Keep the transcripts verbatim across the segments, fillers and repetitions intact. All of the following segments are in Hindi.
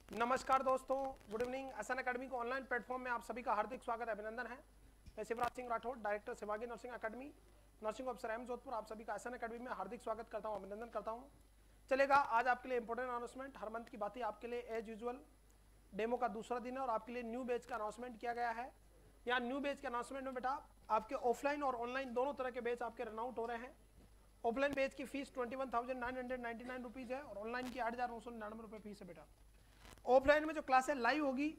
नमस्कार दोस्तों, गुड इवनिंग। एसएन अकेडमी को ऑनलाइन प्लेटफॉर्म में आप सभी का हार्दिक स्वागत है, अभिनंदन है। मैं Shivraj Singh Rathore, director Shivaji nursing academy, nursing officer M Jodhpur, आप सभी का एसएन अकेडमी में हार्दिक स्वागत करता हूं, अभिनंदन करता हूं। चलेगा, आज आपके लिए इंपॉर्टेंट अनाउंसमेंट, हर मंथ की बातें आपके लिए एज यूजुअल। डेमो का दूसरा दिन है और आपके लिए न्यू बैच का अनाउंसमेंट किया गया है। यहाँ न्यू बैच के अनाउंसमेंट में बेटा आपके ऑफलाइन और ऑनलाइन दोनों तरह के बैच आपके रन आउट हो रहे हैं। ऑफलाइन बैच की fees twenty one thousand nine hundred ninety nine rupees है और ऑनलाइन की आठ हज़ार नौ सौ निन्यानवे रुपये फीस है बेटा। ऑफलाइन में जो क्लासेस लाइव होगी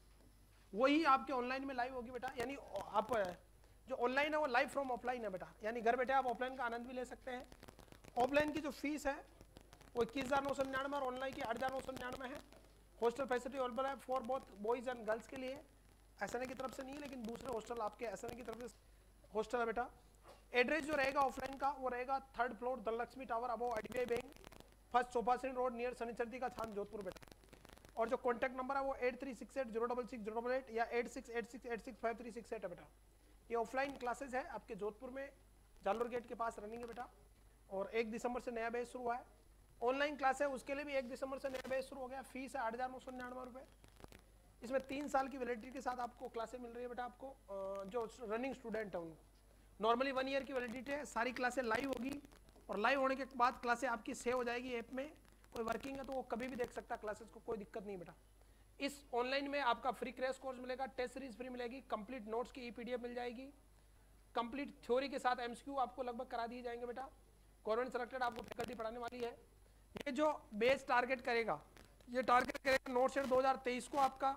वही आपके ऑनलाइन में लाइव होगी बेटा, यानी आप जो ऑनलाइन है वो लाइव फ्रॉम ऑफलाइन है बेटा, यानी घर बैठे आप ऑफलाइन का आनंद भी ले सकते हैं। ऑफलाइन की जो फीस है वो इक्कीस हज़ार नौ सौ निन्यानवे और ऑनलाइन की आठ हज़ार नौ सौ निन्यानवे है। हॉस्टल फैसिलिटी अवेलेबल है for both boys and girls के लिए। एसएनए की तरफ से नहीं है, लेकिन दूसरे हॉस्टल आपके एसएनए की तरफ से हॉस्टल है बेटा। एड्रेस जो रहेगा ऑफलाइन का वो रहेगा third floor Dhanlaxmi tower above IDBI bank, first सोफा सिंह रोड नियर शनिचरती का छान जोधपुर बेटा। और जो कॉन्टैक्ट नंबर है वो eight three six eight zero double six zero double eight या eight six eight six eight six five three six eight है बेटा। ये ऑफलाइन क्लासेस है आपके जोधपुर में जालोर गेट के पास रनिंग है बेटा, और एक दिसंबर से नया बैच शुरू हुआ है। ऑनलाइन क्लास है उसके लिए भी एक दिसंबर से नया बैच शुरू हो गया। फीस है आठ हज़ार नौ सौ निन्यानवे रुपये। इसमें तीन साल की वैलिडिटी के साथ आपको क्लासेस मिल रही है बेटा। आपको जो रनिंग स्टूडेंट है उनको नॉर्मली वन ईयर की वैलिडिटी है। सारी क्लासें लाइव होगी और लाइव होने के बाद क्लासें आपकी सेव हो जाएगी ऐप में। कोई वर्किंग है तो वो कभी भी देख सकता है क्लासेस को, कोई दिक्कत नहीं बेटा। इस ऑनलाइन में आपका फ्री क्रैश कोर्स मिलेगा, टेस्ट सीरीज फ्री मिलेगी, कंप्लीट नोट्स की ई पीडीएफ मिल जाएगी, कंप्लीट थ्योरी के साथ एमसीक्यू आपको लगभग करा दिए जाएंगे बेटा। गवर्नमेंट सेलेक्टेड आपको फैकल्टी पढ़ाने वाली है। ये जो बेस टारगेट करेगा, ये टारगेट करेगा नोट सेट दो हज़ार तेईस को आपका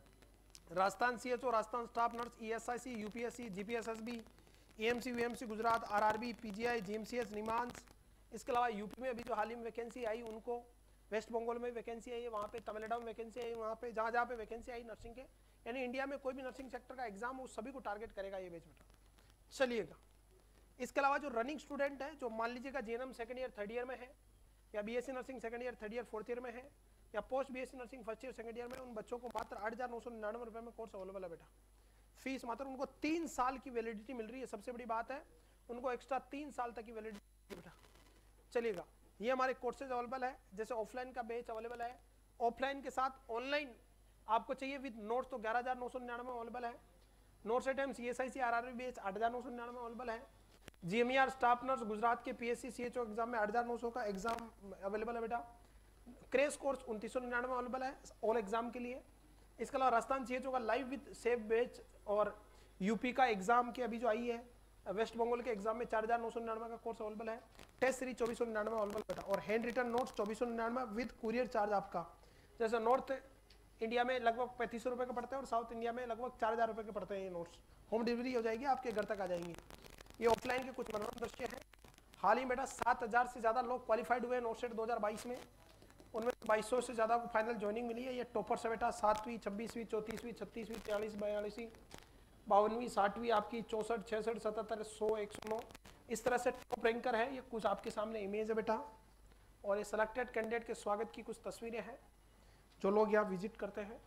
Rajasthan CHO, Rajasthan staff nurse, ESIC, UPSC, GPSSB, EMC, VMC Gujarat, RRB, PGI, GMCS, NIMHANS. इसके अलावा यूपी में अभी जो हाल ही में वैकेंसी आई उनको, वेस्ट बंगाल में वैकेंसी आई है, वहाँ पे तमिलनाडु में वैकेंसी आई, वहाँ पे जहाँ जहाँ पे वैकेंसी आई नर्सिंग के, यानी इंडिया में कोई भी नर्सिंग सेक्टर का एग्जाम उस सभी को टारगेट करेगा ये बैच बेटा। चलिएगा, इसके अलावा जो रनिंग स्टूडेंट है, जो मान लीजिएगा GNM second year third year में है, या BSc nursing second year third year fourth year में है, या post BSc nursing first year second year में, उन बच्चों को मात्र आठ हज़ार नौ सौ निन्यानवे रुपये में कोर्स अवेलेबल है बेटा। फीस मात्र उनको तीन साल की वैलिडिटी मिल रही है, सबसे बड़ी बात है उनको एक्स्ट्रा तीन साल तक की वैलिडिटी बेटा। चलिएगा, ये हमारे कोर्सेज अवेलेबल है। जैसे ऑफलाइन का बैच अवेलेबल है, ऑफलाइन के साथ ऑनलाइन आपको चाहिए विद नोट्स तो ग्यारह हज़ार नौ सौ निन्यानवे अवेलेबल है। Notes at M C S I C R R B batch आठ हज़ार नौ सौ निन्यानवे अवेलेबल है। जीएमईआर स्टाफ नर्स गुजरात के पीएससी सीएचओ एग्जाम में आठ हज़ार नौ सौ का एग्जाम अवेलेबल है बेटा। क्रैश कोर्स उनतीस सौ निन्यानवे अवेलेबल है ऑल एग्जाम के लिए। इसके अलावा राजस्थान सीएचओ का लाइव विद सेफ बैच और यूपी का एग्जाम की अभी जो आई है, वेस्ट बंगाल के एग्जाम में चार हज़ार नौ सौ निन्यानवे का कोर्स अवेलेबल है। टेस्ट सीरीज चौबीस सौ निन्यानवे अवेलेबल बेटा, और हैंड रिटर्न नोट्स चौबीस सौ निन्यानवे विद कुरियर चार्ज आपका। जैसे नॉर्थ इंडिया में लगभग पैंतीस सौ रुपये का पड़ता है और साउथ इंडिया में लगभग चार हज़ार रुपये के पड़ते हैं ये नोट्स। होम डिलीवरी हो जाएगी, आपके घर तक आ जाएंगी। ये ऑफलाइन के कुछ मनोरम दृश्य हैं। हाल ही बेटा सात हज़ार से ज़्यादा लोग क्वालिफाइड हुए नोट सेट दो हज़ार बाईस में, उनमें बाईस सौ से ज़्यादा को फाइनल ज्वाइनिंग मिली है। ये टॉपर्स है बेटा, सातवीं, छब्बीसवीं, चौंतीसवीं, छत्तीसवीं, चालीस, बयालीसवीं, बावनवीं, साठवीं, आपकी चौंसठ, छियासठ, सतहत्तर, सौ, एक सौ नौ, इस तरह से टॉप रैंकर है। ये कुछ आपके सामने इमेज है बेटा, और ये सिलेक्टेड कैंडिडेट के स्वागत की कुछ तस्वीरें हैं जो लोग यहाँ विजिट करते हैं।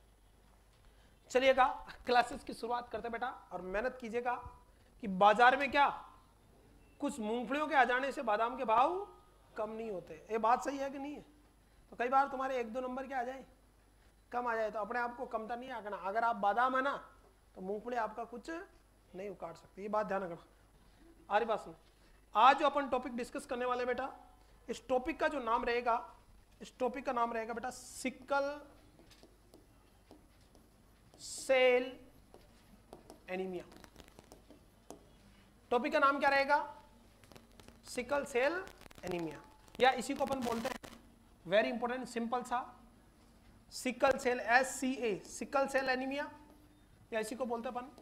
चलिएगा, क्लासेस की शुरुआत करते हैं बेटा, और मेहनत कीजिएगा कि बाजार में क्या कुछ मूंगफलियों के आ जाने से बादाम के भाव कम नहीं होते। ये बात सही है कि नहीं है? तो कई बार तुम्हारे एक दो नंबर क्या आ जाए, कम आ जाए, तो अपने आप को कमता नहीं आंकना। अगर आप बादाम है ना तो मूंगफली आपका कुछ नहीं उखाड़ सकती, ये बात ध्यान रखना। आ रही बात सुनो, आज जो अपन टॉपिक डिस्कस करने वाले बेटा, इस टॉपिक का जो नाम रहेगा, इस टॉपिक का नाम रहेगा बेटा सिकल सेल एनीमिया। टॉपिक का नाम क्या रहेगा? सिकल सेल एनीमिया, या इसी को अपन बोलते हैं, वेरी इंपॉर्टेंट सिंपल सा, sickle cell, S C A, sickle cell anaemia, या इसी को बोलते हैं अपन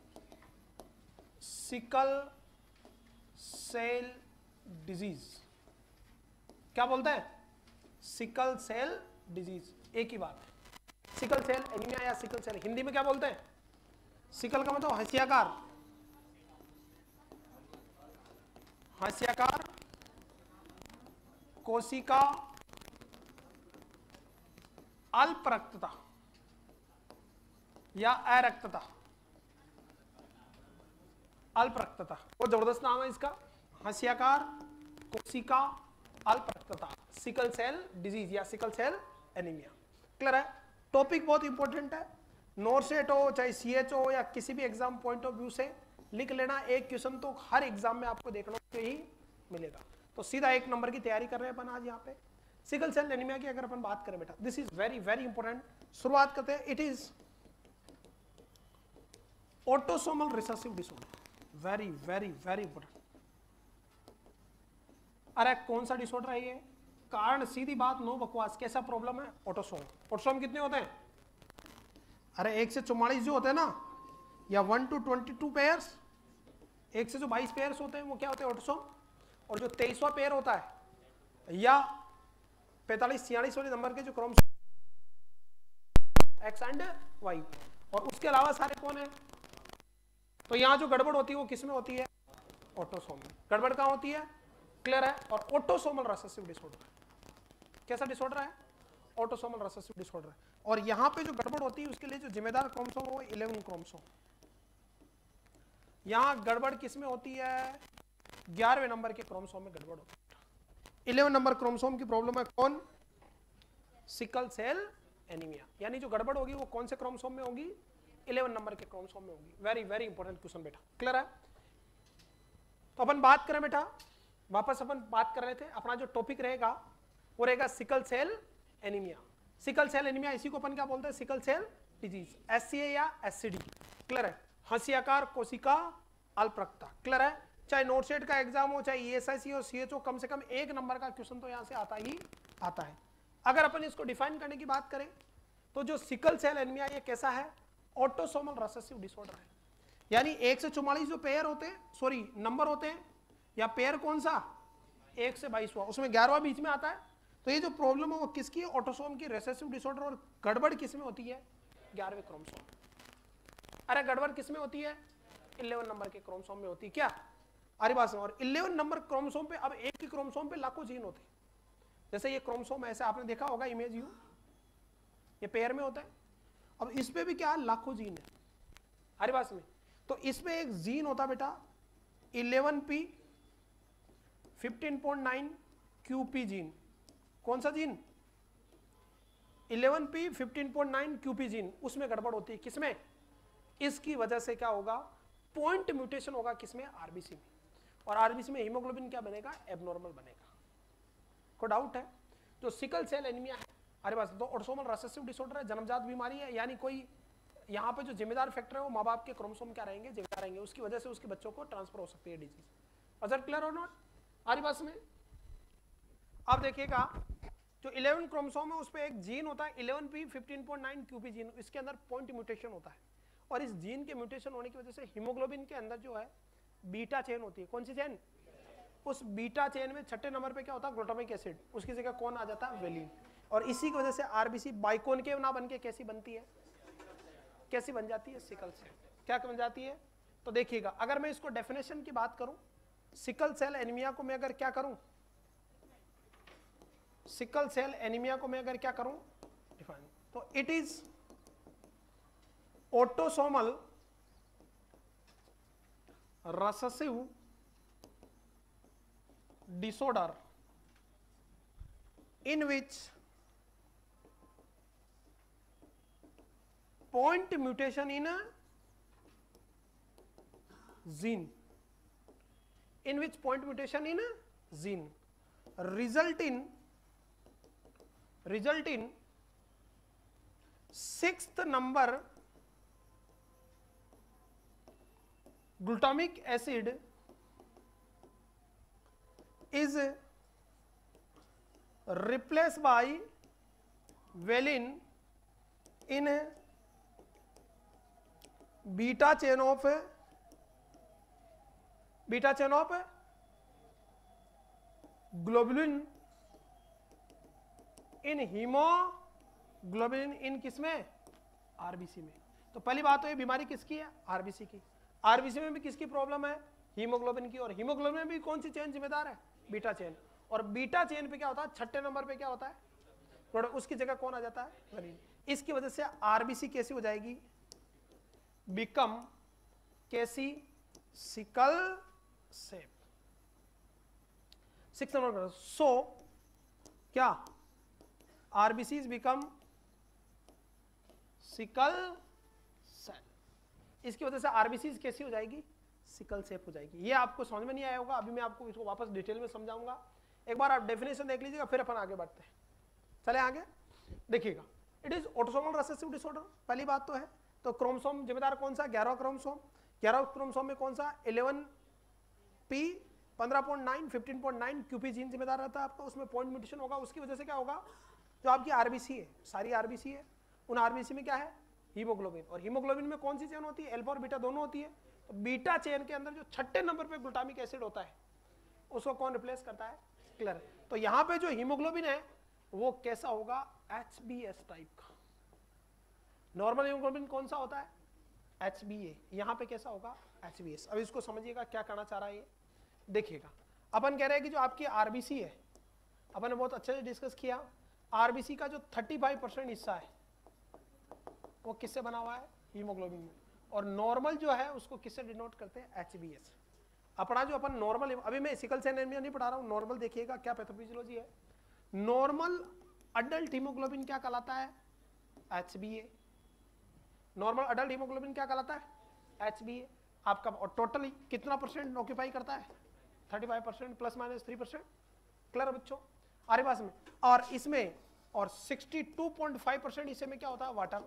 सिकल सेल डिजीज। क्या बोलते हैं? सिकल सेल डिजीज, एक ही बात है। सिकल सेल एनीमिया या सिकल सेल, हिंदी में क्या बोलते हैं? सिकल का मतलब हंसियाकार, हंसियाकार कोशिका अल्प रक्तता या अरक्तता, अल्प रक्तता, वो जबरदस्त नाम है इसका, हंसियाकार कोशिका अल्प रक्तता, सिकल सेल डिजीज या सिकल सेल एनीमिया। क्लियर है? टॉपिक बहुत इंपॉर्टेंट है, नोरसेट हो चाहे सीएच हो या किसी भी एग्जाम पॉइंट ऑफ व्यू से लिख लेना। एक क्वेश्चन तो हर एग्जाम में आपको देखने को ही मिलेगा। तो सीधा एक नंबर की तैयारी कर रहे हैं अपन आज यहाँ पे। सिकल सेल एनीमिया की अगर अपन बात करें बेटा, this is very very important. शुरुआत करते हैं। It is autosomal recessive disorder, very very very important. अरे कौन सा डिसऑर्डर है ये? कारण सीधी बात, नो बकवास। कैसा प्रॉब्लम है? ऑटोसोम। ऑटोसोम कितने होते हैं? अरे एक से चौवालीस जो होते हैं ना, या one two twenty two pairs, एक से जो बाईस पेयर्स होते हैं वो क्या होते हैं? ऑटोसोम। और जो तेईसवां पेयर होता है या पैंतालीस छियालीस वाले नंबर के जो क्रोमोसोम एक्स एंड वाई, और उसके अलावा सारे कौन है? तो यहां जो गड़बड़ होती है वो किसमें होती है? ऑटोसोम में। गड़बड़ कहां होती है? क्लियर है? और ऑटोसोमल रिसेसिव डिसऑर्डर है। कैसा डिसऑर्डर है? ऑटोसोमल रिसेसिव डिसऑर्डर है। और यहां पे जो गड़बड़ होती है उसके लिए जो जिम्मेदार क्रोमोसोम है वो इलेवन क्रोमोसोम। यहां गड़बड़ किसमें होती है? ग्यारहवें नंबर के क्रोमोसोम में गड़बड़ होती है। इलेवन नंबर क्रोमोसोम की प्रॉब्लम है कौन? Sickle cell anaemia. यानी जो गड़बड़ होगी वो कौन से क्रोमोसोम में होगी? इलेवन नंबर के क्रोमोसोम में होगी। वेरी वेरी इंपॉर्टेंट क्वेश्चन बेटा। क्लियर है? तो अपन बात करें बेटा, वापस अपन बात कर रहे थे, अपना जो टॉपिक रहेगा वो रहेगा sickle cell anaemia. Sickle cell anaemia इसी को अपन क्या बोलते हैं? सिकल सेल डिजीज, एससीए या एससीडी। क्लियर है? हंसियाकार कोशिका अल्परक्तता। क्लियर है? चाहे नोटसेट का एग्जाम हो, चाहे ईएसआईसी हो, सीएचओ, कम से कम एक नंबर का क्वेश्चन तो यहां से आता ही आता है। अगर अपन इसको डिफाइन करने की बात करें तो जो सिकल सेल एनीमिया ये कैसा है? ऑटोसोमल रिसेसिव डिसऑर्डर है। यानी एक से चौवालीस जो पेयर होते हैं, सॉरी नंबर होते हैं, या पेयर कौन सा? एक से बाईस हुआ, उसमें ग्यारहवां बीच में आता है। तो ये जो प्रॉब्लम है वो किसकी है? ऑटोसोम की रिसेसिव डिसऑर्डर। और गड़बड़ किसमें होती है? ग्यारहवें क्रोमोसोम। अरे गड़बड़ किसमें होती है? इलेवन नंबर के क्रोमोसोम में होती है। क्या अरे बात? और इलेवन नंबर क्रोमोसोम पे, अब एक ही क्रोमोसोम पे लाखों जीन होते हैं। जैसे ये क्रोमोसोम ऐसे आपने देखा होगा इमेज यू, ये पेयर में होता है। अब इस पे भी क्या है? लाखों जीन है हर बात में। तो इसमें एक जीन होता है बेटा eleven P fifteen point nine QP gene. कौन सा gene? Eleven P fifteen point nine QP gene. उसमें गड़बड़ होती है। किसमें? इसकी वजह से क्या होगा? पॉइंट म्यूटेशन होगा। किसमें? आरबीसी में। और आरबीसी में हीमोग्लोबिन क्या बनेगा? एबनॉर्मल बनेगा। को डाउट है? जो सिकल सेल एनीमिया है, अरे बस तो ऑटोसोमल रिसेसिव डिसऑर्डर है, जन्मजात बीमारी है। यानी कोई यहाँ पे जो जिम्मेदार फैक्टर है वो माँ बाप के क्रोमोसोम क्या रहेंगे? जिम्मेदार रहेंगे। उसकी वजह से उसके बच्चों को ट्रांसफर हो सकती है डिजीज। अजर क्लियर और नॉट? आरी बात में आप देखिएगा जो इलेवन क्रोमोसोम है उस पर एक जीन होता है eleven P fifteen point nine QP gene. इसके अंदर पॉइंट म्यूटेशन होता है। और इस जीन के म्यूटेशन होने की वजह से हीमोग्लोबिन के अंदर जो है बीटा चेन होती है। कौन सी चेन? उस बीटा चेन में छठे नंबर पे क्या होता है? Glutamic acid. उसकी जगह कौन आ जाता है? वेलिन। और इसी की वजह से आरबीसी बाइकोनकेव ना बनके कैसी बनती है? कैसी बन जाती है? Sickle cell. क्या बन जाती है? तो देखिएगा, अगर मैं इसको डेफिनेशन की बात करूं, सिकल सेल एनीमिया को मैं अगर क्या करूं, सिकल सेल एनीमिया को मैं अगर क्या करूं डिफाइन, तो it is autosomal recessive disorder in which point mutation in a gene in which point mutation in a gene result in result in sixth number glutamic acid is replaced by valine in beta chain of beta chain of globulin in hemoglobin in किसमें? आरबीसी में। तो पहली बात तो ये बीमारी किसकी है? आरबीसी की। आरबीसी में भी किसकी प्रॉब्लम है? हीमोग्लोबिन की। और हीमोग्लोबिन में भी कौन सी चेन जिम्मेदार है? Beta chain. और बीटा चेन पे क्या होता है? छठे नंबर पे क्या होता है? तो उसकी जगह कौन आ जाता है? वेलिन। इसकी वजह से आरबीसी कैसी हो जाएगी? बिकम कैसी? Sickle cell. सिक्स नंबर। सो क्या आरबीसीज बिकम सिकल सेल, इसकी वजह से आरबीसी कैसी हो जाएगी, सिकल सेप हो जाएगी। ये आपको समझ में नहीं आया होगा, अभी मैं आपको इसको वापस डिटेल में समझाऊंगा। एक बार आप डेफिनेशन देख लीजिएगा, फिर अपन आगे बढ़ते हैं। चले आगे देखिएगा, it is autosomal recessive disorder, पहली बात तो है। तो क्रोमोसोम जिम्मेदार कौन सा, ग्यारह क्रोमोसोम, ग्यारह क्रोमोसोम में कौन सा, इलेवन पी, पंद्रह point nine, fifteen point nine QP gene जिम्मेदार रहता है आपका, उसमें पॉइंट म्यूटेशन होगा। उसकी वजह से क्या होगा, जो आपकी आरबीसी है, सारी आरबीसी है, उन आरबीसी में क्या है, हीमोग्लोबिन, और हीमोग्लोबिन में कौन सी चेन होती है, अल्फा और बीटा दोनों होती है। तो बीटा चेन के अंदर जो छठे नंबर पे ग्लूटामिक एसिड होता है, उसको कौन रिप्लेस करता है, क्लियर। तो यहाँ पे जो हीमोग्लोबिन है वो कैसा होगा, एच बी एस टाइप का। नॉर्मल हीमोग्लोबिन कौन सा होता है, एच बी ए, यहाँ पे कैसा होगा, एच बी एस। अब इसको समझिएगा क्या करना चाह रहा है ये, देखिएगा। अपन कह रहे हैं कि जो आपकी आरबीसी है, अपन ने बहुत अच्छे से डिस्कस किया, आरबीसी का जो पैंतीस परसेंट हिस्सा है वो किससे बना हुआ है, हीमोग्लोबिन में, और नॉर्मल जो है उसको किससे डिनोट करते हैं, एच बी एस। अपना जो अपन नॉर्मल, अभी मैं सिकल सेल एनीमिया नहीं पढ़ा रहा हूँ, नॉर्मल देखिएगा क्या पैथोफिजियोलॉजी है। नॉर्मल अडल्ट हीमोग्लोबिन क्या कहलाता है, H B A. Normal adult haemoglobin क्या कहलाता है, एच बी ए। आपका और टोटली कितना परसेंट ऑक्यूपाई करता है, पैंतीस percent plus minus three percent, clear बच्चों, आरे पास में। और इसमें और बासठ पॉइंट पाँच परसेंट इसे में क्या होता है, वाटर,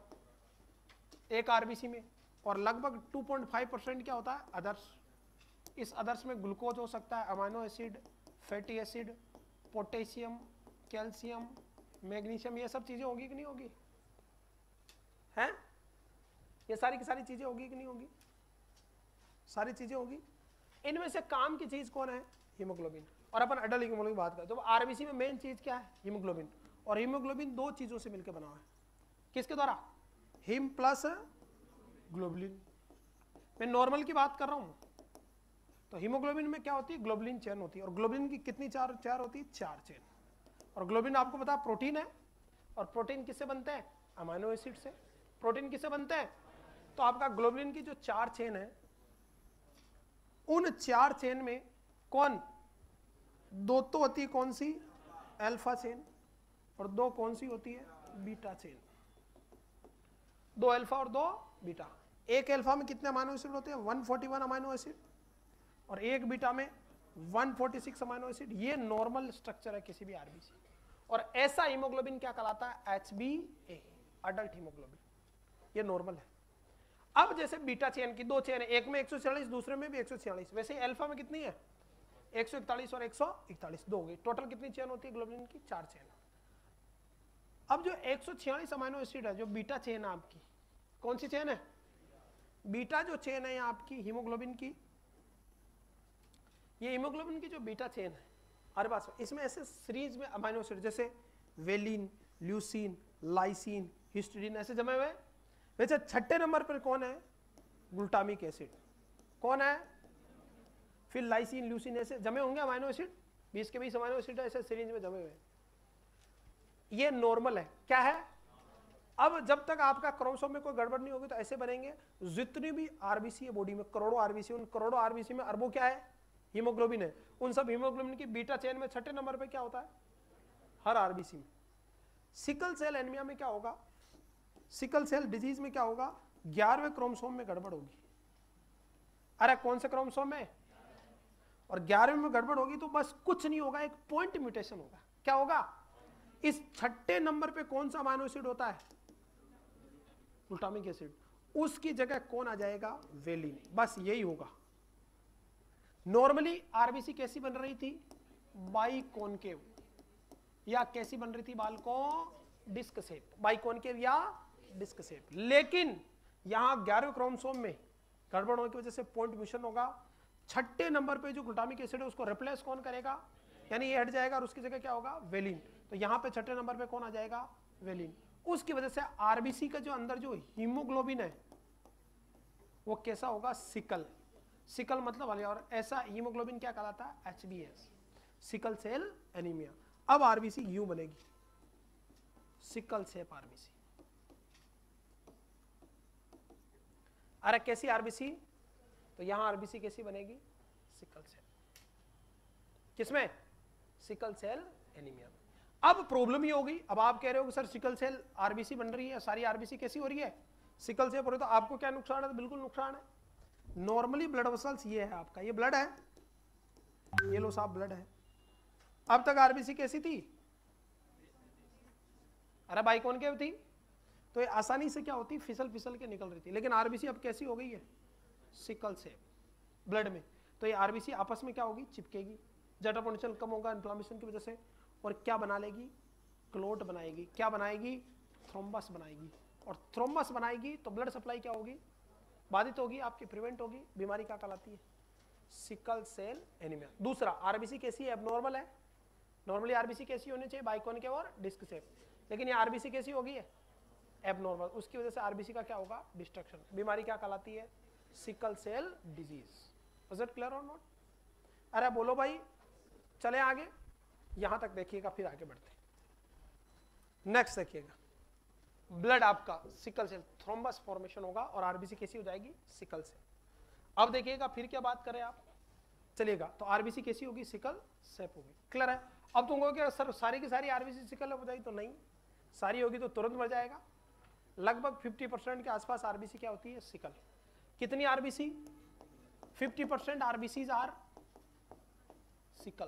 एक आरबीसी में, और लगभग दो पॉइंट पाँच परसेंट क्या होता है, अदर्स। इस अदर्स में ग्लूकोज हो सकता है, amino acid, fatty acid, potassium, calcium, magnesium, ये सब चीजें होगी कि नहीं होगी, हैं, ये सारी की सारी चीजें होगी कि नहीं होगी, सारी चीजें होगी। इनमें से काम की चीज कौन है, हीमोग्लोबिन। और अपन अडल्ट हीमोग्लोबिन की बात करें तो आरबीसी में मेन चीज क्या है, हीमोग्लोबिन। और हीमोग्लोबिन दो चीजों से मिलकर बना हुआ है, किसके द्वारा, हीम प्लस ग्लोबुलिन। मैं नॉर्मल की बात कर रहा हूं, तो हीमोग्लोबिन में क्या होती है, ग्लोबुलिन चेन होती है, और ग्लोबुलिन की कितनी चार चार होती है, चार चेन। और ग्लोबुलिन आपको पता है प्रोटीन है, और प्रोटीन किससे बनते हैं, अमाइनो एसिड से। प्रोटीन किससे बनते हैं, तो आपका ग्लोबुलिन की जो चार चेन है, उन चार चेन में कौन, दो तो होती है कौन सी, अल्फा चेन, और दो कौन सी होती है, बीटा चेन। दो अल्फा और दो बीटा। एक अल्फा में कितने अमाइनो एसिड होते हैं, एक सौ इकतालीस अमाइनो एसिड, और एक बीटा में एक सौ छियालीस अमाइनो एसिड। ये नॉर्मल स्ट्रक्चर है किसी भी आरबीसी। और ऐसा हीमोग्लोबिन क्या कहलाता है, H B A, adult haemoglobin, ये नॉर्मल है। अब जैसे बीटा चेन की दो चेन है, एक में एक सौ छियालीस, दूसरे में भी एक सौ छियालीस, वैसे ही अल्फा में कितनी है, एक सौ इकतालीस और एक सौ इकतालीस, दो हो गई। टोटल कितनी चेन होती है ग्लोबुलिन की, चार चेन। अब जो एक सौ छियालीस अमाइनो एसिड है, जो बीटा चेन है आपकी, कौन सी चेन है, बीटा जो चेन है आपकी हीमोग्लोबिन की, ये हीमोग्लोबिन की जो बीटा चेन है हमारे पास, इसमें ऐसे सीरीज में अमाइनो एसिड जैसे वेलिन, ल्यूसीन, लाइसिन, हिस्टीडीन ऐसे जमे हुए। वैसे छठे नंबर पर कौन है, ग्लूटामिक एसिड, कौन है, फिर लाइसिन, ल्यूसीन ऐसे जमे होंगे अमाइनो एसिड, बीस के बीस अमाइनो एसिड ऐसे सीरीज में जमे हुए। ये नॉर्मल है, क्या है। अब जब तक आपका क्रोमोसोम में कोई गड़बड़ नहीं होगी तो ऐसे बनेंगे। जितनी भी आरबीसी है बॉडी में, करोड़ों आरबीसी, उन करोड़ों आरबीसी में अरबों क्या है, हीमोग्लोबिन है। उन सब हीमोग्लोबिन की बीटा चेन में छठे नंबर पे क्या होता है, हर आरबीसी में। सिकल सेल एनीमिया में क्या होगा, सिकल सेल डिजीज में क्या होगा, ग्यारहवें क्रोमोसोम में गड़बड़ होगी। अरे कौन से क्रोमोसोम में, और ग्यारहवें में गड़बड़ होगी तो बस कुछ नहीं होगा, एक पॉइंट म्यूटेशन होगा। क्या होगा, इस छठे नंबर पे कौन सा अमाइनो एसिड होता है, ग्लूटामिक एसिड, उसकी जगह कौन आ जाएगा, वेलिन। बस यही होगा। नॉर्मली आरबीसी कैसी बन रही थी, बाइकॉनकेव, या कैसी बन रही थी बालकों, डिस्क शेप, बाइकॉनकेव या डिस्क शेप। लेकिन यहां ग्यारहवें क्रोमोसोम में गड़बड़ होने की वजह से पॉइंट म्यूटेशन होगा। छठे नंबर पे जो ग्लूटामिक एसिड है उसको रिप्लेस कौन करेगा, यानी ये हट जाएगा और उसकी जगह क्या होगा, वेलिन। तो यहां पे छठे नंबर पे कौन आ जाएगा, वेलिन। उसकी वजह से आरबीसी का जो अंदर जो हीमोग्लोबिन है वो कैसा होगा, सिकल, सिकल मतलब वाले। और ऐसा हीमोग्लोबिन क्या कहलाता है, H B S, sickle cell anaemia. अब आरबीसी यूं बनेगी, सिकल सेप आरबीसी। अरे कैसी आरबीसी, तो यहां आरबीसी कैसी बनेगी, सिकल सेल, किसमें, सिकल सेल एनीमिया में। अब प्रॉब्लम ये होगी, अब आप कह रहे हो कि सर सिकल सेल आरबीसी बन रही है, सारी आरबीसी कैसी हो रही है, सिकल सेल हो रही है, तो आपको क्या नुकसान है, तो बिल्कुल नुकसान है। नॉर्मली ब्लड वेसल्स ये है आपका, ये ब्लड है, ये लो साहब ब्लड है। अब तक आरबीसी कैसी थी, अरे भाई कौन के थी, तो ये आसानी से क्या होती, फिसल फिसल के निकल रही थी, लेकिन आरबीसी अब कैसी हो गई है, सिकल सेल ब्लड में, तो ये आरबीसी आपस में क्या होगी, चिपकेगी, जेटा पोटेंशियल कम होगा इन्फ्लेमेशन की वजह से, और क्या बना लेगी, क्लोट बनाएगी, क्या बनाएगी, थ्रोम्बस बनाएगी, और थ्रोम्बस बनाएगी तो ब्लड सप्लाई क्या होगी, बाधित होगी, आपकी प्रिवेंट होगी, बीमारी क्या कहलाती है, सिकल सेल एनीमिया। दूसरा, आरबीसी कैसी है, एबनॉर्मल है, नॉर्मली आरबीसी कैसी होनी चाहिए, बाइकॉनिकेव और डिस्क शेप, लेकिन ये आरबीसी कैसी होगी है, एबनॉर्मल, उसकी वजह से आरबीसी का क्या होगा, डिस्ट्रक्शन, बीमारी क्या कहलाती है, sickle cell disease. Is it clear और नॉट? अरे बोलो भाई, चले आगे, यहां तक देखिएगा, फिर आगे बढ़ते हैं। नेक्स्ट देखिएगा, ब्लड आपका सिकल सेल, थ्रोम्बस फॉर्मेशन होगा और आरबीसी कैसी हो जाएगी, सिकल सेल। अब देखिएगा फिर क्या बात करें आप, चलिएगा, तो आरबीसी कैसी होगी, सिकल सेप होगी, क्लियर है। अब तुम कहोगे सर सारी की सारी आरबीसी सिकल हो जाएगी, तो नहीं, सारी होगी तो तुरंत मर जाएगा। लगभग पचास परसेंट के आसपास आरबीसी क्या होती है, सिकल। कितनी आरबीसी, पचास परसेंट आरबीसीज आर सिकल।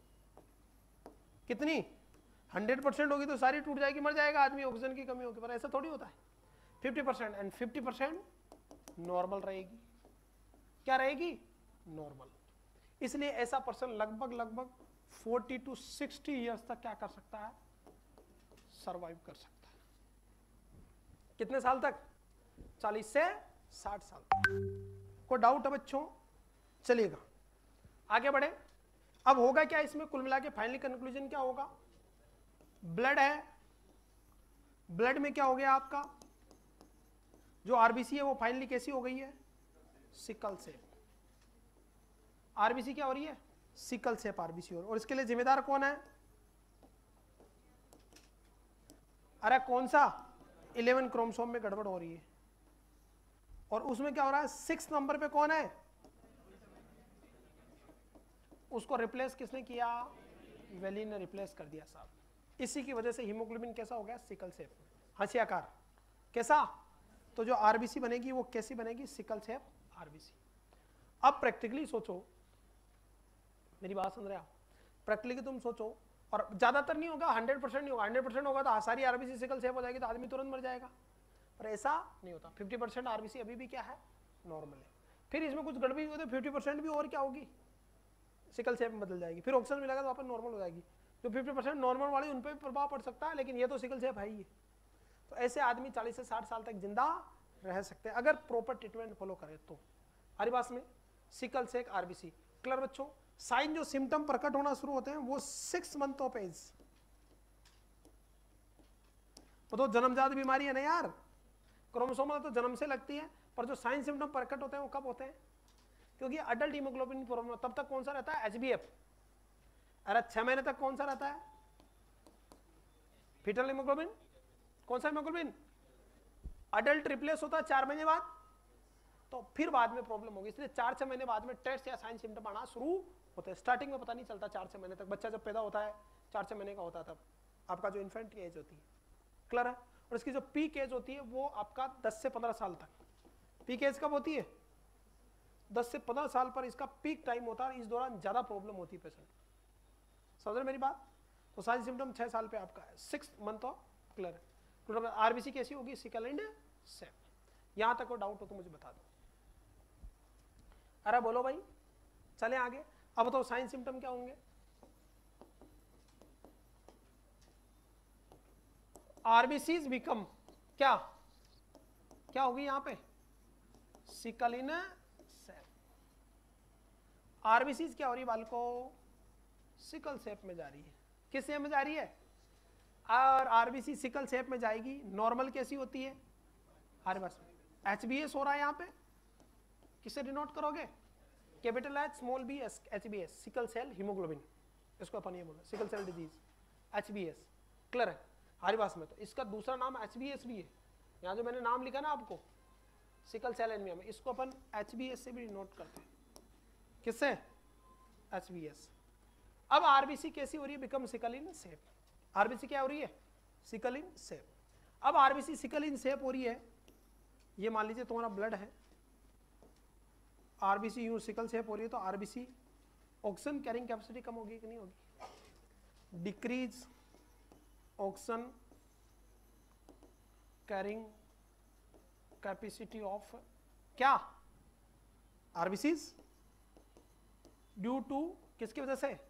कितनी, सौ परसेंट होगी तो सारी टूट जाएगी, मर जाएगा आदमी, ऑक्सीजन की कमी होगी, पर ऐसा थोड़ी होता है। पचास परसेंट एंड पचास परसेंट नॉर्मल रहेगी, क्या रहेगी, नॉर्मल। इसलिए ऐसा पर्सन लगभग लगभग चालीस टू साठ इयर्स तक क्या कर सकता है, सरवाइव कर सकता है। कितने साल तक, चालीस से साठ साल। कोई डाउट है बच्चों? चलिएगा आगे बढ़े। अब होगा क्या इसमें, कुल मिला के फाइनली कंक्लूजन क्या होगा, ब्लड है, ब्लड में क्या हो गया आपका, जो आरबीसी है वो फाइनली कैसी हो गई है, सिकल सेप। आरबीसी क्या हो रही है, सिकल सेप आरबीसी हो रही है, और इसके लिए जिम्मेदार कौन है, अरे कौन सा, इलेवन क्रोमोसोम में गड़बड़ हो रही है, और उसमें क्या हो रहा है, सिक्स नंबर पे कौन है, उसको रिप्लेस किसने किया, वेलिन ने रिप्लेस कर दिया साहब। इसी की वजह से हीमोग्लोबिन कैसा हो गया, सिकल सेप, हंसियाकार कैसा, तो जो आरबीसी बनेगी वो कैसी बनेगी, सिकल सेप आरबीसी। अब प्रैक्टिकली सोचो, मेरी बात सुन रहे हो, प्रैक्टिकली तुम सोचो, और ज्यादातर नहीं होगा, हंड्रेड परसेंट नहीं होगा, हंड्रेड परसेंट होगा तो सारी आरबीसी सिकल सेप हो जाएगी तो आदमी तुरंत मर जाएगा, पर ऐसा नहीं होता। फिफ्टी परसेंट आरबीसी अभी भी क्या है, नॉर्मल है, फिर इसमें कुछ गड़बड़ी होती है, फिफ्टी परसेंट भी और क्या होगी, सिकल सेप में बदल जाएगी, फिर ऑक्सीजन मिलेगा तो वापस नॉर्मल हो जाएगी। जो फिफ्टी परसेंट नॉर्मल वाली उन पर भी प्रभाव पड़ सकता है, लेकिन ये तो सिकल सेप है ही। तो ऐसे आदमी चालीस से साठ साल तक जिंदा रह सकते हैं अगर प्रॉपर ट्रीटमेंट फॉलो करें तो। हमारी बात में सिकल सेक आरबीसी क्लियर बच्चों। साइन जो सिम्टम प्रकट होना शुरू होते हैं वो सिक्स मंथ ऑफ एज, वो तो जन्मजात बीमारी है ना यार, क्रोमोसोमल तो जन्म से लगती है, पर जो साइन सिम्टम प्रकट होते हैं वो कब होते हैं, क्योंकि अडल्ट हीमोग्लोबिन प्रॉब्लम तब तक कौन सा रहता है, एचबीएफ। अरे छह महीने तक कौन सा रहता है, फीटल हीमोग्लोबिन। कौन सा हीमोग्लोबिन, अडल्ट रिप्लेस होता है चार महीने बाद, तो फिर बाद में प्रॉब्लम होगी। इसलिए चार छह महीने बाद में टेस्ट या साइन सिम्टम आना शुरू होते हैं। स्टार्टिंग में पता नहीं चलता, चार छह महीने तक, बच्चा जब पैदा होता है चार छह महीने का होता है तब आपका जो इन्फेंट की एज होती है, क्लियर है। और इसकी जो पीक एज होती है वो आपका दस से पंद्रह साल तक, पीक एज कब होती है, दस से पंद्रह साल पर इसका पीक टाइम होता है, इस दौरान ज्यादा प्रॉब्लम होती है पेशेंट। समझ रहे मेरी बात। तो साइन सिम्टम छह साल पे आपका है, सिक्स मंथ ऑफ, क्लियर है। आरबीसी कैसी होगी, सिकल एंड सेप। यहां तक कोई डाउट हो तो मुझे बता दो। अरे बोलो भाई, चले आगे। अब बताओ साइन सिम्टम क्या होंगे, आरबीसीज बिकम क्या क्या होगी यहां पे, सिकल इन सेप। आरबीसीज क्या हो रही है बालको, सिकल सेप में जा रही है। किस सेप में जा रही है, और आरबीसी सिकल सेप में जाएगी। नॉर्मल कैसी होती है, आरबीसी एचबीएस हो रहा है यहाँ पे, किसे डिनोट करोगे, capital H small B S, HBS sickle cell haemoglobin, इसको अपन ये बोला sickle cell disease HBS, clear है। हमारी बात में तो इसका दूसरा नाम एचबीएस भी है, यहाँ जो मैंने नाम लिखा ना आपको सिकल सेल एनीमिया में, इसको अपन एचबीएस से भी डिनोट करते हैं, किससे, एचबीएस। अब आरबीसी कैसी हो रही है, become sickle in shape. RBC क्या हो रही है, सिकल इन सेप। अब आरबीसी सिकल इन सेप हो रही है, ये मान लीजिए तुम्हारा ब्लड है, आरबीसी यूं सिकल सेप हो रही है, तो आरबीसी ऑक्सीजन कैरिंग कैपेसिटी कम होगी कि नहीं होगी, decrease oxygen carrying capacity of क्या, आरबीसीज, ड्यू टू किसकी वजह से,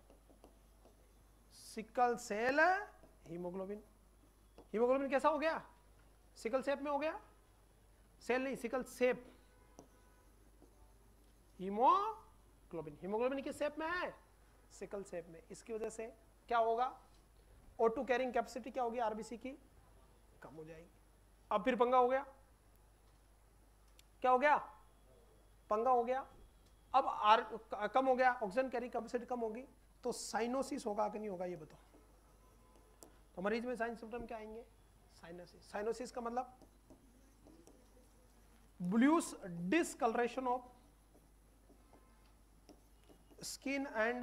सिकल सेल हीमोग्लोबिन। हीमोग्लोबिन कैसा हो गया, सिकल सेप में हो गया, सेल नहीं सिकल सेप, हीमोग्लोबिन, हीमोग्लोबिन किस सेप में है, सिकल सेप में। इसकी वजह से क्या होगा, ओ टू कैरिंग कैपेसिटी क्या होगी आरबीसी की, कम हो जाएगी। अब फिर पंगा हो गया, क्या हो गया, पंगा हो गया। अब आर कम हो गया, ऑक्सीजन कैरिंग कैपेसिटी कम होगी, तो साइनोसिस होगा कि नहीं होगा ये बताओ। तो मरीज में साइन सिम्टम क्या आएंगे, साइनोसिस। साइनोसिस का मतलब bluish discolouration of skin and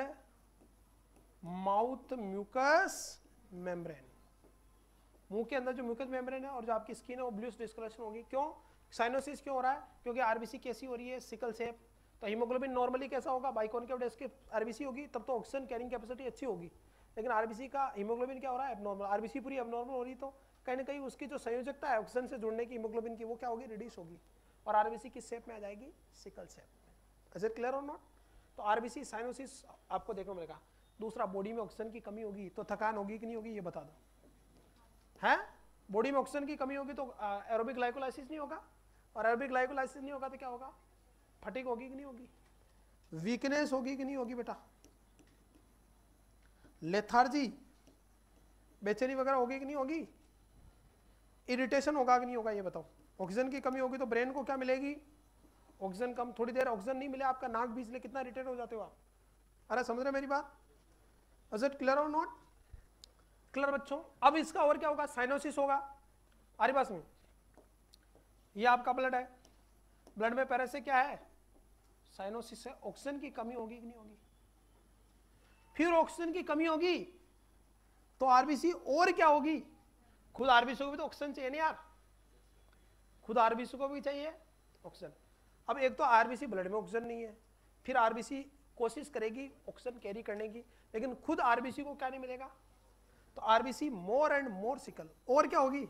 mouth mucous membrane, मुंह के अंदर जो म्यूकस मेम्ब्रेन है और जो आपकी स्किन है वो ब्लूस डिसकलरेशन होगी। क्यों साइनोसिस क्यों हो रहा है, क्योंकि आरबीसी कैसी हो रही है, सिकल सेप। तो हीमोग्लोबिन नॉर्मली कैसा होगा, बाइकॉन्केव डिस्क की आरबीसी होगी, तब तो ऑक्सीजन कैरिंग कैपेसिटी अच्छी होगी। लेकिन आरबीसी का हीमोग्लोबिन क्या हो रहा है, एबनॉर्मल। आरबीसी पूरी एबनॉर्मल हो रही, तो कहीं ना कहीं उसकी जो संयोजकता है ऑक्सीजन से जुड़ने की हीमोग्लोबिन की, वो क्या होगी, रिड्यूस होगी, और आरबीसी किस शेप में आ जाएगी, सिकल शेप में। इज इट क्लियर और नॉट। तो आरबीसी साइनोसिस आपको देखने को मिलेगा। दूसरा, बॉडी में ऑक्सीजन की कमी होगी तो थकान होगी कि नहीं होगी, ये बता दो, है बॉडी में ऑक्सीजन की कमी होगी तो एरोबिक ग्लाइकोलाइसिस नहीं होगा, और एरोबिक ग्लाइकोलाइसिस नहीं होगा तो क्या होगा, फटीग होगी कि नहीं होगी, वीकनेस होगी कि नहीं होगी बेटा, लेथार्जी, बेचैनी वगैरह होगी कि नहीं होगी, इरिटेशन होगा कि नहीं होगा, ये बताओ। ऑक्सीजन की कमी होगी तो ब्रेन को क्या मिलेगी, ऑक्सीजन कम। थोड़ी देर ऑक्सीजन नहीं मिले, आपका नाक बीच ले, कितना इरिटेट हो जाते हो आप। अरे समझ रहे मेरी बात, इज इट क्लियर और नॉट क्लियर बच्चों। अब इसका और क्या होगा, साइनोसिस होगा। आरी पास में ये आपका ब्लड है, ब्लड में पहले से क्या है, साइनोसिस है, ऑक्सीजन की कमी होगी कि नहीं होगी। फिर ऑक्सीजन की कमी होगी तो आरबीसी और क्या होगी, खुद आरबीसी को भी तो ऑक्सीजन चाहिए ना यार, खुद आरबीसी को भी चाहिए ऑक्सीजन। अब एक तो आरबीसी ब्लड में ऑक्सीजन नहीं है, फिर आरबीसी कोशिश करेगी ऑक्सीजन कैरी करने की, लेकिन खुद आरबीसी को क्या नहीं मिलेगा, तो RBC more and more sickle, और क्या होगी,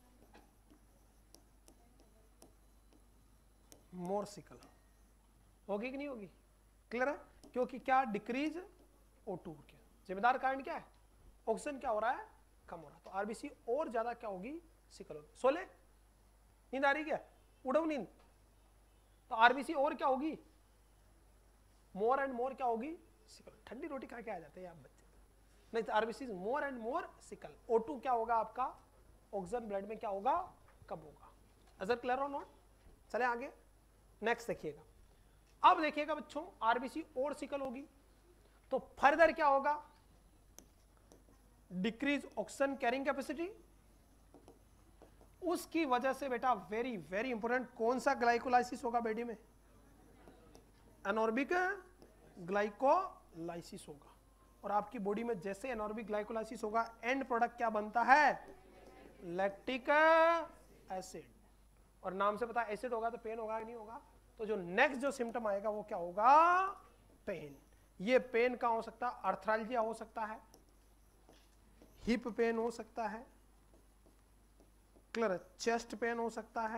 मोर सिकल होगी कि नहीं होगी, क्लियर है। क्योंकि क्या, डिक्रीज ओ टू के जिम्मेदार कारण क्या है, ऑक्सीजन क्या हो रहा है, कम हो रहा है, तो आरबीसी और ज्यादा क्या होगी, सिकल होगी। सोले नींद आ रही क्या, उड़ो नींद। तो आरबीसी और क्या होगी, मोर एंड मोर क्या होगी, सिकल। ठंडी रोटी खा के आ जाते हैं आप बच्चे, नहीं तो RBC more and more sickle. O two क्या होगा आपका, ऑक्सीजन ब्लड में क्या होगा, कम होगा। अजर क्लियर और नॉट। चले आगे, नेक्स्ट देखिएगा। अब देखिएगा बच्चों, आरबीसी और सिकल होगी तो फर्दर क्या होगा, डिक्रीज ऑक्सीजन कैरिंग कैपेसिटी। उसकी वजह से बेटा वेरी वेरी इंपॉर्टेंट, कौन सा ग्लाइकोलाइसिस होगा बॉडी में, एनॉर्बिक ग्लाइकोलाइसिस होगा। और आपकी बॉडी में जैसे एनॉर्बिक ग्लाइकोलाइसिस होगा, एंड प्रोडक्ट क्या बनता है, लैक्टिक एसिड। और नाम से पता है एसिड होगा तो पेन होगा कि नहीं होगा। तो जो नेक्स्ट जो सिम्टम आएगा वो क्या होगा, पेन। ये पेन का हो सकता है, आर्थराल्जिया हो सकता है, हिप पेन हो सकता है, क्लियर, चेस्ट पेन हो सकता है,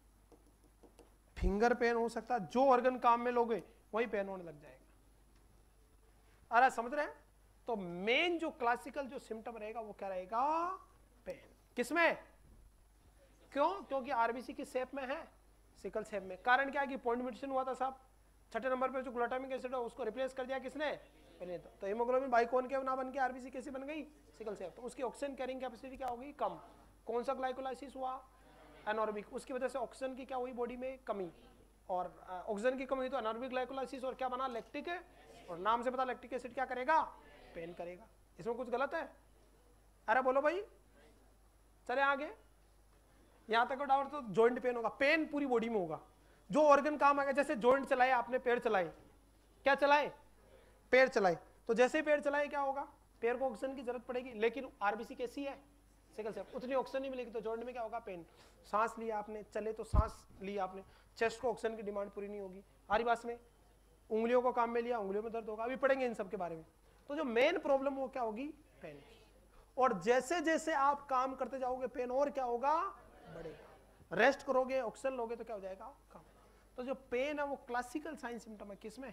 फिंगर पेन हो सकता है। जो ऑर्गन काम में लोगे वही पेन होने लग जाएगा। अरे समझ रहे हैं। तो मेन जो क्लासिकल जो सिम्टम रहेगा वो क्या रहेगा, पेन। किसमें, क्यों, क्योंकि आरबीसी की शेप में है, सिकल शेप में। कारण क्या है कि पॉइंट म्यूटेशन हुआ था साहब, छठे नंबर पे जो ग्लूटामिक एसिड है उसको रिप्लेस कर दिया किसने, पहले तो, तो हीमोग्लोबिन बाइकॉन्केव ना बन के आरबीसी कैसी बन गई, सिकल शेप। तो उसकी ऑक्सीजन कैरिंग कैपेसिटी क्या होगी, कम। कौन सा ग्लाइकोलाइसिस हुआ, एनॉर्बिक। उसकी वजह से ऑक्सीजन की क्या हुई बॉडी में, कमी। और ऑक्सीजन की कमी हुई तो एनॉर्बिक ग्लाइकोलाइसिस, और क्या बना, लैक्टिक। और नाम से पता लैक्टिक एसिड क्या करेगा, पेन करेगा। इसमें कुछ गलत है, अरे बोलो भाई। चले आगे, यहां तक डाउट तो जॉइंट पेन होगा, पेन पूरी बॉडी में होगा। जो ऑर्गन काम आएगा, जैसे जॉइंट चलाए आपने, पैर चलाए, क्या चलाए, पैर चलाए, तो जैसे ही पैर चलाए क्या होगा, पेयर को ऑक्सीजन की जरूरत पड़ेगी, लेकिन आरबीसी कैसी है, सिकल सेल, उतनी ऑक्सीजन नहीं मिलेगी तो जोड़ने में क्या होगा, पेन। सांस लिया आपने, चले तो सांस लिया आपने, चेस्ट को ऑक्सीजन की डिमांड पूरी नहीं होगी। हमारी बात में उंगलियों को काम में लिया, उंगलियों में दर्द होगा, अभी पढ़ेंगे इन सब के बारे में। तो जो मेन प्रॉब्लम वो क्या होगी, पेन। और जैसे जैसे आप काम करते जाओगे पेन और क्या होगा, बढ़ेगा। रेस्ट करोगे, ऑक्सीजन लोगे तो क्या हो जाएगा, कम। तो जो पेन है वो क्लासिकल साइन सिम्टम है, किसमें,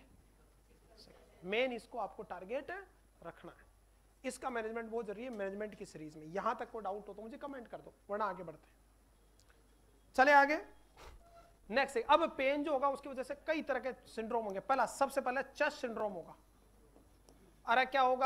मेन। इसको आपको टारगेट रखना है, इसका मैनेजमेंट बहुत जरूरी है मैनेजमेंट की सीरीज में। यहां तक को डाउट हो तो मुझे कमेंट कर दो, वरना आगे बढ़ते हैं। चले आगे, नेक्स्ट। अब पेन जो होगा उसकी वजह से कई तरह के सिंड्रोम होंगे। पहला, सबसे पहले चेस्ट सिंड्रोम होगा। अरे क्या होगा,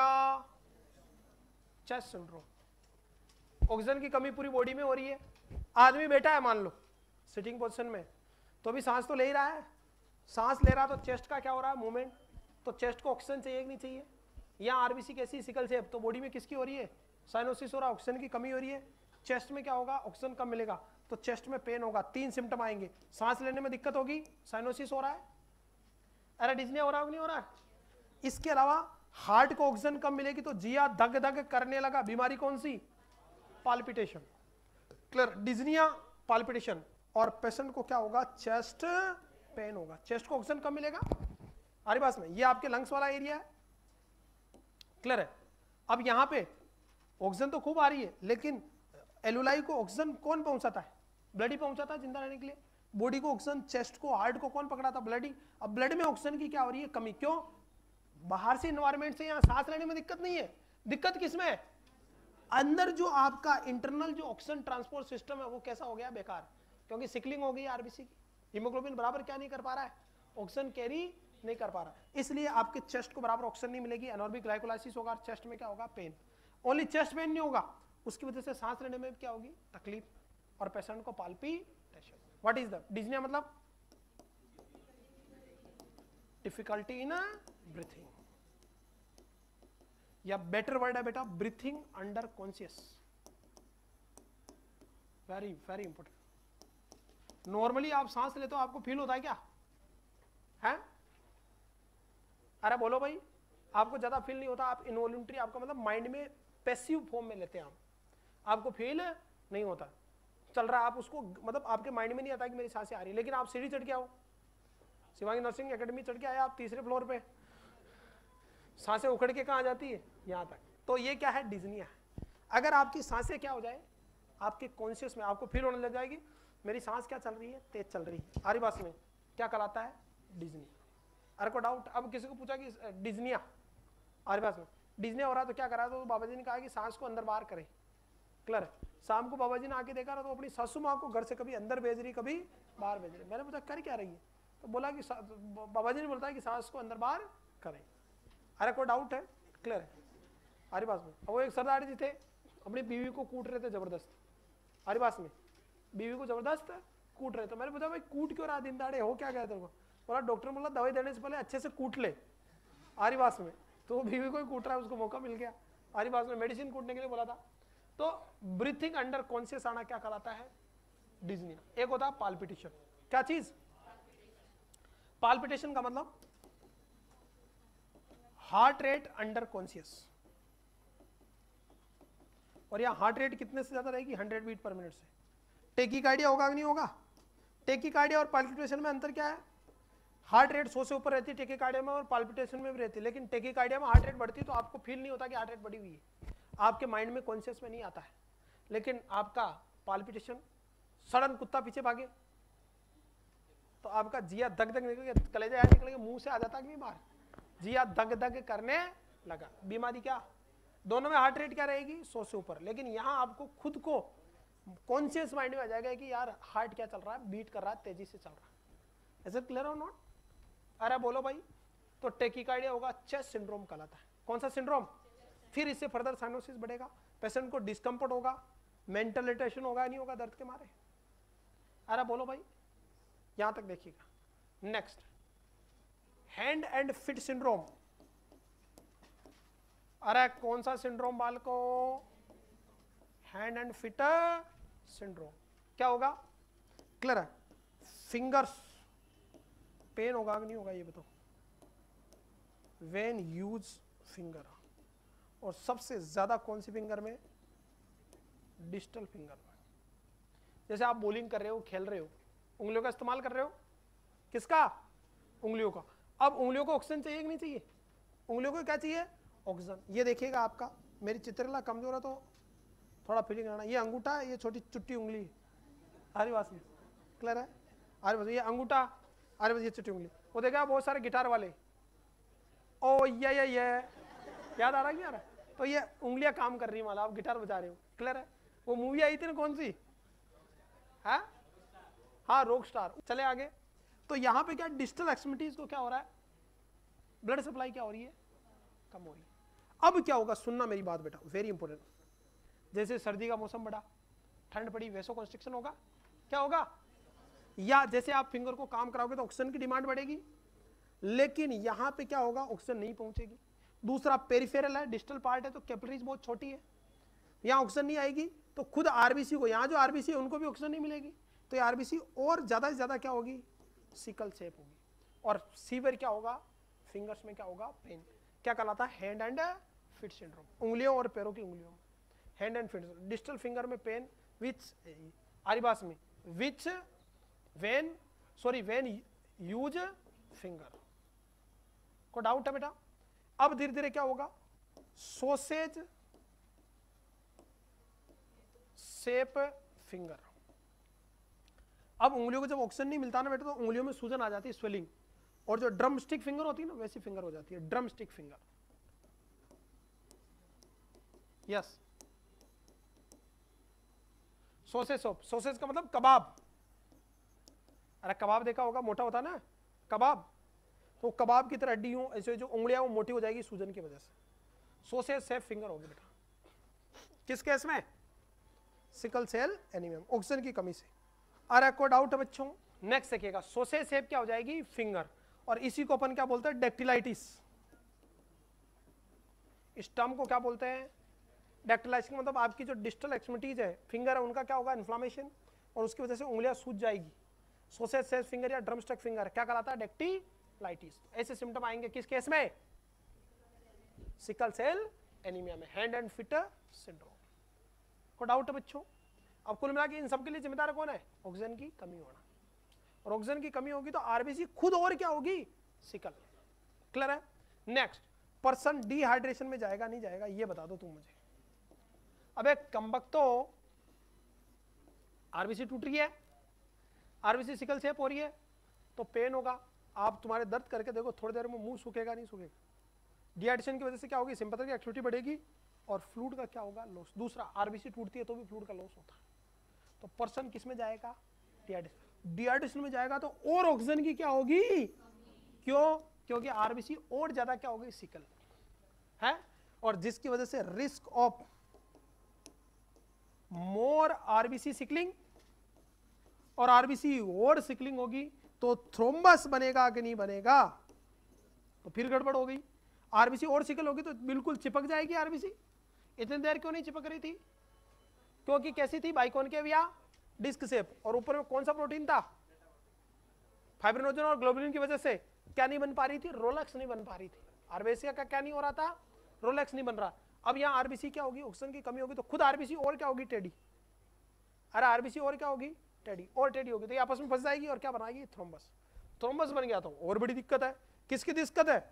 चेस्ट सिंड्रोम। ऑक्सीजन की कमी पूरी बॉडी में हो रही है, आदमी बैठा है मान लो सिटिंग पोजीशन में, तो भी सांस तो ले ही रहा है, सांस ले रहा है तो चेस्ट का क्या हो रहा है, मूवमेंट। तो चेस्ट को ऑक्सीजन चाहिए कि नहीं चाहिए। यहाँ आरबीसी कैसी, सिकल सेल, तो बॉडी में किसकी हो रही है, साइनोसिस हो रहा है, ऑक्सीजन की कमी हो रही है। चेस्ट में क्या होगा, ऑक्सीजन कम मिलेगा तो चेस्ट में पेन होगा। तीन सिम्टम आएंगे, सांस लेने में दिक्कत होगी, साइनोसिस हो रहा है, अरे डिस्निया हो रहा है नहीं हो रहा है। इसके अलावा हार्ट को ऑक्सीजन कम मिलेगी तो जिया धक धक करने लगा, बीमारी कौन सी, पाल्पिटेशन। Clear, dyspnoea, palpitation. और पेशेंट को क्या होगा, चेस्ट पेन होगा, चेस्ट को ऑक्सीजन कम मिलेगा। हमारे पास में ये आपके लंग्स वाला एरिया है, क्लियर है। अब यहां पे ऑक्सीजन तो खूब आ रही है, लेकिन एलुलाई को ऑक्सीजन कौन पहुंचाता है, ब्लड ही पहुंचाता है जिंदा रहने के लिए। बॉडी को ऑक्सीजन, चेस्ट को, हार्ट को कौन पकड़ाता, ब्लड ही। अब ब्लड में ऑक्सीजन की क्या हो रही है, कमी। क्यों, बाहर से इन्वायरमेंट से यहाँ सांस लेने में दिक्कत नहीं है, दिक्कत किसमें है, अंदर जो आपका इंटरनल जो ऑक्सीजन ट्रांसपोर्ट सिस्टम है वो कैसा हो गया, बेकार। क्योंकि सिकलिंग हो गई आरबीसी की, हीमोग्लोबिन बराबर क्या नहीं कर पा रहा है, ऑक्सीजन कैरी नहीं कर पा रहा, इसलिए आपके चेस्ट को बराबर ऑक्सीजन नहीं मिलेगी, एनोर्बिक ग्लाइकोलाइसिस होगा, चेस्ट में क्या होगा, पेन। ओनली चेस्ट पेन नहीं होगा, उसकी वजह से सांस लेने में क्या होगी, तकलीफ, और पेशेंट को palpitation. What is the dyspnoea, मतलब डिफिकल्टी इन ब्रीथिंग, या बेटर वर्ड है बेटा breathing under conscious, very very important. Normally आप सांस लेते हो आपको फील होता है क्या, है, अरे बोलो भाई, आपको ज्यादा फील नहीं होता, आप इनवॉल्यूंटरी, आपका मतलब माइंड में पैसिव फॉर्म में लेते हैं आप, आपको फील नहीं होता, चल रहा है, आप उसको मतलब आपके माइंड में नहीं आता कि मेरी सांसें आ रही है। लेकिन आप सीढ़ी चढ़ के आओ, शिवांगी नर्सिंग एकेडमी चढ़ के आए आप तीसरे फ्लोर पे, सांसें उखड़ के कहाँ जाती है, यहाँ तक। तो ये क्या है, डिज्निया है। अगर आपकी सांसें क्या हो जाए, आपके कॉन्शियस में आपको फील होने लग जाएगी मेरी सांस क्या चल रही है, तेज चल रही है, आरी बास में क्या कहलाता है, डिज्निया। अरे को डाउट, अब किसी को पूछा कि डिज्निया, आरी बास में डिज्निया हो रहा है तो क्या करा, तो बाबा जी ने कहा कि सांस को अंदर बाहर करें, क्लियर है। शाम को बाबा जी ने आके देखा तो अपनी सासू माँ को घर से कभी अंदर भेज रही कभी बाहर भेज रही। मैंने पूछा कर क्या रही है, तो बोला कि बाबा जी ने बोलता है कि सांस को अंदर बाहर करें। अरे कोई डाउट है, क्लियर है हमारी बात में। वो एक सरदार जी थे, अपनी बीवी को कूट रहे थे जबरदस्त, हमारी बात में बीवी को जबरदस्त कूट रहे थे। मैंने पूछा भाई कूट क्यों रहा दिन दाड़े, हो क्या गया तेरे को, बोला डॉक्टर बोला दवाई देने से पहले अच्छे से कूट ले, हमारी बात में। तो बीवी को ही कूट रहा है, उसको मौका मिल गया, हमारी बात में मेडिसिन कूटने के लिए बोला था। तो ब्रीथिंग अंडर कॉन्शियस आना क्या कहलाता है, डिज्निया। एक होता है पाल्पिटेशन, क्या चीज, पाल्पिटेशन का मतलब हार्ट रेट अंडर कॉन्शियस, और यहां हार्ट रेट कितने से ज्यादा रहेगी, हंड्रेड बीट पर मिनट से। टेकीकार्डिया होगा कि नहीं होगा, टेकीकार्डिया और पाल्पिटेशन में अंतर क्या है, हार्ट रेट सौ से ऊपर रहती है टेकीकार्डिया में और पाल्पिटेशन में भी रहती है, लेकिन टेकीकार्डिया में हार्ट रेट बढ़ती है तो आपको फील नहीं होता कि हार्ट रेट बढ़ी हुई है, आपके माइंड में कॉन्शियस में नहीं आता है। लेकिन आपका पाल्पिटेशन, सडन कुत्ता पीछे भागे तो आपका जिया दग दग निकल गया, कलेजा निकल गया, मुंह से आ जाता कि नहीं बाहर, जिया दग दग करने लगा, बीमारी क्या, दोनों में हार्ट रेट क्या रहेगी, सौ से ऊपर। लेकिन यहां आपको खुद को कॉन्शियस माइंड में आ जाएगा कि यार हार्ट क्या चल रहा है, बीट कर रहा है, तेजी से चल रहा है। इज इट क्लियर और नॉट, अरे बोलो भाई। तो टेकीकार्डिया होगा, चेस्ट सिंड्रोम कहलाता है। कौन सा सिंड्रोम, फिर इससे फर्दर साइनोसिस बढ़ेगा, पेशेंट को डिस्कम्फर्ट होगा, मेंटल इरिटेशन होगा नहीं होगा दर्द के मारे, अरे बोलो भाई, यहां तक देखिएगा। Next, hand and feet syndrome. अरे कौन सा सिंड्रोम बालको, हैंड एंड फिट सिंड्रोम। क्या होगा, क्लियर है, फिंगर्स पेन होगा कि नहीं होगा ये बताओ, वेन यूज फिंगर, और सबसे ज्यादा कौन सी फिंगर में? डिस्टल फिंगर में। जैसे आप बॉलिंग कर रहे हो, खेल रहे हो, उंगलियों का इस्तेमाल कर रहे हो, किसका? उंगलियों का। अब उंगलियों को ऑक्सीजन चाहिए कि नहीं चाहिए? उंगलियों को क्या चाहिए? ऑक्सीजन। ये देखिएगा, आपका मेरी चित्रकला कमजोर है तो थोड़ा फीलिंग रहना। ये अंगूठा है, ये छोटी चुट्टी उंगली है। हरी बात में क्लियर है? अरे बस ये अंगूठा, अरे बस ये छोटी उंगली। वो देखा बहुत सारे गिटार वाले, ओ ये ये ये याद आ रहा है? यार तो ये उंगलियां काम कर रही है, माला आप गिटार बजा रहे हो। क्लियर है? वो मूवी आई थी ना, कौन सी? है हाँ, रॉक स्टार। चले आगे। तो यहां पे क्या डिस्टल एक्सट्रीमिटीज को क्या हो रहा है? ब्लड सप्लाई क्या हो रही है? कम हो रही है। अब क्या होगा? सुनना मेरी बात बेटा, वेरी इंपॉर्टेंट। जैसे सर्दी का मौसम बढ़ा, ठंड पड़ी, वैसो कॉन्स्ट्रिक्शन होगा। क्या होगा? या जैसे आप फिंगर को काम कराओगे तो ऑक्सीजन की डिमांड बढ़ेगी, लेकिन यहां पे क्या होगा? ऑक्सीजन नहीं पहुंचेगी। दूसरा पेरिफेरल है, डिस्टल पार्ट है, तो कैपिलरीज बहुत छोटी है, यहां ऑक्सीजन नहीं आएगी, तो खुद आरबीसी को, यहां जो आरबीसी है उनको भी ऑक्सीजन नहीं मिलेगी, तो ये आरबीसी और ज्यादा से ज्यादा क्या होगी? सिकल शेप होगी। और सीवियर क्या होगा? फिंगर्स में क्या होगा? पेन। क्या कहलाता है? Hand and feet syndrome. उंगलियों और पैरों की उंगलियों में hand and feet. Distal finger में पेन विच आरिबास में which when sorry when use finger. को डाउट है बेटा? अब धीरे धीरे क्या होगा? Sausage shape finger. अब उंगलियों को जब ऑक्सीजन नहीं मिलता ना बेटा, तो उंगलियों में सूजन आ जाती है, स्वेलिंग, और जो ड्रम स्टिक फिंगर होती है ना, वैसी फिंगर हो जाती है, drumstick finger. Yes, sausage soap. Sausage का मतलब कबाब। अरे कबाब देखा होगा, मोटा होता ना कबाब, तो कबाब की तरह हड्डी हो, ऐसे जो उंगलियां वो मोटी हो जाएगी सूजन की वजह से। सोसेज शेप फिंगर होगी बेटा। किस केस में? सिकल सेल एनीमिया, ऑक्सीजन की कमी से। अरे को डाउट है बच्चों? नेक्स्ट देखिएगा, सोसेज शेप क्या हो जाएगी? फिंगर। और इसी को अपन क्या बोलते हैं? डेक्टिलाइटिस। इस टर्म को क्या बोलते हैं? डेक्टिलाइटिस। मतलब आपकी जो डिस्टल एक्सट्रीमिटीज है, फिंगर है, उनका क्या होगा? इन्फ्लामेशन, और उसकी वजह से उंगलियां सूज जाएगी। सोसेज शेप फिंगर या ड्रमस्टिक फिंगर क्या कहलाता है? डेक्टिलाइटिस। ऐसे सिम्टम आएंगे किस केस में? सिकल सेल एनीमिया में, हैंड एंड फिट सिंड्रोम। को डाउट है बच्चों? अब कुल मिला के इन सबके लिए जिम्मेदार कौन है? ऑक्सीजन की कमी होना। और ऑक्सीजन की कमी होगी तो आरबीसी खुद और क्या होगी? सिकल। क्लियर है? नेक्स्ट, पर्सन डिहाइड्रेशन में जाएगा नहीं जाएगा, ये बता दो तुम मुझे। अब एक कमबख्त तो आरबीसी टूट रही है, आरबीसी सिकल शेप हो रही है, तो पेन होगा। आप तुम्हारे दर्द करके देखो, थोड़ी देर में मुंह सूखेगा नहीं सूखेगा? डिहाइड्रेशन की वजह से क्या होगी? सिंपैथेटिक एक्टिविटी बढ़ेगी और फ्लूइड का क्या होगा? लॉस। दूसरा, आरबीसी टूटती है तो भी फ्लूइड का लॉस होता है। तो पर्सन किस में जाएगा? डिहाइड्रेशन। डिहाइड्रेशन में जाएगा तो और ऑक्सीजन की क्या होगी? क्यों? क्योंकि आरबीसी और ज्यादा क्या होगी? सिकल है, और जिसकी वजह से risk of more RBC sickling, और आरबीसी और सिकलिंग होगी तो थ्रोम्बस बनेगा कि नहीं बनेगा? तो फिर गड़बड़ हो गई। आरबीसी और सिकल होगी तो बिल्कुल चिपक जाएगी आरबीसी। इतनी देर क्यों नहीं चिपक रही थी? क्योंकि कैसी थी? बाइकॉनकेव या डिस्क शेप, और ऊपर में कौन सा प्रोटीन था? फाइब्रिनोजन और ग्लोबुलिन की वजह से क्या नहीं बन पा रही थी? रोलेक्स नहीं बन पा रही थी। आरबीसी का क्या नहीं हो रहा था? रोलेक्स नहीं बन रहा। अब यहाँ आरबीसी क्या होगी? ऑक्सीजन की कमी होगी तो खुद आरबीसी और क्या होगी? टेडी। अरे आरबीसी और क्या होगी? टेडी। और टेडी होगी तो ये आपस में फंस जाएगी और क्या बनाएगी? थ्रोम्बस। थ्रोम्बस बन गया तो और बड़ी दिक्कत है। किसकी दिक्कत है?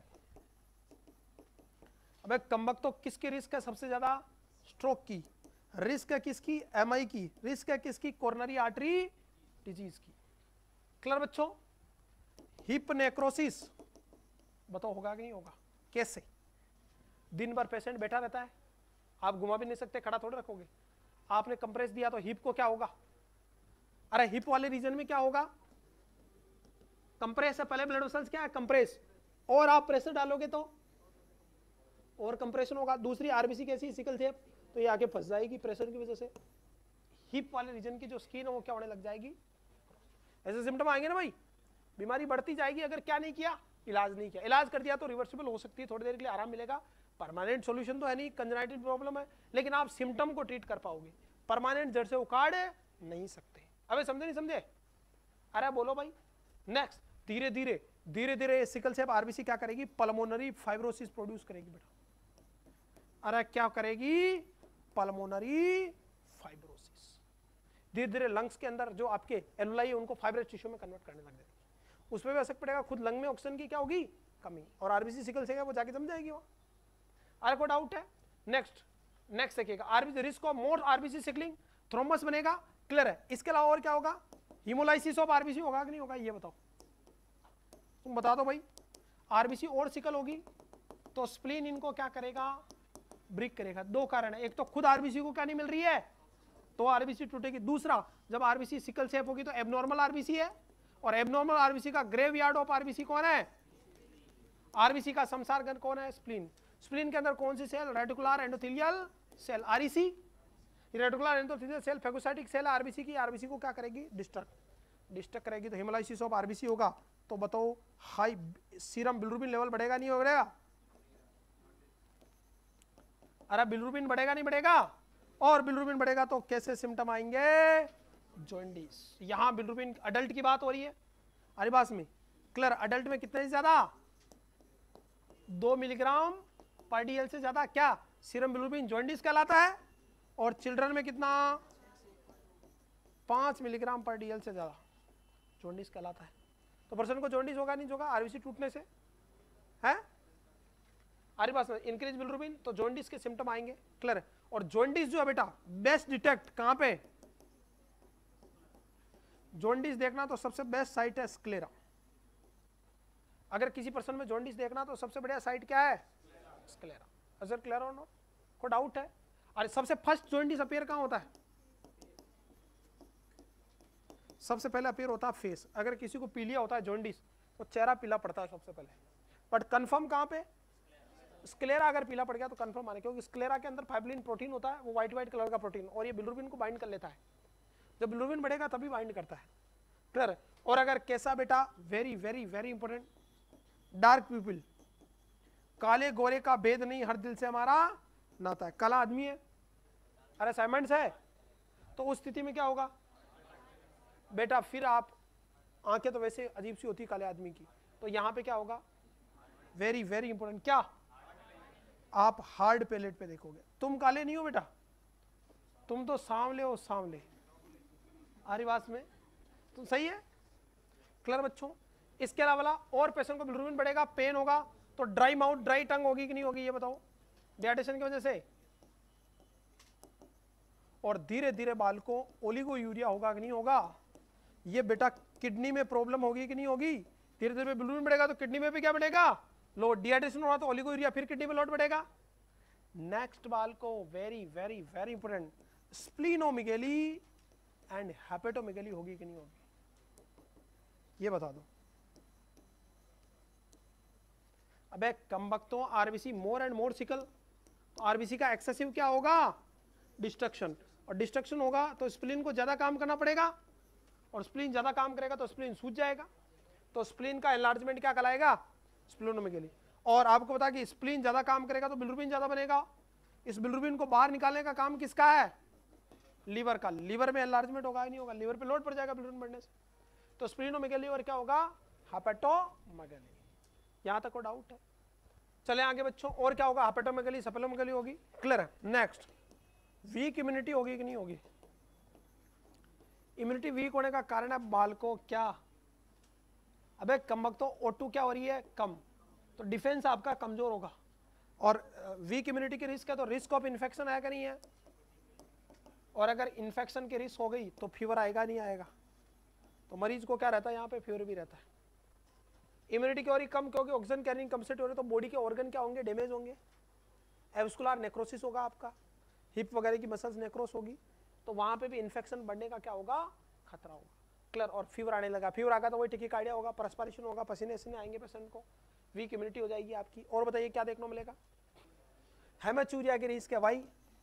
अबे कमबख्त तो किसकी रिस्क है सबसे ज्यादा? स्ट्रोक की। रिस्क है किसकी? एमआई की। रिस्क है किसकी? कोरोनरी आर्टरी डिजीज की। क्लियर बच्चों? हिप नेक्रोसिस बताओ होगा कि नहीं होगा? कैसे? दिन भर पेशेंट बैठा रहता है, आप घुमा भी नहीं सकते, खड़ा थोड़े रखोगे। आपने कंप्रेस दिया तो हिप को क्या होगा? अरे हिप वाले रीजन में क्या होगा? कंप्रेस है, पहले ब्लड वेसल्स क्या है? कंप्रेस, और आप प्रेशर डालोगे तो और कंप्रेशन होगा। दूसरी आरबीसी कैसी? सिकल शेप, तो ये आके फंस जाएगी प्रेशर की वजह से। हिप वाले रीजन की जो स्किन है वो क्या होने लग जाएगी? ऐसे सिम्टम आएंगे ना भाई, बीमारी बढ़ती जाएगी अगर क्या नहीं किया? इलाज नहीं किया। इलाज कर दिया तो रिवर्सिबल हो सकती है, थोड़ी देर के लिए आराम मिलेगा। परमानेंट सॉल्यूशन तो है नहीं, कंजनाइटिव प्रॉब्लम है, लेकिन आप सिम्टम को ट्रीट कर पाओगे, परमानेंट जड़ से उखाड़ नहीं सकते। अबे समझे नहीं समझे? अरे बोलो भाई। नेक्स्ट, धीरे धीरे धीरे धीरे सिकल शेप आरबीसी क्या करेगी? पल्मोनरी फाइब्रोसिस प्रोड्यूस करेगी बेटा। अरे क्या करेगी, पल्मोनरी फाइब्रोसिस। धीरे धीरे लंग्स के अंदर जो आपके एलुलाई है उनको फाइब्रस टिश्यू में कन्वर्ट करने लग जाएगी, उसमें भी असर पड़ेगा, खुद लंग में ऑक्सीजन की क्या होगी, कमी, और आरबीसी सिकल से वो जाके जम जाएगी वहां। अरे कोई डाउट है? नेक्स्ट नेक्स्ट देखिएगा, RBC risk of more RBC sickling, thrombus बनेगा, क्लियर है। इसके अलावा और क्या होगा, हीमोलाइसिस ऑफ आरबीसी होगा कि नहीं होगा, ये बताओ, तुम बता दो भाई। आरबीसी और सिकल होगी तो स्प्लीन इनको क्या करेगा, ब्रेक करेगा। दो कारण है, एक तो खुद आरबीसी को क्या नहीं मिल रही है तो आरबीसी टूटेगी, दूसरा जब आरबीसी सिकल शेप होगी तो एबनॉर्मल आरबीसी है, और एबनॉर्मल आरबीसी का ग्रेवयार्ड ऑफ आरबीसी कौन है, आरबीसी का शमशान घन कौन है, स्प्लीन। स्प्लीन के अंदर कौन सी cell, reticular endothelial cell, REC, reticular endothelial cell phagocytic cell RBC की, आरबीसी को क्या करेगी, डिस्टर्ब डिस्टर्ब करेगी, तो हेमोलाइसिस ऑफ आरबीसी होगा। तो बताओ हाई सीरम बिलिरुबिन लेवल बढ़ेगा नहीं बढ़ेगा, अरे बिलिरुबिन बढ़ेगा नहीं बढ़ेगा, और बिलिरुबिन बढ़ेगा तो कैसे सिम्टम आएंगे, जॉन्डिस। यहां बिलिरुबिन अडल्ट की बात हो रही है अरिबास में, क्लियर। अडल्ट में कितने से ज्यादा, दो मिलीग्राम पर डीएल से ज्यादा क्या सीरम बिलिरुबिन जॉन्डिस कहलाता है, और चिल्ड्रन में कितना, पांच मिलीग्राम पर डीएल से ज्यादा जॉन्डिस कहलाता है। तो पर्सन को जॉन्डिस होगा नहीं होगा आरबीसी टूटने से, है आरिबास में इंक्रीज बिलिरुबिन तो जॉन्डिस के सिम्टम आएंगे, क्लियर। और जॉन्डिस जो है बेटा बेस्ट डिटेक्ट कहां पे, जॉन्डिस देखना तो सबसे बेस्ट साइट है स्क्लेरा। अगर किसी पर्सन में जॉन्डिस देखना तो सबसे बढ़िया साइट क्या है, स्क्लेरा। अजर क्लियर और नो, कोई डाउट है? अरे सबसे फर्स्ट जॉन्डिस अपीयर कहां होता है, सबसे पहले अपीयर होता है फेस। अगर किसी को पीलिया होता है जॉन्डिस तो चेहरा पीला पड़ता है सबसे पहले, बट कंफर्म कहां पे, स्क्लेरा अगर पीला पड़ गया तो कंफर्म आने, क्योंकि स्क्लेरा के अंदर फाइब्रिन प्रोटीन होता है, वो व्हाइट व्हाइट कलर का प्रोटीन, और ये बिलिरुबिन को बाइंड कर लेता है, जब बिलिरुबिन बढ़ेगा तभी बाइंड करता है, क्लियर। और अगर कैसा बेटा, very very very important, dark people, काले गोरे का भेद नहीं, हर दिल से हमारा नाता है, काला आदमी है, अरे असाइनमेंट्स है, तो उस स्थिति में क्या होगा बेटा, फिर आप आंखें तो वैसे अजीब सी होती है काले आदमी की, तो यहां पे क्या होगा, वेरी वेरी इंपॉर्टेंट, क्या आप हार्ड पैलेट पे देखोगे। तुम काले नहीं हो बेटा, तुम तो सांवले हो, सांवले आरिवास में, तो सही है, क्लियर बच्चों। इसके अलावा और पेशेंट को बिलिरुबिन बढ़ेगा, पेन होगा, तो ड्राई माउथ ड्राई टंग होगी कि नहीं होगी, ये बताओ, डिहाइड्रेशन की वजह से। और धीरे धीरे बाल को ओलिगो यूरिया होगा कि नहीं होगा, ये बेटा किडनी में प्रॉब्लम होगी कि नहीं होगी, धीरे धीरे बिलिरुबिन बढ़ेगा तो किडनी में भी क्या बढ़ेगा, लोड, डिहाइड्रेशन हो रहा तो ओलिगो यूरिया, फिर किडनी में लोड बढ़ेगा। नेक्स्ट बाल को very very very important, splenomegaly and hepatomegaly होगी कि नहीं होगी, ये बता दो। अबे कमबख्तों, RBC more and more sickle, RBC का एक्सेसिव क्या होगा, डिस्ट्रक्शन, और डिस्ट्रक्शन होगा तो स्प्लीन को ज्यादा काम करना पड़ेगा, और स्प्लीन ज्यादा काम करेगा तो स्प्लीन सूज जाएगा, तो स्प्लीन का एनलार्जमेंट क्या कहलाएगा, स्प्लीनोमेगाली। और आपको पता कि स्प्लीन ज्यादा काम करेगा तो बिलिरुबिन ज्यादा बनेगा, इस बिलिरुबिन को बाहर निकालने का काम किसका है, लीवर का, लीवर में एनलार्जमेंट होगा ही नहीं होगा, लीवर पे लोड पड़ जाएगा बिलिरुबिन बढ़ने से, तो स्प्लीनोमेगाली और क्या होगा, हेपेटोमेगाली। यहां तक को डाउट है? चले आगे बच्चों, और क्या होगा, हेपेटोमेगाली सेफलोमेगाली होगी, क्लियर है। नेक्स्ट, वीक इम्यूनिटी होगी कि नहीं होगी, इम्यूनिटी वीक होने का कारण है बाल को क्या, अबे कमबख्तों ओ टू क्या हो रही है, कम, तो डिफेंस आपका कमजोर होगा, और वीक इम्यूनिटी की रिस्क है तो रिस्क ऑफ इन्फेक्शन आएगा नहीं है, और अगर इन्फेक्शन की रिस्क हो गई तो फीवर आएगा नहीं आएगा, तो मरीज को क्या रहता है यहाँ पे, फीवर भी रहता है। इम्यूनिटी की हो रही कम क्योंकि ऑक्सीजन कैरिंग कम से हो रही, तो बॉडी के ऑर्गन क्या होंगे, डैमेज होंगे, एवस्कुलर नेक्रोसिस होगा आपका, हिप वगैरह की मसल्स नेक्रोस होगी, तो वहां पे भी इन्फेक्शन बढ़ने का क्या होगा, खतरा होगा, क्लियर। और फीवर आने लगा, फीवर आगा तो वही टिकिकार्डिया होगा, परस्पिरेशन होगा, पसीने से आएंगे पेशेंट को, वीक इम्यूनिटी हो जाएगी आपकी। और बताइए क्या देखने को मिलेगा, हेमेचूरिया की रिस्क है भाई,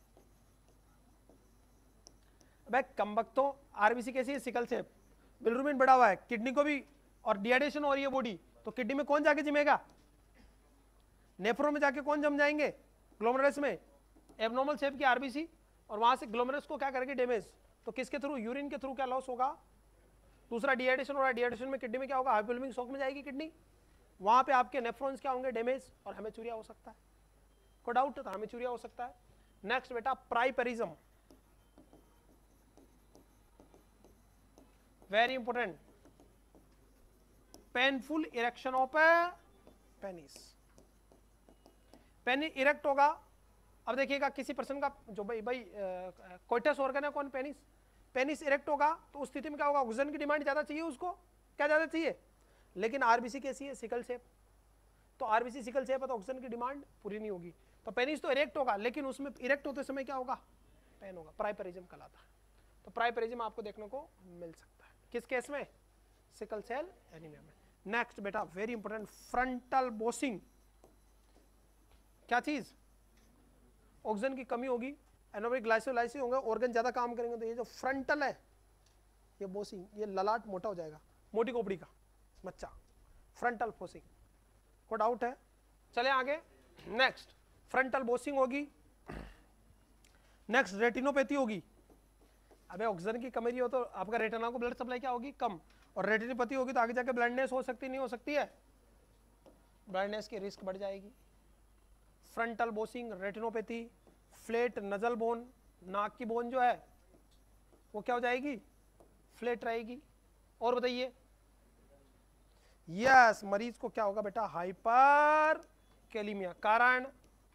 भाई कमबख्तों, आरबीसी कैसी है, सिकल सेप, बिलिरुबिन बढ़ा हुआ है, किडनी को भी, और डिहाइड्रेशन हो रही है बॉडी, तो किडनी में कौन जाके जमेगा, नेफ्रो में जाके कौन जम जाएंगे, ग्लोमेरुलस में, एबनॉर्मल शेप की आरबीसी, और वहां से ग्लोमेरुलस को क्या करेगी, डैमेज, तो किसके थ्रू, यूरिन के थ्रू क्या लॉस होगा, दूसरा डिहाइड्रेशन हो रहा है, डिहाइड्रेशन में किडनी में क्या होगा, हाइपोवोलेमिक शॉक में जाएगी किडनी, वहां पे आपके नेफ्रॉन्स क्या होंगे, डैमेज, और हेमेचूरिया हो सकता है। कोई डाउट? थायमिचूरिया हो सकता है। नेक्स्ट बेटा priapism, very important, painful erection of penis. Penis erect होगा। अब देखिएगा किसी पर्सन का जो भाई भाई कोइटस ऑर्गन है कौन? पेनिस। पेनिस इरेक्ट होगा तो उस स्थिति में क्या होगा? ऑक्सीजन की डिमांड ज्यादा चाहिए उसको, क्या ज्यादा चाहिए? लेकिन आरबीसी कैसी है? सिकल शेप, तो आरबीसी सिकल शेप है तो ऑक्सीजन की डिमांड पूरी नहीं होगी। तो पेनिस तो इरेक्ट होगा लेकिन उसमें इरेक्ट होते समय क्या होगा? पेन होगा, प्राइपेरिज्म कहलाता है। तो प्राइपेरिज्म आपको देखने को मिल सकता है किस केस में? सिकल सेल एनीमिया में। नेक्स्ट बेटा वेरी इंपॉर्टेंट, फ्रंटल बोसिंग। क्या चीज? ऑक्सीजन की कमी होगी, एनोबिक ग्लाइकोलाइसिस होंगे, ऑर्गन ज्यादा काम करेंगे, तो ये जो फ्रंटल है ये बोसिंग, ये ललाट मोटा हो जाएगा, मोटी खोपड़ी का बच्चा, फ्रंटल बोसिंग। को डाउट है? चले आगे। नेक्स्ट फ्रंटल बोसिंग होगी। नेक्स्ट रेटिनोपैथी होगी। अबे ऑक्सीजन की कमी हो तो आपका रेटिना को ब्लड सप्लाई क्या होगी? कम। और रेटिनोपैथी होगी तो आगे जाके ब्लाइंडनेस हो सकती नहीं हो सकती है? ब्लाइंडनेस की रिस्क बढ़ जाएगी। Frontal bossing, retinopathy, flat nasal bone, नाक की बोन जो है वो क्या हो जाएगी? फ्लैट रहेगी। और बताइए, यस yes, मरीज को क्या होगा बेटा? Hyperkalaemia. कारण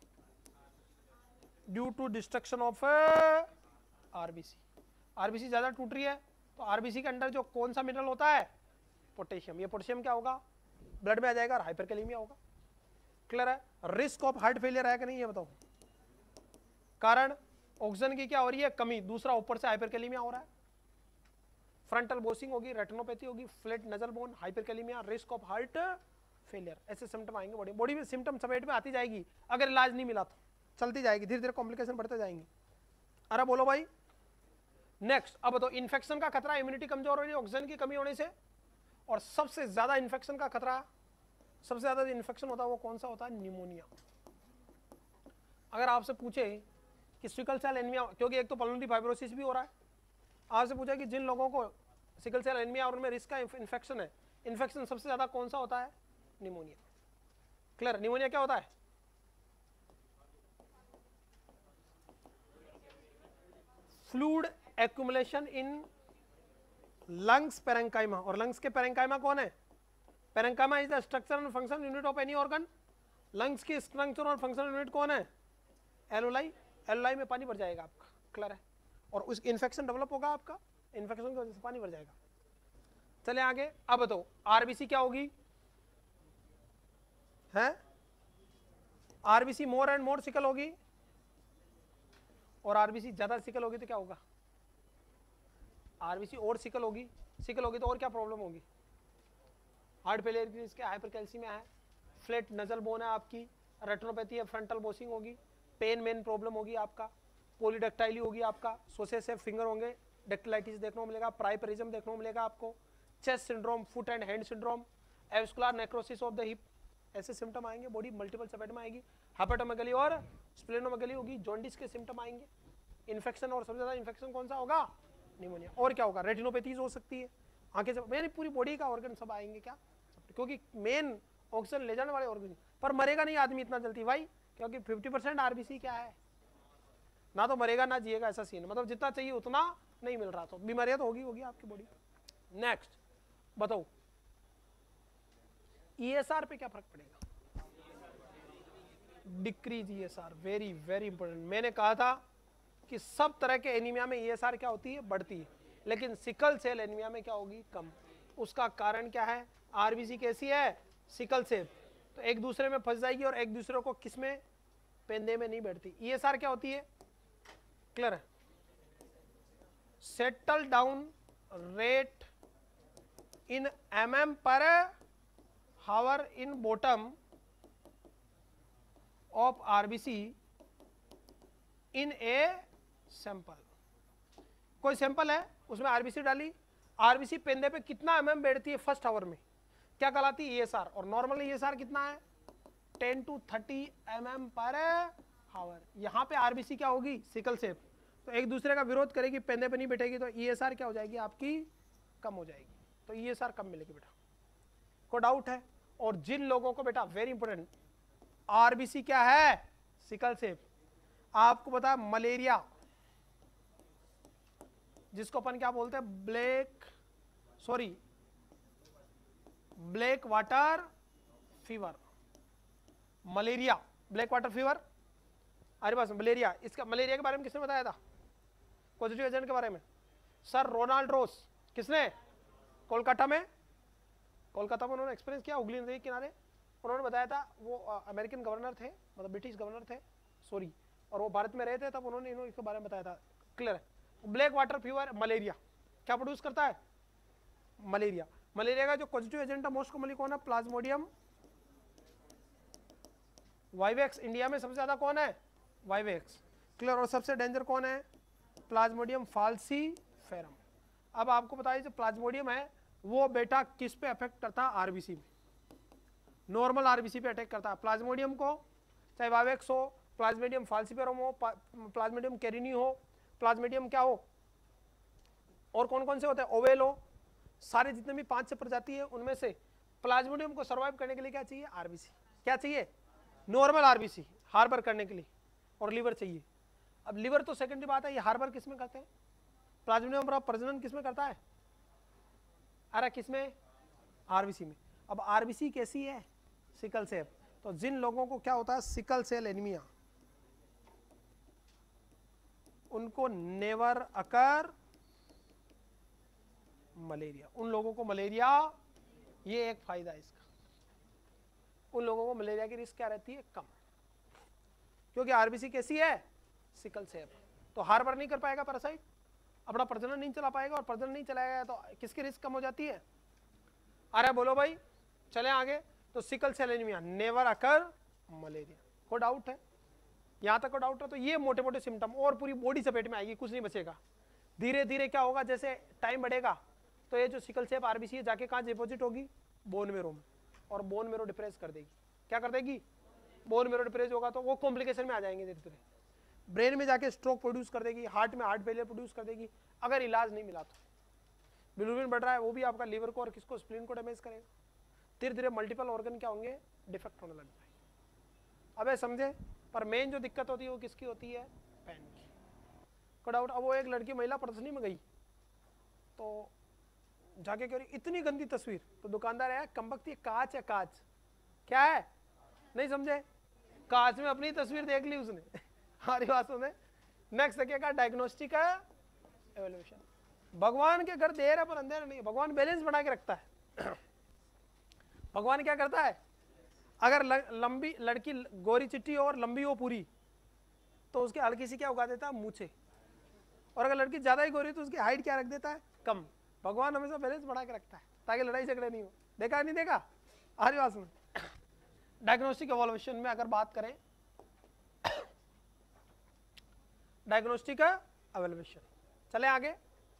due to destruction of RBC. RBC ज्यादा टूट रही है तो आरबीसी के अंदर जो कौन सा मिनरल होता है? पोटेशियम। ये पोटेशियम क्या होगा? ब्लड में आ जाएगा और हाइपर कैलीमिया होगा। क्लियर है? रिस्क ऑफ हार्ट फेलियर है कि नहीं ये बताओ? कारण ऑक्सीजन की क्या हो रही है? कमी, दूसरा ऊपर से हाइपर कैलीमिया हो रहा है। फ्रंटल बोसिंग होगी, रेटिनोपैथी होगी, flat nasal bone, hyperkalaemia, risk of heart failure, ऐसे सिम्टम आएंगे बॉडी बॉडी में। सिम्टम समेट में आती जाएगी, अगर इलाज नहीं मिला तो चलती जाएगी, धीरे धीरे कॉम्प्लिकेशन बढ़ते जाएंगे। अरे बोलो भाई। नेक्स्ट अब बताओ, इन्फेक्शन का खतरा, इम्यूनिटी कमजोर हो रही है ऑक्सीजन की कमी होने से, और सबसे ज्यादा इन्फेक्शन का खतरा, सबसे ज्यादा इन्फेक्शन होता है वो कौन सा होता है? निमोनिया। अगर आपसे पूछे कि सिकल सेल एनीमिया, क्योंकि एक तो पल्मोनरी फाइब्रोसिस भी हो रहा है, आपसे पूछा कि जिन लोगों को सिकल सेल एनीमिया और उनमें रिस्क का इन्फेक्शन है, इन्फेक्शन सबसे ज्यादा कौन सा होता है? निमोनिया। क्लियर? निमोनिया क्या होता है? Fluid accumulation in lungs parenchyma. और लंग्स के पेरेंकाइमा कौन है? Parenchyma is the structure and function unit of any organ. Lungs की स्ट्रक्चर और फंक्शन यूनिट कौन है? एलोलाई। एलोलाई में पानी भर जाएगा आपका। क्लियर है? और उस इन्फेक्शन डेवलप होगा आपका, इन्फेक्शन की वजह से पानी भर जाएगा। चले आगे। अब बताओ आरबीसी क्या होगी? है RBC more and more sickle होगी, और आरबीसी ज्यादा सिकल होगी तो क्या होगा? आरबीसी और सिकल होगी, सिकल होगी तो और क्या प्रॉब्लम होगी? हार्ट फेलियर की रिस्क है, हाइपरकैल्सीमिया है, फ्लैट नजल बोन है आपकी, रेटिनोपैथी है, फ्रंटल बोसिंग होगी, पेन मेन प्रॉब्लम होगी आपका, पॉलीडेक्टाइली होगी आपका, सोसेसिव फिंगर होंगे, डेक्टिलाइटिस देखने को मिलेगा, प्राइपेरिज्म देखने को मिलेगा आपको, chest syndrome, foot and hand syndrome, avascular necrosis of the hip, ऐसे सिम्टम आएंगे। बॉडी मल्टीपल सेपेट में आएगी, हेपेटोमेगली और स्प्लेनोमेगली होगी, जॉन्डिस के सिम्टम आएंगे, इन्फेक्शन, और सबसे ज्यादा इन्फेक्शन कौन सा होगा? निमोनिया। और क्या होगा? रेटिनोपैथीज हो सकती है, आंखें से, मेरी पूरी बॉडी का ऑर्गन सब आएंगे क्या? क्योंकि मेन ऑक्सीजन ले जाने वाले ऑर्गन। पर मरेगा नहीं आदमी इतना जल्दी भाई, क्योंकि फिफ्टी परसेंट आरबीसी क्या है, ना तो मरेगा ना जिएगा, ऐसा सीन। मतलब जितना चाहिए उतना नहीं मिल रहा, तो बीमारियां तो होगी होगी आपकी बॉडी। नेक्स्ट बताओ ईएसआर पे क्या फर्क पड़ेगा? Decrease ESR, very very important. मैंने कहा था कि सब तरह के एनीमिया में ईएसआर क्या होती है? बढ़ती है, लेकिन सिकल सेल एनीमिया में क्या होगी? कम। उसका कारण क्या है? आरबीसी कैसी है? सिकल सेल, तो एक दूसरे में फंस जाएगी और एक दूसरे को किसमें? पेंदे में नहीं बैठती। ईएसआर क्या होती है? क्लियर है? Settle down rate in mm per hour in bottom of RBC in a sample. कोई सैंपल है, उसमें आरबीसी डाली, आरबीसी पेंदे पे कितना एमएम बैठती है फर्स्ट आवर में, क्या कहलाती है? ईएसआर। और नॉर्मल ईएसआर कितना है? Ten to thirty MM per हावर। यहाँ पे आरबीसी क्या होगी? सिकल सेप, तो एक दूसरे का विरोध करेगी, पेंदे पे नहीं बैठेगी, तो ईएसआर क्या हो जाएगी आपकी? कम हो जाएगी। तो ईएसआर कम मिलेगी बेटा। को डाउट है? और जिन लोगों को बेटा वेरी इंपॉर्टेंट, आरबीसी क्या है? Sickle cell. आपको पता है मलेरिया, जिसको अपन क्या बोलते हैं, black sorry black water fever, malaria, black water fever. अरे बस मलेरिया, इसका मलेरिया के बारे में किसने बताया था, पॉजिटिव एजेंट के बारे में? Sir Ronald Ross. किसने? कोलकाता में, कोलकाता में उन्होंने एक्सपीरियंस किया, हुगली नदी के किनारे। उन्होंने बताया था, वो अमेरिकन गवर्नर थे, मतलब ब्रिटिश गवर्नर थे सॉरी, और वो भारत में रहे थे, तब उन्होंने इन्होंने इसके बारे में बताया था। क्लियर है? ब्लैक वाटर फीवर मलेरिया क्या प्रोड्यूस करता है? मलेरिया। मलेरिया का जो पॉजिटिव एजेंट है मोस्ट कॉमनली कौन है? Plasmodium vivax. इंडिया में सबसे ज्यादा कौन है? वाइवेक्स। क्लियर? और सबसे डेंजर कौन है? Plasmodium falciparum. अब आपको बताइए जो प्लाज्मोडियम है वो बेटा किस पे अफेक्ट करता है? आरबीसी में, नॉर्मल आरबीसी पे अटैक करता है। प्लाज्मोडियम को, चाहे वाइवेक्स हो, प्लाज्मोडियम फाल्सीफेरम हो, प्लाज्मोडियम कैरिनी हो, प्लाज्मोडियम क्या हो, और कौन कौन से होते हैं? ओवेल हो, सारे जितने भी पांच छह प्रजाति है उनमें से प्लाज्मोडियम को सर्वाइव करने के लिए क्या चाहिए? आरबीसी। क्या चाहिए? नॉर्मल आरबीसी हार्बर करने के लिए, और लीवर चाहिए। अब लीवर तो सेकेंडरी बात है, ये हार्बर किसमें करते हैं? प्लाज्मोडियम प्रजनन किसमें करता है? अरे किसमें? आरबीसी में। अब आरबीसी कैसी है? Sickle cell. तो जिन लोगों को क्या होता है सिकल सेल एनीमिया, उनको नेवर अकर मलेरिया। उन लोगों को मलेरिया, ये एक फायदा है इसका, उन लोगों को मलेरिया की रिस्क क्या रहती है? कम, क्योंकि आरबीसी कैसी है? Sickle cell. तो हार्बर नहीं कर पाएगा पैरासाइट, अपना प्रजनन नहीं चला पाएगा, और प्रजनन नहीं चलाएगा तो किसकी रिस्क कम हो जाती है? अरे बोलो भाई, चले आगे। तो sickle cell anaemia, never occur malaria. कोई डाउट है? यहां तक को डाउट है तो ये मोटे मोटे सिम्टम, और पूरी बॉडी सपेट में आएगी, कुछ नहीं बचेगा। धीरे धीरे क्या होगा, जैसे टाइम बढ़ेगा तो ये जो सिकल सेल आरबीसी है जाके कहां डिपोजिट होगी? बोन मेरो में, और बोन मेरो डिप्रेस कर देगी। क्या कर देगी? बोन मेरो डिप्रेस होगा तो वो कॉम्प्लिकेशन में आ जाएंगे धीरे धीरे। ब्रेन में जाके स्ट्रोक प्रोड्यूस कर देगी, हार्ट में हार्ट फेलियर प्रोड्यूस कर देगी, अगर इलाज नहीं मिला तो। बिलिरुबिन बढ़ रहा है, वो भी आपका लीवर को और किसको? स्प्लीन को डैमेज करेगा। धीरे धीरे मल्टीपल ऑर्गन क्या होंगे? डिफेक्ट होने लग जाएंगे। अब समझे? पर मेन जो दिक्कत होती है वो किसकी होती है? पेन की। को डाउट? अब वो एक लड़की महिला प्रदर्शनी में गई तो जाके कह रही इतनी गंदी तस्वीर, तो दुकानदार है कमबख्ती, कांच है कांच। क्या है? नहीं समझे? कांच में अपनी तस्वीर देख ली उसने। हमारी बात सुने। नेक्स्ट क्या कहा? Diagnostic evaluation. भगवान के घर देर है पर अंधेरा नहीं। भगवान बैलेंस बना के रखता है। भगवान क्या करता है? अगर लंबी लड़की गोरी चिट्टी और लंबी हो पूरी तो उसकी हल्की सी क्या उगा देता है? मूछे। और अगर लड़की ज्यादा ही गोरी तो उसकी हाइट क्या रख देता है? कम। भगवान हमेशा बैलेंस बना के रखता है ताकि लड़ाई झगड़े नहीं हो। देखा नहीं देखा? हमारी बात सुन। डायग्नोस्टिक एवल्यूशन में अगर बात करें, डायग्नोस्टिक एवल्यूशन, चले आगे।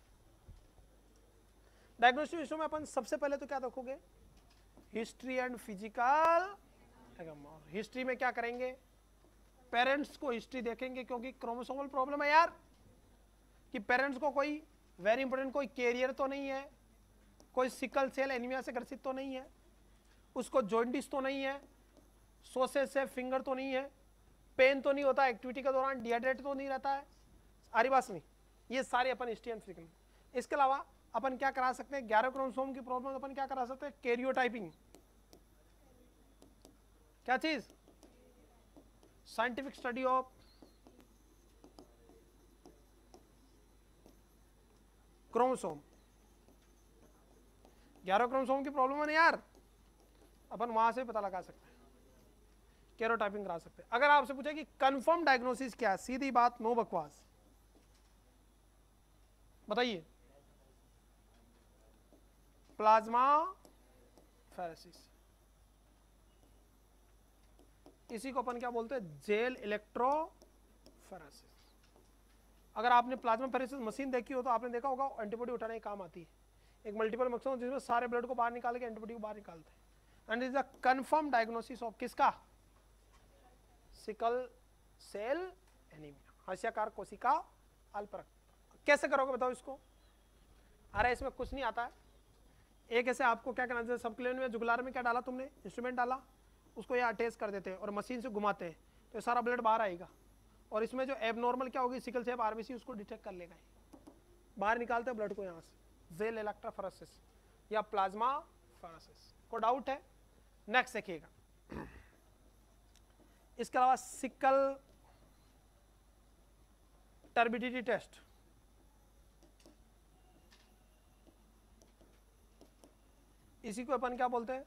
डायग्नोस्टिक विषय में अपन सबसे पहले तो क्या देखोगे? History and physical. हिस्ट्री में क्या करेंगे? पेरेंट्स को हिस्ट्री देखेंगे, क्योंकि क्रोमोसोमल प्रॉब्लम है यार, कि पेरेंट्स को कोई वेरी इंपॉर्टेंट कोई कैरियर तो नहीं है, कोई सिकल सेल एनीमिया से ग्रसित तो नहीं है, उसको जॉइंटिस तो नहीं है, सोसेस से फिंगर तो नहीं है, पेन तो नहीं होता एक्टिविटी के दौरान, डिहाइड्रेट तो नहीं रहता है, आरिबास नहीं। ये सारे अपन हिस्ट्री एंड फिजिकल। इसके अलावा अपन क्या करा सकते हैं? ग्यारह क्रोमोसोम की प्रॉब्लम अपन क्या करा सकते हैं? कैरियोटाइपिंग। क्या चीज? Scientific study of chromosome. ग्यारह क्रोमोसोम की प्रॉब्लम है ना यार, अपन वहां से पता लगा सकते हैं, कैरोटाइपिंग करा सकते हैं। अगर आपसे पूछे कि कंफर्म डायग्नोसिस क्या है, सीधी बात, नो बकवास, बताइए। प्लाज्मा फेरेसिस, इसी को अपन क्या बोलते हैं? Gel electrophoresis. अगर आपने प्लाज्मा फेरेसिस मशीन देखी हो तो आपने देखा होगा एंटीबॉडी उठाने की काम आती है। एक मल्टीपल मकसद जिसमें सारे ब्लड को बाहर निकाल के एंटीबॉडी को बाहर निकालते हैं। And is the confirm diagnosis of किसका? सिकल सेल एनीमिया, हर्ष्याकार कोशिका अल्परक्त। कैसे करोगे बताओ इसको? अरे इसमें कुछ नहीं आता है। एक ऐसे आपको क्या करना चाहिए? सबक्लेवियन में जुगुलार में क्या डाला तुमने? इंस्ट्रूमेंट डाला, उसको यहाँ अटैच कर देते हैं और मशीन से घुमाते हैं। तो सारा ब्लड बाहर आएगा और इसमें जो एबनॉर्मल क्या होगी, सिकल सेल आरबीसी उसको डिटेक्ट कर लेगा, बाहर निकालते हैं ब्लड को यहाँ से, जेल इलेक्ट्रोफोरेसिस या प्लाज्मा फोरेसिस। को डाउट है? नेक्स्ट देखिएगा, इसके अलावा सिकल टर्बिडिटी टेस्ट, इसी को अपन क्या बोलते हैं,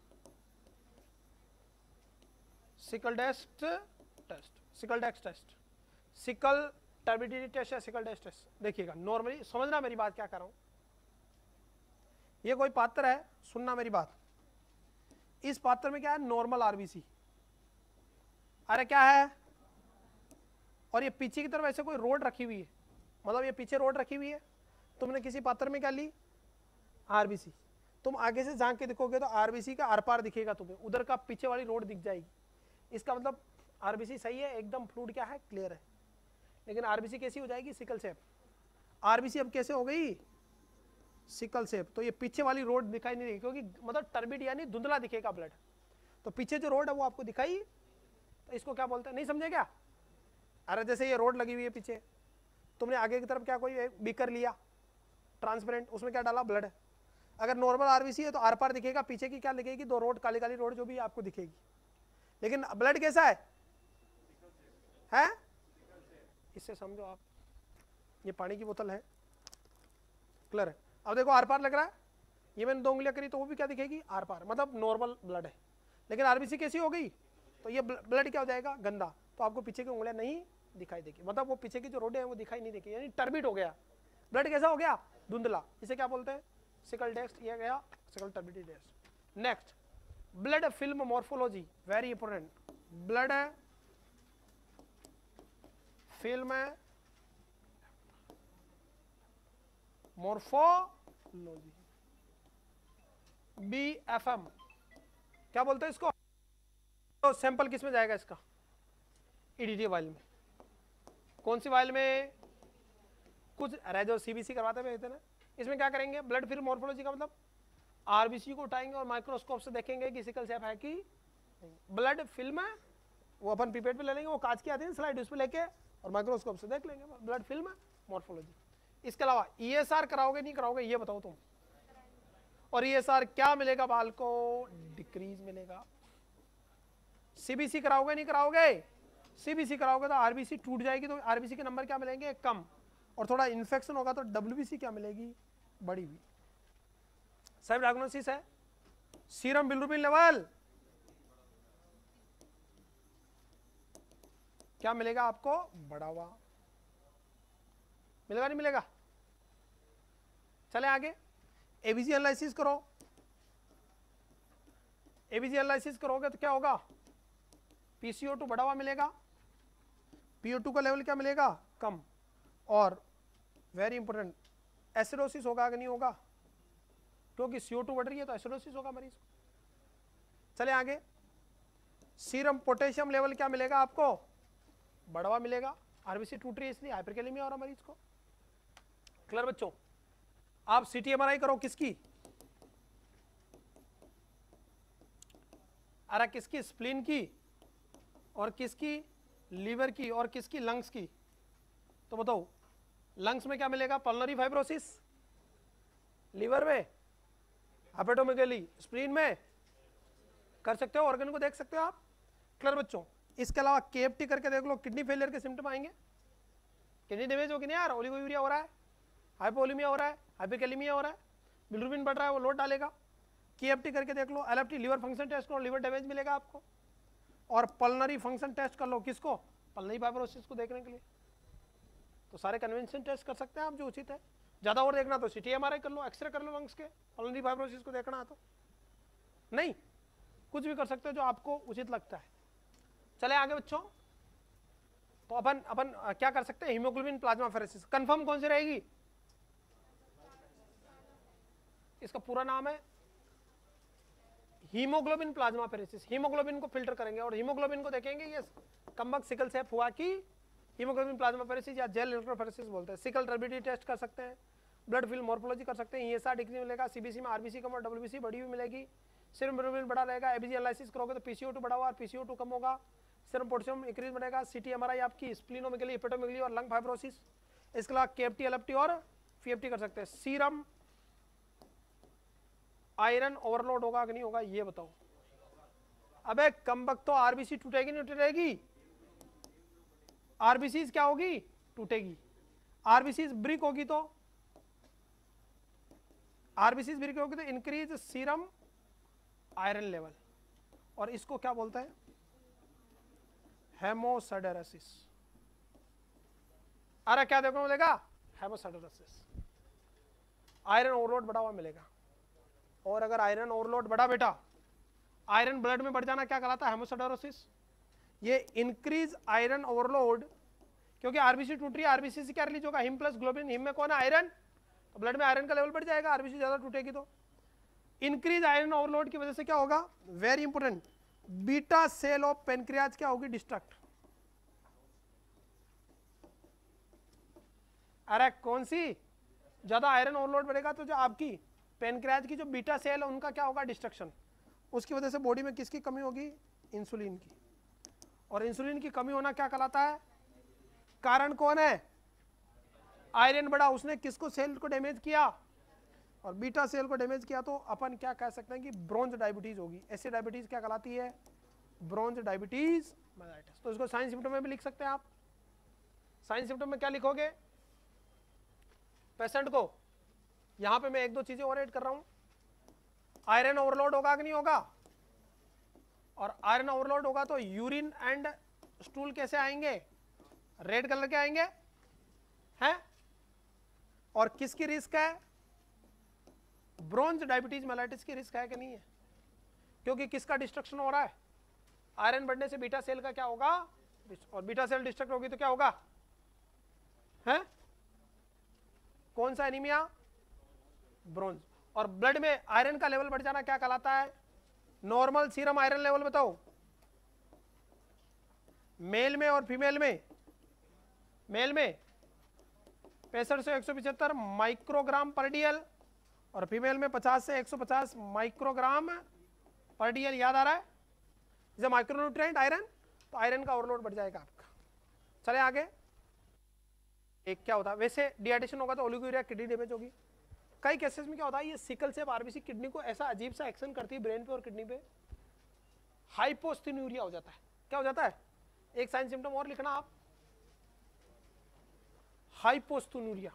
सिकल डेस्ट test, sickle dex test, sickle turbidity test या सिकल डेस्ट टेस्ट। देखिएगा नॉर्मली, समझना मेरी बात क्या कर रहा हूं, ये कोई पात्र है, सुनना मेरी बात, इस पात्र में क्या है, नॉर्मल आरबीसी, अरे क्या है, और ये पीछे की तरफ ऐसे कोई रोड रखी हुई है, मतलब ये पीछे रोड रखी हुई है, तुमने किसी पात्र में क्या ली, आरबीसी, तुम आगे से झांक के देखोगे तो आरबीसी का आर पार दिखेगा तुम्हें, उधर का पीछे वाली रोड दिख जाएगी, इसका मतलब आरबीसी सही है, एकदम फ्लूइड क्या है, क्लियर है। लेकिन आरबीसी कैसी हो जाएगी, सिकल शेप, आरबीसी अब कैसे हो गई, सिकल शेप, तो ये पीछे वाली रोड दिखाई नहीं देगी, क्योंकि मतलब टर्बिड यानी धुंधला दिखेगा ब्लड, तो पीछे जो रोड है वो आपको दिखाई, तो इसको क्या बोलते हैं, नहीं समझे क्या? अरे जैसे ये रोड लगी हुई है पीछे, तुमने आगे की तरफ क्या कोई बीकर लिया ट्रांसपेरेंट, उसमें क्या डाला, ब्लड है, अगर नॉर्मल आरबीसी है तो आर पार दिखेगा, पीछे की क्या दिखेगी, दो रोड, काली काली रोड जो भी आपको दिखेगी, लेकिन ब्लड कैसा है, है? इससे समझो आप, ये पानी की बोतल है, क्लियर है, अब देखो आर पार लग रहा है, ये मैंने दो उंगलियां करी तो वो भी क्या दिखेगी, आर पार, मतलब नॉर्मल ब्लड है। लेकिन आरबीसी कैसी हो गई, तो ये ब्लड क्या हो जाएगा, गंदा, तो आपको पीछे की उंगलियां नहीं दिखाई देगी, मतलब वो पीछे की जो रोडें हैं वो दिखाई नहीं देगी, यानी टर्बिड हो गया ब्लड, कैसा हो गया, धुंधला, इसे क्या बोलते हैं, सिकल टेस्ट, ये गया sickle turbidity test. Next, blood film morphology, very important, blood film morphology, B F M क्या बोलते हैं इसको, तो सैंपल किस में जाएगा इसका, ईडीटी वाइल में, कौन सी वाइल में, कुछ अरे जो सीबीसी करवाते हैं ना, इसमें क्या करेंगे, ब्लड फिल्म मॉर्फोलॉजी का मतलब आरबीसी को उठाएंगे और माइक्रोस्कोप से देखेंगे कि सिकल सेल है कि नहीं, ब्लड फिल्म है वो अपन पिपेट पे ले लेंगे, वो कांच की आती है स्लाइड, उस पर लेके और माइक्रोस्कोप से देख लेंगे, ब्लड फिल्म मॉर्फोलॉजी। इसके अलावा ईएसआर कराओगे नहीं कराओगे, ये बताओ तुम, और ईएसआर क्या मिलेगा, बाल को डिक्रीज मिलेगा। सीबीसी कराओगे नहीं कराओगे, सीबीसी कराओगे तो आरबीसी टूट जाएगी, तो आरबीसी के नंबर क्या मिलेंगे, कम, और थोड़ा इन्फेक्शन होगा तो डब्ल्यूबीसी क्या मिलेगी, बढ़ी हुई। सब डायग्नोसिस है, सीरम बिलिरुबिन लेवल क्या मिलेगा आपको, बढ़ा हुआ, मिलेगा नहीं मिलेगा। चले आगे, एबीसी एनालिसिस करो, एबीसी एनालिसिस करोगे तो क्या होगा, पीसीओ टू बढ़ा हुआ मिलेगा, पीओ टू का लेवल क्या मिलेगा, कम, और वेरी इंपॉर्टेंट एसिडोसिस होगा कि नहीं होगा, क्योंकि सीओ टू बढ़ रही है तो एसिडोसिस होगा मरीज को। चले आगे, सीरम पोटेशियम लेवल क्या मिलेगा आपको, बढ़वा मिलेगा, आरबीसी टूट रही है इसलिए हाइपरकैलेमिया हो रहा मरीज को। क्लियर बच्चों, आप सीटी एमआरआई करो किसकी, अरे किसकी, स्प्लीन की, और किसकी, लीवर की, और किसकी, लंग्स की, तो बताओ लंग्स में क्या मिलेगा, पल्मोनरी फाइब्रोसिस, लीवर में हेपेटोमेगाली, स्प्लीन में कर सकते हो, ऑर्गन को देख सकते हो आप। क्लियर बच्चों, इसके अलावा केएफटी करके देख लो, किडनी फेलियर के सिम्टम आएंगे, किडनी डैमेज होगी नहीं यार, ओलिगोयूरिया हो रहा है, हाइपोवोलेमिया हो रहा है, हाइपरकैलेमिया हो रहा है, बिलिरुबिन बढ़ रहा है, वो लोड डालेगा। केएफटी करके देख लो, एलएफटी लीवर फंक्शन टेस्ट करो, लीवर डैमेज मिलेगा आपको, और पल्मोनरी फंक्शन टेस्ट कर लो, किसको, पल्मोनरी फाइब्रोसिस को देखने के लिए। तो सारे कन्वेंशन टेस्ट कर सकते हैं आप जो उचित है, ज्यादा और देखना तो सीटी एमआरआई कर लो, एक्सरे कर लो लंग्स के, पल्मोनरी फाइब्रोसिस को देखना है तो नहीं, कुछ भी कर सकते हो जो आपको उचित लगता है। चले आगे बच्चों, तो अपन अपन क्या कर सकते हैं, हीमोग्लोबिन प्लाज्मा फेरेसिस, कंफर्म कौन सी रहेगी, इसका पूरा नाम है हीमोग्लोबिन प्लाज्मा फेरेसिस। हीमोग्लोबिन को फिल्टर करेंगे और हीमोग्लोबिन को देखेंगे ये कमबख्त सिकल सेप हुआ कि हीमोग्लोबिन प्लाज्मा फेरेसिस या जेल इलेक्ट्रोफेरेसिस बोलते हैं। सिकल टर्बिडिटी टेस्ट कर सकते हैं, ब्लड फिल्म मॉर्फोलॉजी कर सकते हैं, ईएसआर डिक्रीज मिलेगा, सीबीसी में आरबीसी कम और डब्ल्यूबीसी बढ़ी हुई मिलेगी, सीरम बिलिरुबिन बढ़ा रहेगा, एबीसी एनालिसिस करोगे तो पीसीओ टू बढ़ा हुआ और पीसीओ टू कम होगा, सीरम पोटेशियम इंक्रीज बनेगा, सीटी एमआरआई आपकी स्प्लीनोमेगली, हेपेटोमेगली और लंग फाइब्रोसिस, इसके अलावा केएफटी, एलएफटी और पीएफटी कर सकते हैं। सीरम आयरन ओवरलोड होगा कि नहीं होगा ये बताओ। अबे कमबख्त, तो आरबीसी टूटेगी नहीं टूटेगी? आरबीसी क्या होगी? टूटेगी। आरबीसी ब्रिक होगी तो आरबीसी ब्रिक होगी तो इंक्रीज सीरम आयरन लेवल, और इसको क्या बोलते हैं? हेमोसाइडरेसिस। अरे क्या देखो मिलेगा? हेमोसाइडरेसिस। आयरन ओवरलोड बढ़ा हुआ मिलेगा, और अगर आयरन ओवरलोड बढ़ा बेटा, आयरन ब्लड में बढ़ जाना क्या कहलाता है? हेमोसाइडरोसिस। ये इंक्रीज आयरन ओवरलोड, क्योंकि आरबीसी टूट रही है, आरबीसी से क्या रिलीज होगा? Him plus globin. हिम में कौन है? आयरन, तो ब्लड में आयरन का लेवल बढ़ जाएगा, आरबीसी ज्यादा टूटेगी तो। इंक्रीज आयरन ओवरलोड की वजह से क्या होगा? Very important, beta cell of pancreas क्या होगी? डिस्ट्रक्ट। अरे कौन सी? ज्यादा आयरन ओवरलोड बढ़ेगा तो जो आपकी पेनक्रियाज की जो बीटा सेल है उनका क्या होगा? डिस्ट्रक्शन। उसकी वजह से बॉडी में किसकी कमी होगी? इंसुलिन की। और इंसुलिन की कमी होना क्या कहलाता है? कारण कौन है? आयरन बढ़ा, उसने किसको? सेल को डैमेज किया, और बीटा सेल को डैमेज किया, तो अपन क्या कह सकते हैं कि ब्रोंज डायबिटीज होगी। ऐसे डायबिटीज क्या कहलाती है? Bronze diabetes mellitus. तो इसको साइन सिम्टम में भी लिख सकते हैं आप। साइन सिम्टम में क्या लिखोगे पेशेंट को? यहां पे मैं एक दो चीजें और ऐड कर रहा हूं। आयरन ओवरलोड होगा कि नहीं होगा? और आयरन ओवरलोड होगा तो यूरिन एंड स्टूल कैसे आएंगे? रेड कलर के आएंगे हैं? और किसकी रिस्क है? ब्रोंज डायबिटीज मेलाइटिस की रिस्क है कि नहीं है? क्योंकि किसका डिस्ट्रक्शन हो रहा है? आयरन बढ़ने से बीटा सेल का क्या होगा? और बीटा सेल डिस्ट्रक्ट होगी तो क्या होगा? है कौन सा एनीमिया? ब्रोंज। और ब्लड में आयरन का लेवल बढ़ जाना क्या कहलाता है? नॉर्मल सीरम आयरन लेवल बताओ, मेल में और फीमेल में। मेल में पैंसठ से एक सौ पिछहत्तर माइक्रोग्राम पर डीएल, और फीमेल में पचास से एक सौ पचास माइक्रोग्राम पर डीएल। याद आ रहा है? जैसे माइक्रोन्यूट्रिएंट आयरन, तो आयरन का ओवरलोड बढ़ जाएगा आपका। चले आगे। एक क्या होता है वैसे? डिहाइड्रेशन होगा तो ओलिगोयूरिया, किडनी डैमेज होगी। कई केसेस में क्या होता है, ये सिकल सेल आरबीसी किडनी को ऐसा अजीब सा एक्शन करती है ब्रेन पे और किडनी पे, हाइपोस्टिन्यूरिया हो जाता है। क्या हो जाता है? एक साइन सिम्टम और लिखना आप, हाइपोस्टिन्यूरिया।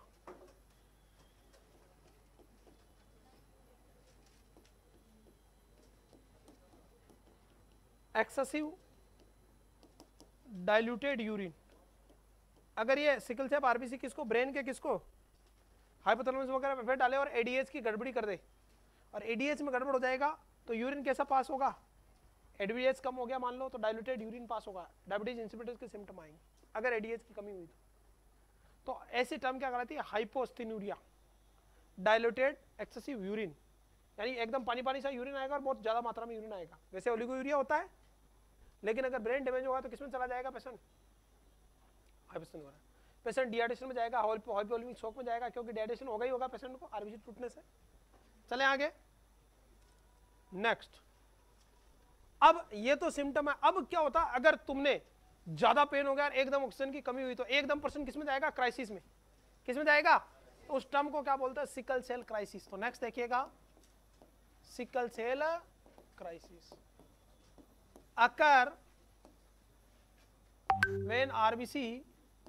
Excessive diluted urine. अगर ये सिकल सेल आरबीसी किसको? ब्रेन के किसको? हाइपोथैलेमस वगैरह पे डाले और एडीएच की गड़बड़ी कर दे, और एडीएच में गड़बड़ हो जाएगा तो यूरिन कैसा पास होगा? एडीएच कम हो गया मान लो तो डाइल्यूटेड यूरिन पास होगा, डायबिटीज इंसिपिडस के सिम्टम आएंगे अगर एडीएच की कमी हुई तो। तो ऐसी टर्म क्या कहलाती है? हाइपोस्टिन्यूरिया, डाइल्यूटेड एक्सेसिव यूरिन, यानी एकदम पानी पानी सा यूरिन आएगा और बहुत ज्यादा मात्रा में यूरिन आएगा। वैसे ओलिगोयूरिया होता है, लेकिन अगर ब्रेन डैमेज होगा तो किसमें चला जाएगा पेशेंट? हाइपोस्टिन्यूरिया। पेशेंट डिहाइड्रेशन में जाएगा, हाइपोवोलेमिक शॉक में जाएगा, क्योंकि डिहाइड्रेशन होगा ही होगा पेशेंट को आरबीसी टूटने से। चले आगे। नेक्स्ट, अब ये तो सिम्टम है। अब क्या होता है अगर तुमने ज्यादा पेन हो गया, एकदम ऑक्सीजन की कमी हुई, तो एकदम पर्सन किसमें जाएगा? क्राइसिस में। किसमें जाएगा? तो उस टर्म को क्या बोलते हैं? Sickle cell crisis. तो नेक्स्ट देखिएगा, sickle cell crisis occur when RBC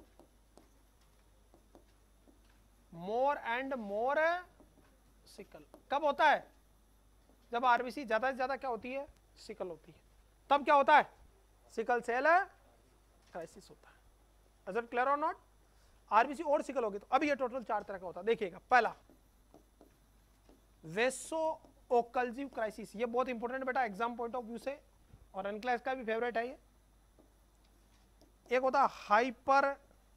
more and more sickle. कब होता है? जब आरबीसी ज्यादा से ज्यादा क्या होती है? सिकल होती है। तब क्या होता है? सिकल सेल क्राइसिस होता है। इज इट क्लियर और नॉट? आरबीसी और सिकल होगी तो अब ये टोटल चार तरह का होता है। देखिएगा, पहला वेसो ओकल्जिव क्राइसिस, ये बहुत इंपॉर्टेंट बेटा एग्जाम पॉइंट ऑफ व्यू से, और एन क्लास का भी फेवरेट है ये। एक होता है हाइपर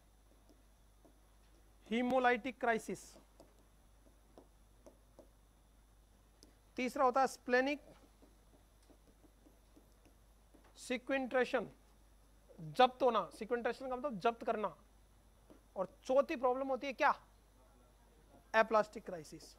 हीमोलाइटिक क्राइसिस, तीसरा होता है स्प्लेनिक सिक्वेंट्रेशन, जब्त होना। सिक्वेंट्रेशन का मतलब जब्त करना। और चौथी प्रॉब्लम होती है क्या? Aplastic crisis.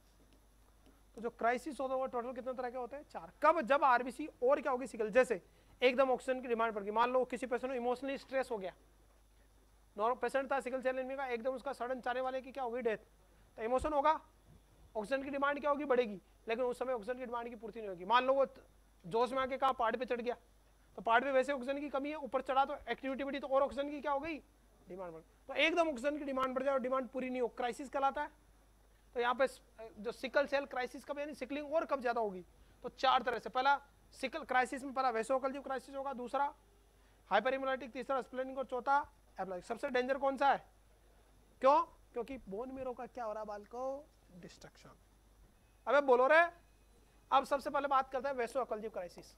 तो जो क्राइसिस होता है वो टोटल कितने तरह के होते हैं? चार। कब? जब आरबीसी और क्या होगी? सिकल। जैसे एकदम ऑक्सीजन की डिमांड बढ़ गई। मान लो किसी पेशेंट को इमोशनली स्ट्रेस हो गया, नॉर्मल पेशेंट था सिकल सेल एनीमिया का, एकदम उसका सडन चाहने वाले की क्या होगी, डेथ, तो इमोशन होगा, ऑक्सीजन की डिमांड क्या होगी, बढ़ेगी, लेकिन उस समय ऑक्सीजन की डिमांड की पूर्ति नहीं होगी। मान लो वो जोश में आके कहा पहाड़ पे चढ़ गया, तो पहाड़ पे वैसे ऑक्सीजन की कमी है, ऊपर चढ़ा तो एक्टिविटी बढ़ी तो और ऑक्सीजन की क्या हो गई, डिमांड बढ़, तो एकदम ऑक्सीजन की डिमांड बढ़ जाए और डिमांड पूरी नहीं हो, क्राइसिस कहलाता है। तो यहाँ पे जो सिकल सेल क्राइसिस कब यानी सिकलिंग और कब ज्यादा होगी, तो चार तरह से, पहला सिकल क्राइसिस में पहला वैसोकल्जिव क्राइसिस होगा, दूसरा हाइपरइम्यूलाइटिक, तीसरा स्प्लेनिक और चौथा एप्लाइक। सबसे डेंजर कौन सा है, क्यों, क्योंकि बोन मेरो का क्या हो रहा है बालको, डिस्ट्रक्शन। अबे बोलो रे, अब सबसे पहले बात करते हैं वैसोकल्जिव क्राइसिस।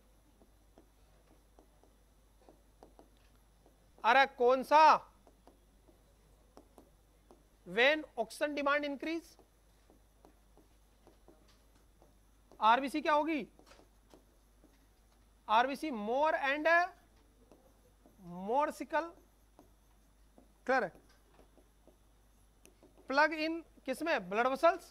अरे कौन सा, when oxygen demand increase, RBC क्या होगी, RBC more and more sickle, clear है, प्लग इन किसमें, ब्लड वेसल्स,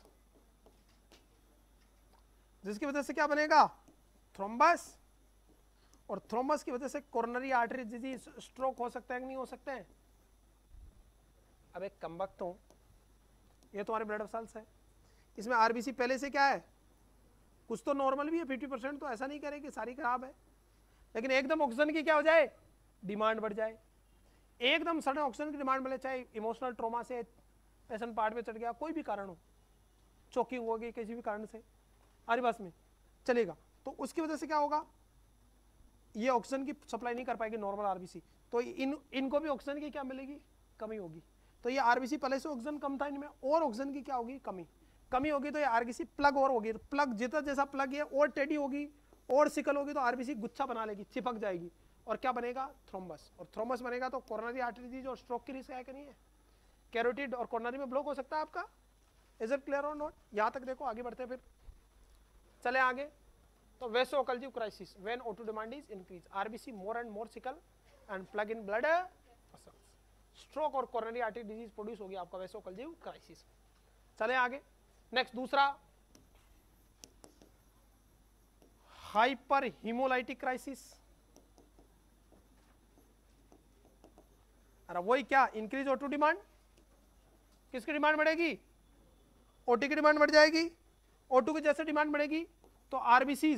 जिसकी वजह से क्या बनेगा, थ्रोम्बस, और थ्रोम्बस की वजह से कोरोनरी आर्टरी डिजीज, स्ट्रोक हो सकता है कि नहीं हो सकते हैं। अब एक कमबख्त हूं, ये तुम्हारे ब्लड वेसल्स है, इसमें आरबीसी पहले से क्या है, कुछ तो नॉर्मल भी है, फिफ्टी परसेंट, तो ऐसा नहीं कह रहे कि सारी खराब है, लेकिन एकदम ऑक्सीजन की क्या हो जाए, डिमांड बढ़ जाए, एकदम सडन ऑक्सीजन की डिमांड मिले, चाहे इमोशनल ट्रॉमा से पेशेंट पहाड़ पे चढ़ गया, कोई भी कारण हो, चोकिंग हो गई किसी भी कारण से, हमारी बस में चलेगा, तो उसकी वजह से क्या होगा, ये ऑक्सीजन की सप्लाई नहीं कर पाएगी नॉर्मल आरबीसी, तो इन इनको भी ऑक्सीजन की क्या मिलेगी, कमी होगी। तो ये आरबीसी पहले से ऑक्सीजन कम था इनमें, और ऑक्सीजन की क्या होगी, कमी, कमी होगी, तो ये आरबीसी प्लग और होगी, प्लग जितना जैसा प्लग है और टेढ़ी होगी और सिकल होगी, तो आरबीसी गुच्छा बना लेगी, चिपक जाएगी, और क्या बनेगा, थ्रोम्बस, और थ्रोम्बस बनेगा तो कोरोनरी आर्टरी डिजीज और स्ट्रोक की रिस्क है कि नहीं है, कैरोटिड और कोरोनरी में ब्लॉक हो सकता है आपका। इज इट क्लियर और नॉट, यहां तक देखो, आगे बढ़ते हैं, फिर चले आगे। तो vasoocclusive crisis, when O two demand is increase, RBC more and more sickle and plug in blood vessels, stroke और कोरोनरी आर्टरी डिजीज प्रोड्यूस होगी आपका वैसोकल्जिव क्राइसिस। चले आगे, नेक्स्ट दूसरा, हाइपर हीमोलाइटिक क्राइसिस। अरे वही क्या, इंक्रीज O टू डिमांड, किसकी डिमांड बढ़ेगी, ओटी की डिमांड बढ़ जाएगी, O टू की जैसे डिमांड बढ़ेगी तो आरबीसीज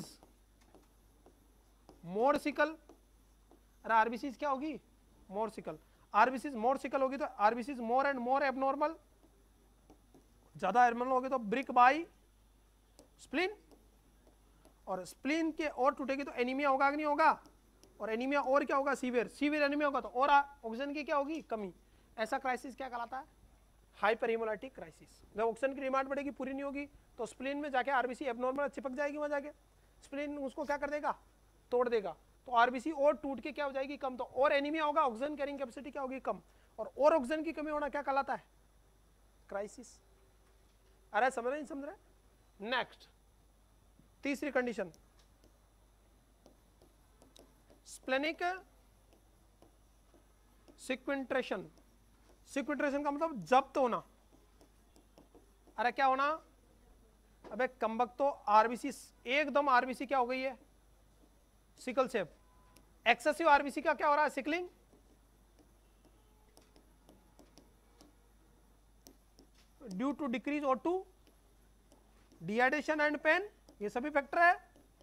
मोर सिकल, अरे आरबीसीज क्या होगी, more sickle, RBCs more sickle होगी तो RBCs more and more abnormal, ज्यादा एबनॉर्मल होगी तो ब्रिक बाई स्प्लीन, और स्प्लीन के और टूटेगी तो एनीमिया होगा कि नहीं होगा, और एनीमिया और क्या होगा, सीवियर, सीवियर एनीमिया होगा तो और ऑक्सीजन की क्या होगी, कमी। ऐसा क्राइसिस क्या कहलाता है, हाइपर हीमोलाइटिक क्राइसिस। जब ऑक्सीजन की डिमांड बढ़ेगी, पूरी नहीं होगी, तो स्प्लीन में जाके आरबीसी एबनॉर्मल चिपक जाएगी, वहां जाके स्प्लीन उसको क्या कर देगा, तोड़ देगा, तो आरबीसी और टूट के क्या हो जाएगी, कम, तो और एनीमिया होगा, ऑक्सीजन कैरिंग कैपेसिटी क्या होगी, कम, और और ऑक्सीजन की कमी होना क्या कहलाता है, क्राइसिस। अरे समझ रहे नहीं समझ रहे। नेक्स्ट तीसरी कंडीशन, स्प्लेनिक सिक्वेंट्रेशन। सिक्वेंट्रेशन का मतलब जब्त होना। अरे क्या होना, अबे कमबख्त, तो आरबीसी एकदम आरबीसी क्या हो गई है, सिकल सेप, एक्सेसिव आरबीसी का क्या हो रहा है, sickling, due to decrease O two, dehydration and pain, ये सभी फैक्टर है।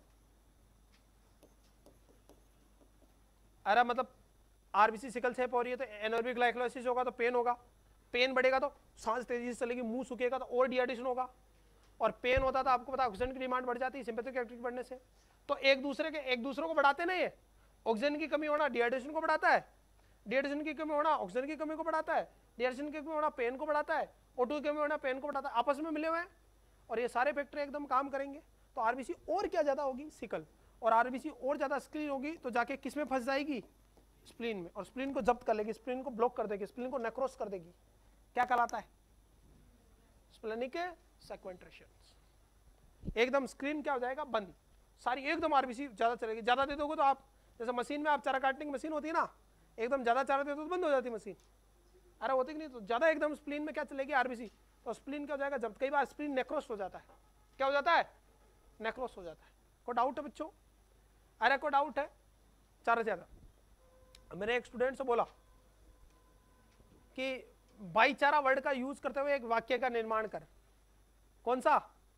अरे मतलब आरबीसी सिकल सेप हो रही है तो एनारोबिक ग्लाइकोलाइसिस होगा तो पेन होगा, पेन बढ़ेगा तो सांस तेजी से चलेगी, मुंह सूखेगा तो और डिहाइड्रेशन होगा, और पेन होता था आपको पता, ऑक्सीजन की डिमांड बढ़ जाती है सिंपैथेटिक एक्टिविटी बढ़ने से, तो एक दूसरे के एक दूसरे को बढ़ाते ना, ये ऑक्सीजन की कमी होना डिहाइड्रेशन को बढ़ाता है, डिहाइड्रेशन की कमी होना ऑक्सीजन की कमी को बढ़ाता है, डिहाइड्रेशन की कमी होना पेन को बढ़ाता है, O टू की कमी होना पेन को बढ़ाता है, आपस में मिले हुए हैं, और ये सारे फैक्टर एकदम काम करेंगे, तो आरबीसी और क्या ज्यादा होगी, सिकल, और आरबीसी और ज्यादा स्क्रीन होगी तो जाके किस में फंस जाएगी, स्प्लीन में, और स्प्लीन को जब्त कर लेगी, स्प्लीन को ब्लॉक कर देगी, स्प्लीन को नेक्रोस कर देगी, क्या कहलाता है, स्प्लेनिक सेक्वेंट्रेशन। एकदम स्क्रीन क्या हो जाएगा, बंद, सारी एकदम आरबीसी ज्यादा चलेगी, ज्यादा दे दोगे तो आप, जैसे मशीन में आप चारा काटने की मशीन होती है ना, एकदम ज्यादा चारा दे दो तो बंद हो जाती है मशीन, अरे होती कि नहीं, तो ज्यादा एकदम स्प्लीन में क्या चलेगी, आरबीसी, तो स्प्लीन क्या हो जाएगा, जब कई बार स्प्लीन नेक्रोस हो जाता है, क्या हो जाता है, नेक्रोस हो जाता है। कोई डाउट है बच्चों, अरे कोई डाउट है, चार से ज्यादा। मैंने एक स्टूडेंट से बोला कि भाईचारा वर्ड का यूज करते हुए एक वाक्य का निर्माण कर। कौन सा?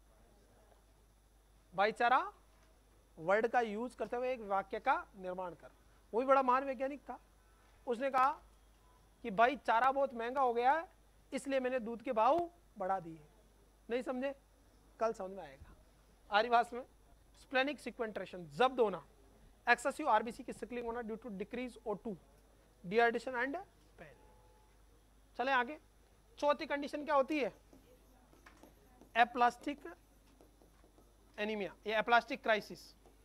भाईचारा वर्ड का यूज करते हुए एक वाक्य का निर्माण कर। वो भी बड़ा महान वैज्ञानिक था। उसने कहा कि भाई चारा बहुत महंगा हो गया है, इसलिए मैंने दूध के भाव बढ़ा दिए। नहीं समझे? कल समझ में आएगा। आरी भाष में स्प्लेनिक सिक्वेंट्रेशन, जब्त होना, एक्सेसिव आरबीसी की सिकलिंग होना due to decrease O two, dehydration and pain. चले आगे। चौथी कंडीशन क्या होती है? एप्लास्टिक एनीमिया, ये aplastic crisis.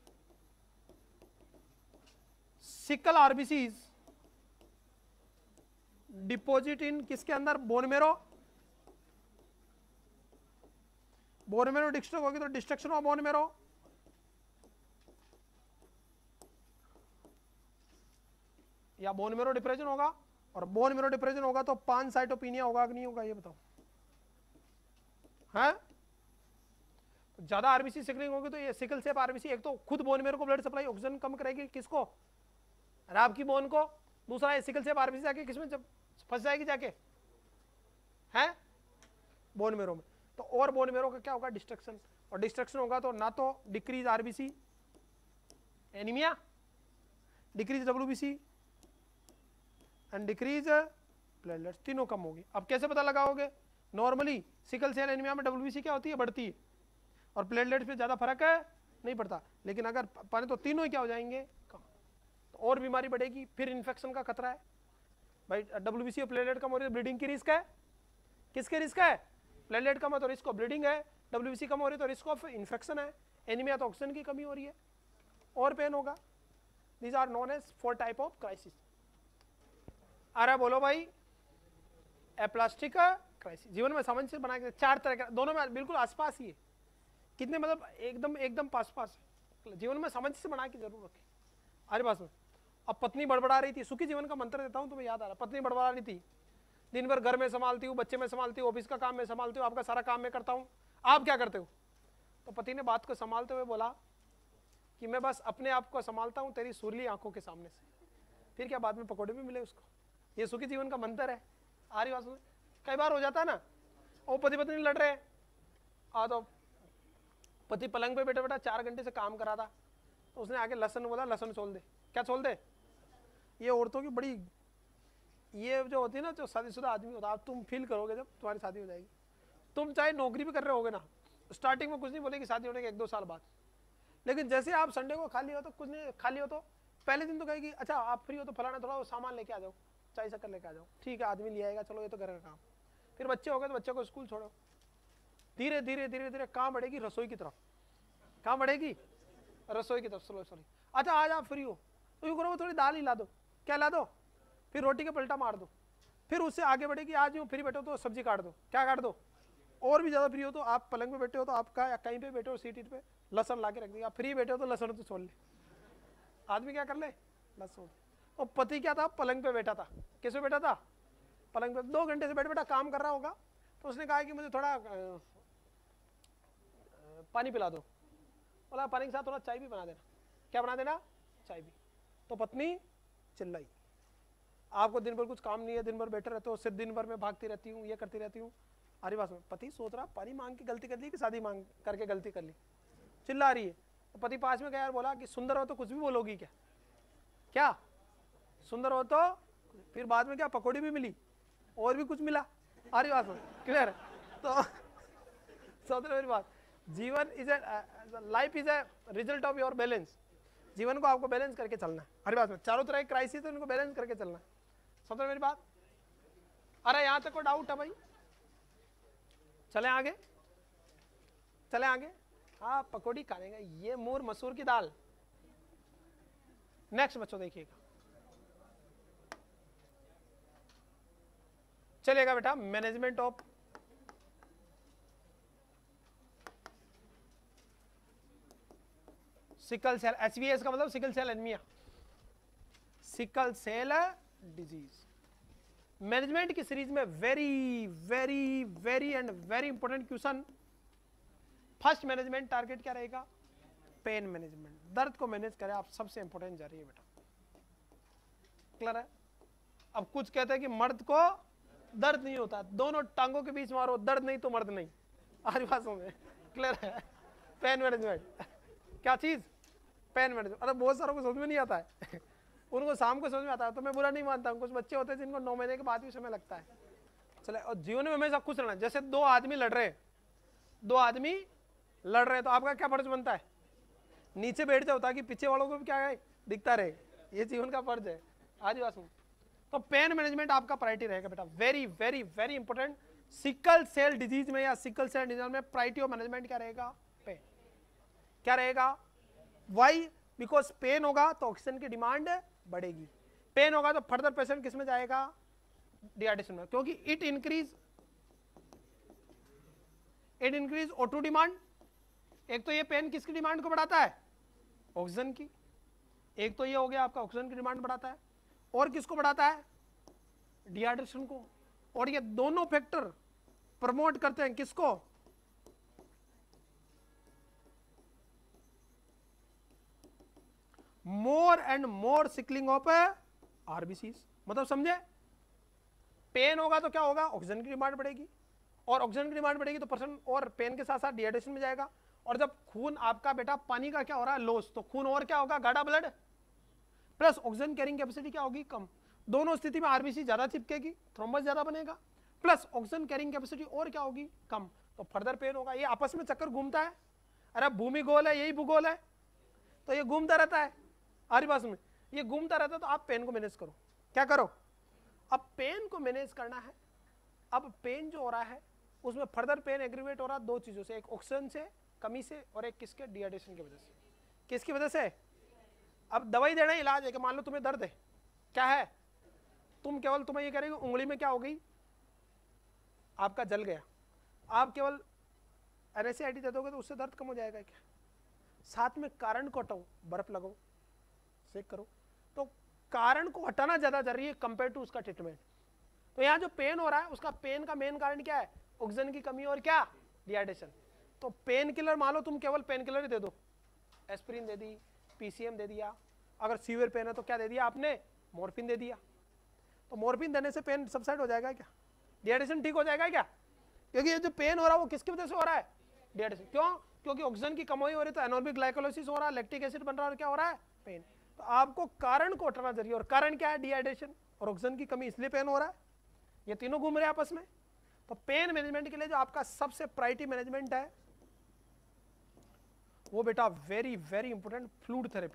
Sickle RBCs deposit in किसके अंदर? Bone marrow. Bone marrow destruct होगी तो डिस्ट्रक्शन ऑफ बोन मेरो। या बोन मेरो डिप्रेशन होगा, और बोन मेरो डिप्रेशन होगा तो पानसाइटोपिनिया होगा कि नहीं होगा? ये बताओ। है तो ज्यादा आरबीसी सिकलिंग होगी तो ये सिकल सेप आरबीसी एक तो खुद बोन मेरो को ब्लड सप्लाई ऑक्सीजन कम करेगी, किसको? आपकी बोन को। दूसरा ये सिकल सेप आरबीसी जाके किसमें जब फंस जाएगी? जाके है बोन मेरो में। तो और बोन मेरो का क्या होगा? डिस्ट्रक्शन। और डिस्ट्रक्शन होगा तो ना तो decrease RBC anaemia, decrease WBC and decrease platelets, तीनों कम होगी। अब कैसे पता लगाओगे? नॉर्मली सिकल सेल एनीमिया में डब्ल्यूबीसी क्या होती है? बढ़ती है, और प्लेटलेट्स पे ज्यादा फर्क है नहीं पड़ता। लेकिन अगर पानी तो तीनों ही क्या हो जाएंगे? कम। तो और बीमारी बढ़ेगी, फिर इन्फेक्शन का खतरा है। भाई डब्ल्यूबीसी और प्लेटलेट कम हो रही है, ब्लीडिंग की रिस्क है। किसके रिस्क है? प्लेटलेट कम है तो रिस्क ऑफ ब्लीडिंग है, डब्ल्यूबीसी कम हो रही है तो रिस्क ऑफ इन्फेक्शन है, एनीमिया तो ऑक्सीजन की कमी हो रही है और पेन होगा। These are known as four type of crisis. अरे बोलो भाई, एप्लास्टिक क्राइसिस जीवन में सामंजस्य बना के चार तरह के, दोनों में बिल्कुल आसपास ही है। कितने मतलब एकदम एकदम पास पास है। जीवन में सामंजस्य बना के जरूर रखें। अरे पास में अब पत्नी बड़बड़ा रही थी, सुखी जीवन का मंत्र देता हूं तुम्हें याद आ रहा। पत्नी बड़बड़ा रही थी, दिन भर घर में संभालती हूँ, बच्चे में संभालती हूँ, ऑफिस का काम में संभालती हूँ, आपका सारा काम मैं करता हूँ, आप क्या करते हो? तो पति ने बात को संभालते हुए बोला कि मैं बस अपने आप को संभालता हूँ तेरी सुरीली आंखों के सामने से। फिर क्या बाद में पकौड़े भी मिले उसको? ये सुखी जीवन का मंत्र है। आ रही बात में कई बार हो जाता है ना, वो पति पत्नी लड़ रहे आ तो पति पलंग पे बैठा बैठा चार घंटे से काम करा था, तो उसने आगे लहसन बोला, लहसन छोड़ दे। क्या छोड़ दे? ये औरतों की बड़ी, ये जो होती है ना, जो शादीशुदा आदमी होता है, आप तुम फील करोगे जब तुम्हारी शादी हो जाएगी। तुम चाहे नौकरी भी कर रहे होगे ना, स्टार्टिंग में कुछ नहीं बोलेगी, शादी होने के एक दो साल बाद। लेकिन जैसे आप संडे को खाली हो तो कुछ नहीं, खाली हो तो पहले दिन तो कहेगी अच्छा आप फ्री हो तो फलाना थोड़ा सामान लेके आ जाओ, चाय शक्कर लेके आ जाओ। ठीक है, आदमी ले आएगा, चलो ये तो घर का काम। फिर बच्चे हो गए तो बच्चे को स्कूल छोड़ो। धीरे धीरे धीरे धीरे कहाँ बढ़ेगी? रसोई की तरफ। कहाँ बढ़ेगी? रसोई की तरफ। स्लो सॉरी अच्छा आज आप फ्री हो तो यूँ करो, थोड़ी दाल ही ला दो। क्या ला दो? फिर रोटी का पलटा मार दो। फिर उससे आगे बढ़ेगी, आज यूँ फ्री बैठो तो सब्जी काट दो। क्या काट दो? और भी ज़्यादा फ्री हो तो आप पलंग पे बैठे हो तो आपका कहीं पे बैठे हो सीट पे लहसन ला के रख देगा। फ्री बैठे हो तो लहसन तो छोड़ ले। आदमी क्या कर ले? लहसन। और पति क्या था? पलंग पे बैठा था। किस पे बैठा था? पलंग पे। दो घंटे से बैठे बैठा काम कर रहा होगा, तो उसने कहा कि मुझे थोड़ा पानी पिला दो। बोला पानी के साथ थोड़ा चाय भी बना देना। क्या बना देना? चाय भी। तो पत्नी चिल्लाई, आपको दिन भर कुछ काम नहीं है, दिन भर बैठे रहते हो, सिर्फ दिन भर में भागती रहती हूँ, ये करती रहती हूँ। अरे बात में पति सोच रहा पानी मांग के गलती कर ली कि शादी मांग करके गलती कर ली? चिल्ला रही है। तो पति पास में गया और बोला कि सुंदर हो तो कुछ भी बोलोगी क्या? क्या सुंदर हो तो? फिर बाद में क्या पकौड़ी भी मिली और भी कुछ मिला। अरे बात में क्लियर है? तो सोच रहे मेरी बात, जीवन is a life is a result of your balance. जीवन को आपको बैलेंस करके चलना है। हर बात में चारों तरह क्राइसिस है, उनको बैलेंस करके चलना है। समझ रहे मेरी बात? अरे यहां तक को डाउट है भाई? चले आगे, चले आगे। हाँ पकौड़ी खा लेंगे, ये मूर मसूर की दाल। नेक्स्ट बच्चों देखिएगा, चलेगा बेटा। Management of sickle cell, HVS का मतलब sickle cell anaemia, sickle cell disease. Management की सीरीज में very very very and very important question. First management target क्या रहेगा? Pain management. दर्द को मैनेज करें आप, सबसे इंपॉर्टेंट जा रही है बेटा। क्लियर है? अब कुछ कहते हैं कि मर्द को दर्द नहीं होता, दोनों टांगों के बीच मारो, दर्द नहीं तो मर्द नहीं। आज बात समझ क्लियर है? पेन मैनेजमेंट क्या चीज? Pain management. अरे बहुत सारों को समझ में नहीं आता है उनको शाम को समझ में आता है, तो मैं बुरा नहीं मानता हूँ। कुछ बच्चे होते हैं जिनको नौ महीने के बाद भी समय लगता है। चले, और जीवन में हमेशा खुश रहना। जैसे दो आदमी लड़ रहे हैं, दो आदमी लड़ रहे हैं, तो आपका क्या फर्ज बनता है? नीचे बैठ जाओ ताकि पीछे वालों को भी क्या है दिखता रहे। ये जीवन का फर्ज है। आज बात सुन, तो पेन मैनेजमेंट आपका प्रायोरिटी रहेगा बेटा, very very very important. Sickle cell disease में या सिकल सेल डिजीज में प्रायोरिटी ऑफ मैनेजमेंट क्या रहेगा? पेन। क्या रहेगा? वाई? बिकॉज पेन होगा तो ऑक्सीजन की डिमांड बढ़ेगी, पेन होगा तो फर्दर पेशेंट किस में जाएगा? डिहाइड्रेशन में, क्योंकि it increase it increase O two demand. एक तो ये पेन किसकी डिमांड को बढ़ाता है? ऑक्सीजन की। एक तो ये हो गया आपका ऑक्सीजन की डिमांड बढ़ाता है, और किसको बढ़ाता है? डिहाइड्रेशन को। और ये दोनों फैक्टर प्रमोट करते हैं किसको? More and more sickling of RBCs. मतलब समझे? पेन होगा तो क्या होगा? ऑक्सीजन की डिमांड बढ़ेगी, और ऑक्सीजन की डिमांड बढ़ेगी तो पर्सन और पेन के साथ साथ डिहाइड्रेशन में जाएगा। और जब खून आपका बेटा पानी का क्या हो रहा है? लॉस, तो खून और क्या होगा? गाढ़ा blood, plus oxygen carrying capacity क्या होगी? कम। दोनों स्थिति में आरबीसी ज्यादा चिपकेगी, थ्रोम्बस ज्यादा बनेगा, प्लस ऑक्सीजन कैरिंग कैपेसिटी और क्या होगी? कम, तो फर्दर पेन होगा। ये आपस में चक्कर घूमता है। अरे भूमि गोल है, यही भूगोल है, तो ये घूमता रहता है। हमारी पास में ये घूमता रहता है, तो आप पेन को मैनेज करो। क्या करो? अब पेन को मैनेज करना है। अब पेन जो हो रहा है उसमें फर्दर पेन एग्रीवेट हो रहा है दो चीजों से, एक ऑक्सीजन से कमी से, और एक किसके? डिहाइड्रेशन की वजह से। किसकी वजह से? अब दवाई देना इलाज है कि मान लो तुम्हें दर्द है, क्या है? तुम केवल तुम्हें ये करेंगे उंगली में क्या हो गई? आपका जल गया, आप केवल एनएसएआईटी दे दोगे तो उससे दर्द कम हो जाएगा क्या? साथ में कारण को हटाओ, बर्फ लगाओ, सेक करो, तो कारण को हटाना ज्यादा जरूरी है कंपेयर टू उसका ट्रीटमेंट। तो यहाँ जो पेन हो रहा है उसका पेन का मेन कारण क्या है? ऑक्सीजन की कमी और क्या? डिहाइड्रेशन। तो पेन किलर मान लो तुम केवल पेन किलर ही दे दो, एस्पिरिन दे दी, पीसीएम दे दिया, अगर सीवियर पेन है तो क्या दे दिया आपने? मॉर्फिन दे दिया। तो मॉर्फिन देने से पेन सबसाइड हो जाएगा क्या? डिहाइड्रेशन ठीक हो जाएगा क्या? क्योंकि ये जो पेन हो रहा है वो किसकी वजह से हो रहा है? डिहाइड्रेशन। क्यों? क्योंकि ऑक्सीजन की कमी हो रही है, तो एनोर्बिक ग्लाइकोलाइसिस हो रहा है, लैक्टिक एसिड बन रहा है, और क्या हो रहा है? पेन। तो आपको कारण को हटाना जरूरी है, और कारण क्या है? डिहाइड्रेशन और ऑक्सीजन की कमी, इसलिए पेन हो रहा है। ये तीनों घूम रहे हैं आपस में। तो पेन मैनेजमेंट के लिए जो आपका सबसे प्रायोरिटी मैनेजमेंट है वो बेटा very very important, fluid therapy.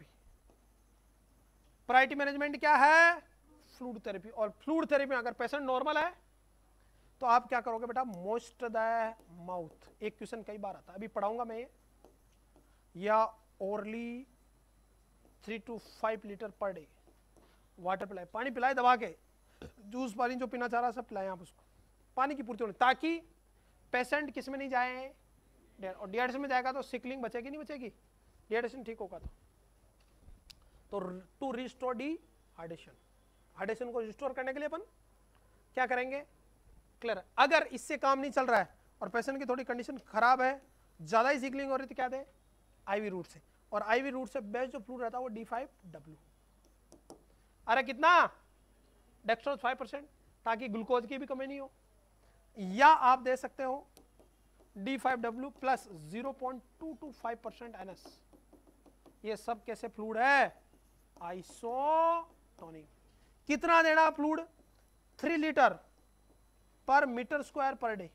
Priority management क्या है? Fluid therapy. और फ्लूइड थेरेपी में अगर पेशेंट नॉर्मल है तो आप क्या करोगे बेटा? Moist the mouth. एक क्वेश्चन कई बार आता है, अभी पढ़ाऊंगा मैं ये, या orally three to five litre per day water पिलाए, पानी पिलाए दबा के, जूस पानी जो पीना चाह रहा है सब पिलाएं आप उसको, पानी की पूर्ति होनी, ताकि पेशेंट किस में नहीं जाए? और डिहाइड्रेशन में जाएगा तो सिकलिंग बचेगी नहीं बचेगी? डिहाइड्रेशन ठीक होगा तो तो टू रिस्टोर डिहाइड्रेशन, हाइड्रेशन को रिस्टोर करने के लिए अपन क्या करेंगे? क्लियर? अगर इससे काम नहीं चल रहा है और पेशेंट की थोड़ी कंडीशन खराब है, ज्यादा ही सिकलिंग हो रही है, तो क्या दे? आईवी रूट से। और आईवी रूट से बेस्ट जो फ्लूइड रहता है वो डी फाइव डब्ल्यू। अरे कितना? डेक्स्ट्रोज फाइव परसेंट, ताकि ग्लूकोज की भी कमी नहीं हो। या आप दे सकते हो D five W plus zero point two two five percent NS. ये सब कैसे फ्लूइड है? आइसोटोनिक। कितना देना fluid? Three litre per metre square per day.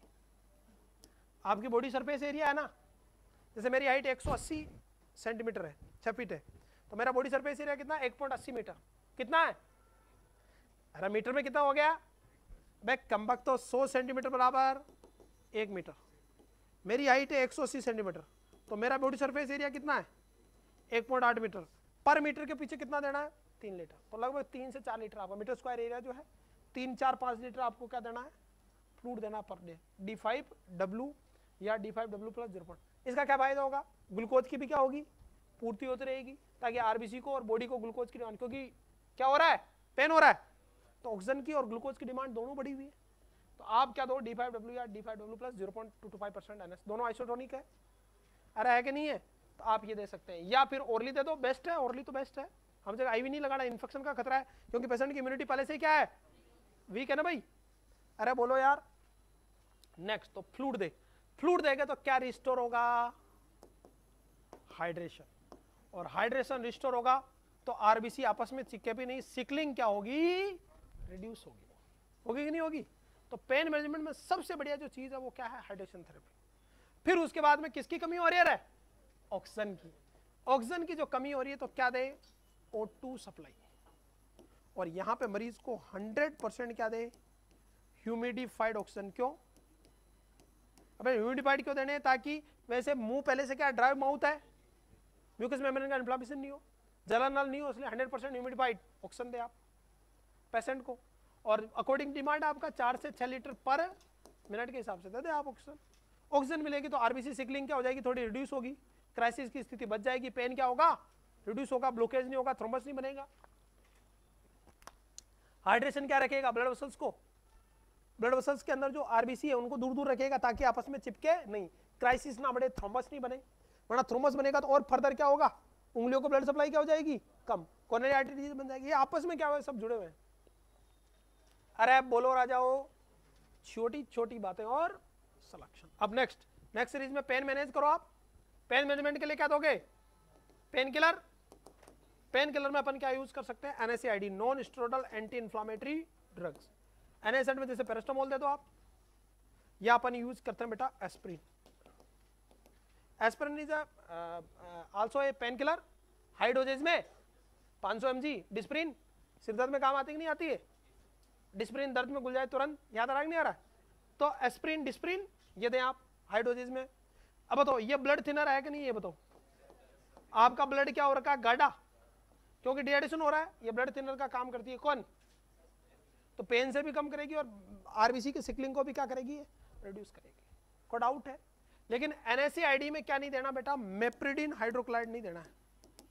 आपकी बॉडी सरफेस एरिया है ना, जैसे मेरी हाइट एक सौ अस्सी सेंटीमीटर है, छह फीट है, तो मेरा बॉडी सरफेस एरिया कितना? एक पॉइंट अस्सी मीटर। कितना है? अरे मीटर में कितना हो गया? भाई कमबख्त तो सौ सेंटीमीटर बराबर एक मीटर। मेरी हाइट है एक सौ अस्सी सेंटीमीटर, तो मेरा बॉडी सरफेस एरिया कितना है? एक पॉइंट आठ मीटर। पर मीटर के पीछे कितना देना है? तीन लीटर। तो लगभग तीन से चार लीटर आपका मीटर स्क्वायर एरिया जो है, तीन चार पाँच लीटर आपको क्या देना है? फ्लूइड देना per day, D five W या D five W plus zero point. इसका क्या फायदा होगा? ग्लूकोज की भी क्या होगी? पूर्ति होती रहेगी, ताकि आरबीसी को और बॉडी को ग्लूकोज की डिमांड, क्योंकि क्या हो रहा है? पेन हो रहा है, तो ऑक्सीजन की और ग्लूकोज की डिमांड दोनों बढ़ी हुई है। तो आप क्या दो? डी फाइव डब्ल्यू या D five W plus zero point two two five percent NS, दोनों आइसोटोनिक है। अरे है कि नहीं है? तो आप ये दे सकते हैं, या फिर ओरली दे दो, बेस्ट है, ओरली तो बेस्ट है। हम जगह आईवी नहीं लगाना, इन्फेक्शन का खतरा है, क्योंकि पेशेंट की इम्यूनिटी पहले से क्या है, वीक है ना भाई। अरे बोलो यार। नेक्स्ट तो फ्लूइड दे, फ्लूइड देगा तो क्या रिस्टोर होगा, हाइड्रेशन, और हाइड्रेशन रिस्टोर होगा तो आरबीसी आपस में चिपके भी नहीं, सिकलिंग क्या होगी, रिड्यूस होगी, होगी कि नहीं होगी। तो पेन मैनेजमेंट में सबसे बढ़िया जो चीज है वो क्या है, हाइड्रेशन थेरेपी। फिर उसके बाद में किसकी कमी हो रही है, ऑक्सीजन की। ऑक्सीजन की जो कमी हो रही है तो क्या दे, ओ टू सप्लाई, और यहां पे मरीज को हंड्रेड परसेंट क्या दे, ह्यूमिडिफाइड ऑक्सीजन। क्यों, अबे ह्यूमिडिफाइड क्यों देने, ताकि वैसे मुंह पहले से क्या ड्राई माउथ है, म्यूकस मेम्ब्रेन का इन्फ्लेमेशन नहीं हो, जलन नल नहीं हो, इसलिए हंड्रेड परसेंट ह्यूमिडिफाइड ऑक्सीजन दे आप पेशेंट को। और अकॉर्डिंग डिमांड आपका चार से छह लीटर पर मिनट के हिसाब से दे दे आप ऑक्सीजन। ऑक्सीजन मिलेगी तो आरबीसी सिकलिंग क्या हो जाएगी, थोड़ी रिड्यूस होगी, क्राइसिस की स्थिति बच जाएगी, पेन क्या होगा, रिड्यूस होगा, ब्लॉकेज नहीं होगा, थ्रोम्बस नहीं बनेगा। हाइड्रेशन क्या रखेगा, ब्लड वेसल्स को, ब्लड वेसल्स के अंदर जो आरबीसी है उनको दूर दूर रखेगा ताकि आपस में चिपके नहीं, क्राइसिस ना बढ़े, थ्रोम्बस नहीं बने, वरना थ्रोम्बस बनेगा तो और फर्दर क्या होगा, उंगलियों को ब्लड सप्लाई क्या हो जाएगी, कम, कोरोनरी आर्टरी डिजीज बन जाएगी। ये आपस में क्या हुआ, सब जुड़े हुए हैं। अरे बोलो राजाओ, छोटी छोटी बातें और सिलेक्शन। अब नेक्स्ट नेक्स्ट सीरीज में पेन मैनेज करो आप। पेन मैनेजमेंट के लिए क्या दोगे, पेन किलर। पेन किलर में अपन क्या यूज कर सकते हैं, NSAID, non steroidal anti inflammatory drugs. NSAID में जैसे पैरास्टामोल दे दो आप, या अपन यूज करते हैं बेटा aspirin. Aspirin is also a pain killer, high doses में पाँच सौ एम जी। डिस्प्रिन सिर दर्द में काम आती कि नहीं आती है, डिस्प्रिन दर्द में घुल जाए तुरंत, याद आ रहा नहीं आ रहा, तो एस्प्रिन डिस्प्रिन ये दें आप हाई डोजेज में। अब बताओ ये ब्लड थिनर है कि नहीं, ये बताओ आपका ब्लड क्या हो रखा है, गाढ़ा, क्योंकि डिहाइड्रेशन हो रहा है, ये ब्लड थिनर का काम करती है कौन, तो पेन से भी कम करेगी और आरबीसी की सिकलिंग को भी क्या करेगी, रिड्यूस करेगी। कोई डाउट है। लेकिन एनएसएआईडी में क्या नहीं देना बेटा, मेप्रिडिन हाइड्रोक्लाइड नहीं देना है,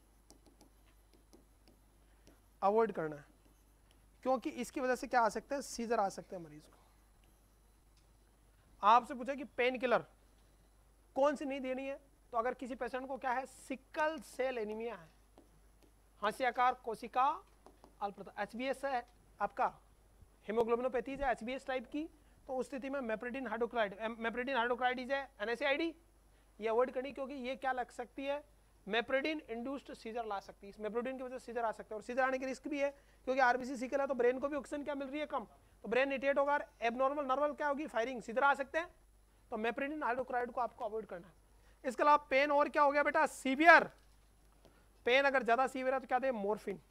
अवॉइड करना है, क्योंकि इसकी वजह से क्या आ सकते हैं, सीजर आ सकते हैं मरीज को। आपसे पूछे कि पेन किलर कौन सी नहीं देनी है, तो अगर किसी पेशेंट को क्या है, सिकल सेल एनीमिया है, हास्याकार कोशिका अल्पता, एचबीएस है आपका, हेमोग्लोबिनोपैथीज है एचबीएस टाइप की, तो उस स्थिति में meperidine hydrochloride, meperidine hydrochloride is है एनएसएआईडी, ये अवॉइड करनी, क्योंकि ये क्या लग सकती है, मेप्रिडिन इंड्यूस्ड सीजर ला सकती है, मेप्रिडिन की वजह से सीजर आ सकता है, और सीजर आने की रिस्क भी है, क्योंकि आरबीसी सिकल है तो ब्रेन को भी ऑक्सीजन क्या मिल रही है, कम, तो ब्रेन इरिटेट होगा, एबनॉर्मल नर्वल क्या होगी, फायरिंग, सीजर आ सकते हैं, तो मेप्रिडिन हाइड्रोक्लाइड को आपको अवॉइड करना है। इसके अलावा पेन और क्या हो गया बेटा, सीवियर पेन, अगर ज्यादा सीवियर है तो क्या दे, मोर्फिन,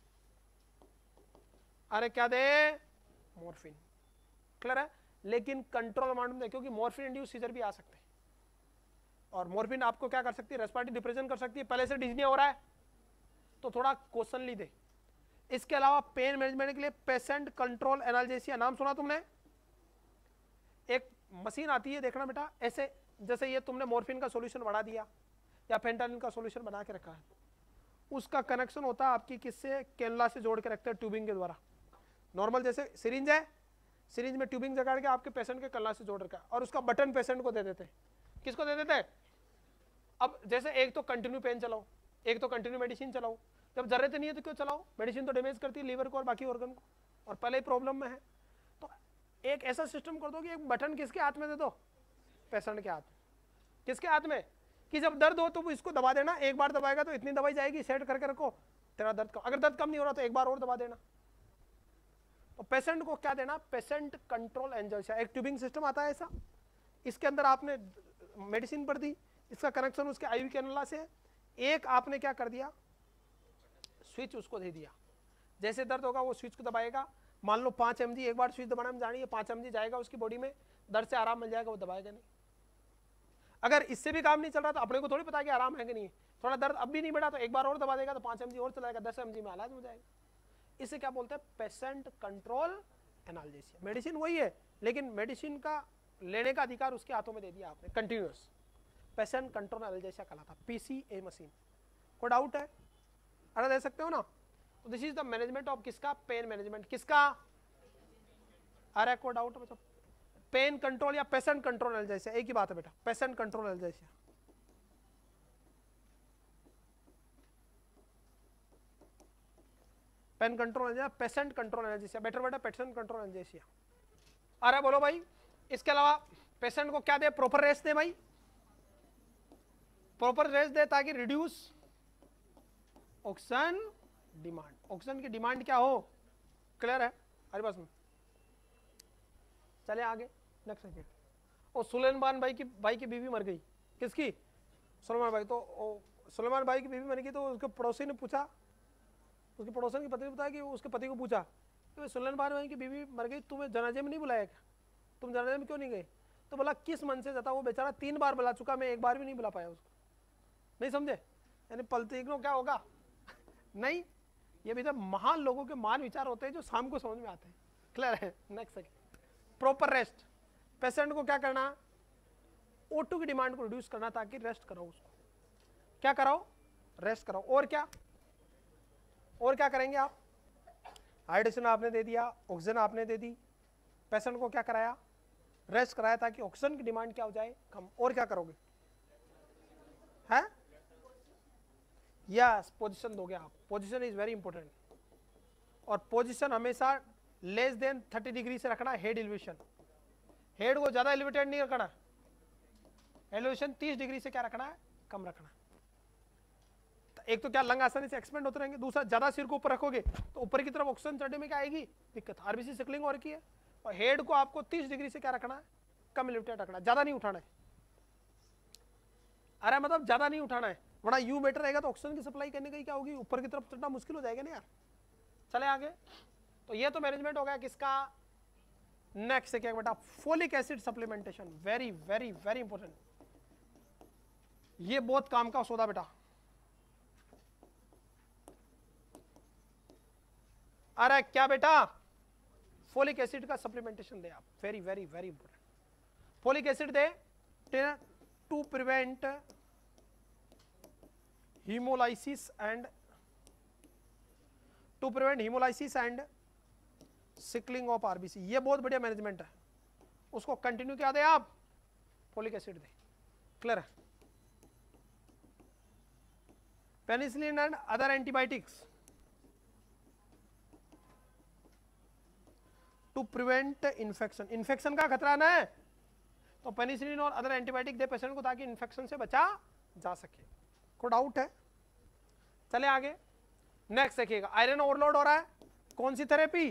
अरे क्या दे, मोर्फिन, क्लियर है। लेकिन कंट्रोल अमाउंट में, क्योंकि मोर्फिन इंड्यूस सीजर भी आ सकते हैं, और मोर्फिन आपको क्या कर सकती है, रेस्पिरेटरी डिप्रेशन कर सकती है, पहले से डिजनी हो रहा है तो थोड़ा क्वेश्चनली दे। इसके अलावा पेन मैनेजमेंट के लिए पेशेंट कंट्रोल एनाल्जेसिया, नाम सुना तुमने, एक मशीन आती है, देखना बेटा, ऐसे जैसे ये तुमने मोर्फिन का सॉल्यूशन बढ़ा दिया या फेंटानिल का सॉल्यूशन बना के रखा है, उसका कनेक्शन होता है आपकी किससे, कैनुला से जोड़ के रखते हैं ट्यूबिंग के द्वारा। नॉर्मल जैसे सिरिंज है, सिरिंज में ट्यूबिंग जगाड़ के आपके पेशेंट के कैनुला से जोड़ रखा है, और उसका बटन पेशेंट को दे देते हैं। किसको दे देते हैं, अब जैसे एक तो कंटिन्यू पेन चलाओ, एक तो कंटिन्यू मेडिसिन चलाओ, जब जरूरत नहीं है तो क्यों चलाओ, मेडिसिन तो डैमेज करती है लीवर को और बाकी ऑर्गन को, और पहले ही प्रॉब्लम में है, तो एक ऐसा सिस्टम कर दो कि एक बटन किसके हाथ में दे दो, पेशेंट के हाथ में। किसके हाथ में, कि जब दर्द हो तो इसको दबा देना, एक बार दबाएगा तो इतनी दवाई जाएगी, सेट करके रखो, तेरा दर्द कम, अगर दर्द कम नहीं हो रहा तो एक बार और दबा देना। तो पेशेंट को क्या देना, पेशेंट कंट्रोल एंजाइना, एक ट्यूबिंग सिस्टम आता है ऐसा, इसके अंदर आपने मेडिसिन भर दी, इसका कनेक्शन उसके आईवी कैनुला से, एक आपने क्या कर दिया, स्विच उसको दे दिया, जैसे दर्द होगा वो स्विच को दबाएगा, मान लो पाँच एम जी, एक बार स्विच दबाने में जानी है, पाँच एम जी जाएगा उसकी बॉडी में, दर्द से आराम मिल जाएगा, वो दबाएगा नहीं। अगर इससे भी काम नहीं चल रहा तो अपने को थोड़ी पता कि आराम है कि नहीं, थोड़ा दर्द अब भी नहीं बढ़ा तो एक बार और दबा देगा तो पाँच एम जी और चलाएगा, दस एम जी में इलाज हो जाएगा। इसे क्या बोलते हैं, पेशेंट कंट्रोल एनाल्जेसिया। मेडिसिन वही है, लेकिन मेडिसिन का लेने का अधिकार उसके हाथों में दे दिया आपने, कंटिन्यूअस, पेशेंट कंट्रोल एनाल्जेसिया कहलाता, पीसीए मशीन। कोई डाउट है, अरे दे सकते हो ना। तो this is the management of किसका, पेन मैनेजमेंट, किसका, अरे कोई डाउट है, मतलब पेन कंट्रोल या पेशेंट कंट्रोल एनाल्जेसिया एक ही बात है बेटा, patient control analgesia. Pain control energy, patient control energy, better बेटा पेशेंट कंट्रोल एनर्जी। अरे बोलो भाई, इसके अलावा पेशेंट को क्या दे? प्रॉपर रेस्ट दे भाई, प्रॉपर रेस्ट दे ताकि रिड्यूस ऑक्सीजन डिमांड, ऑक्सीजन की डिमांड क्या हो, क्लियर है हमारे पास में। चले आगे नेक्स्ट सेकंड। और सुलेमान भाई की भाई की बीवी मर गई, किसकी? सुलेमान भाई। तो सुलेमान भाई की बीवी मर गई तो उसके पड़ोसी ने पूछा, उसके पड़ोसन की पत्नी ने बताया कि उसके पति को पूछा कि सुलेमान भाई की बीवी मर गई, तुम्हें जनाजे में नहीं बुलाया क्या, तुम जनाजे में क्यों नहीं गए? तो बोला किस मन से जाता, वो बेचारा तीन बार बुला चुका, मैं एक बार भी नहीं बुला पाया उसको। नहीं समझे? यानी पलती को क्या होगा नहीं, ये भी तो महान लोगों के महान विचार होते हैं जो शाम को समझ में आते हैं, क्लियर है। Next second, proper rest. Patient को क्या करना? ओ टू की डिमांड को रिड्यूस करना ताकि रेस्ट कराओ उसको, क्या कराओ? रेस्ट कराओ। और क्या, और क्या करेंगे आप? हाइड्रेशन आपने दे दिया, ऑक्सीजन आपने दे दी, पेशेंट को क्या कराया? रेस्ट कराया ताकि ऑक्सीजन की डिमांड क्या हो जाए? कम। और क्या करोगे? है यस, पोजीशन दोगे आप, पोजीशन इज वेरी इंपॉर्टेंट। और पोजीशन हमेशा लेस देन थर्टी डिग्री से रखना, हेड एलिवेशन, हेड को ज्यादा एलिवेटेड नहीं रखना, एलिवेशन तीस डिग्री से क्या रखना है? कम रखना। एक तो क्या लंग आसानी से एक्सपेंड होते रहेंगे, दूसरा ज्यादा सिर को ऊपर रखोगे तो ऊपर की तरफ ऑक्सीजन चढ़ने में क्या आएगी? दिक्कत, आरबीसी सिकलिंग और की है। और हेड को आपको तीस डिग्री से क्या रखना है? कम एलिवेटेड रखना, ज्यादा नहीं उठाना है। अरे मतलब ज्यादा नहीं उठाना है, बड़ा यू मीटर रहेगा तो ऑक्सीजन की सप्लाई करने की क्या होगी? ऊपर की तरफ चढ़ना मुश्किल हो जाएगा ना यार। चले आगे। तो ये तो मैनेजमेंट हो गया किसका? नेक्स्ट है क्या बेटा? Folic acid supplementation, very very very important, ये बहुत काम का सौदा बेटा। अरे क्या बेटा? फोलिक एसिड का सप्लीमेंटेशन दे आप, very very very important. Folic acid दे to prevent hemolysis and to prevent hemolysis and sickling of RBC, ये बहुत बढ़िया मैनेजमेंट है, उसको कंटिन्यू क्या दे आप? फोलिक एसिड दे, क्लियर है। Penicillin and other antibiotics to prevent infection, infection का खतरा ना है तो पेनिसिलिन और अदर एंटीबायोटिक दे पेशेंट को ताकि इन्फेक्शन से बचा जा सके। कोई डाउट है? चले आगे। नेक्स्ट देखिएगा, आयरन ओवरलोड हो रहा है, कौन सी थेरेपी?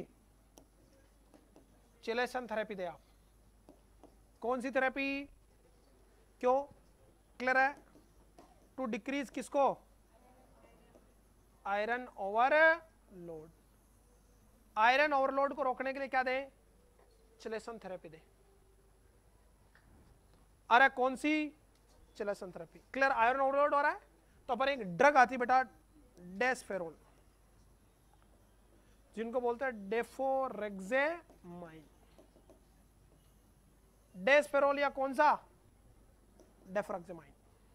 चिलेशन थेरेपी दे आप। कौन सी थेरेपी? क्यों? क्लियर है। टू डिक्रीज किसको? Iron overload. आयरन ओवरलोड को रोकने के लिए क्या दे? चिलेशन थेरेपी दे। अरे कौन सी? Chelation therapy, clear. Iron overload हो रहा है तो पर एक ड्रग आती बेटा डेस्फेरोल, जिनको बोलते हैं डेफोरेक्सेमाइन। डेस्फेरोल या कौन सा? डेफोरेक्सेमाइन।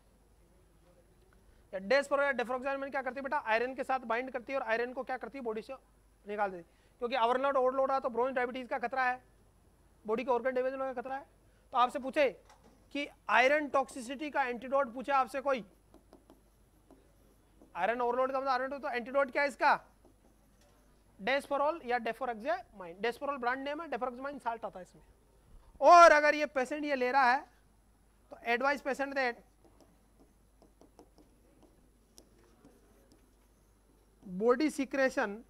या डेस्फेरोल या डेफोरेक्सेमाइन क्या करती है बेटा? आयरन के साथ बाइंड करती है और आयरन को क्या करती है? बॉडी से निकाल देती है, क्योंकि ओवरलोड ओवरलोड है तो ब्रोंज डायबिटीज का खतरा है, बॉडी के ऑर्गन डैमेज होने का खतरा है। तो आपसे पूछे कि आयरन टॉक्सिसिटी का एंटीडोट पूछे आपसे कोई, आयरन ओवरलोड का मतलब आयरन, तो एंटीडोट क्या है इसका? डेस्फेरोल या डेफोरेक्सेमाइन। डेस्फेरोल ब्रांड नेम है, डेफोरेक्सेमाइन साल्ट आता है इसमें। और अगर ये पेशेंट ये ले रहा है तो एडवाइस पेशेंट दे बॉडी सिक्रेशन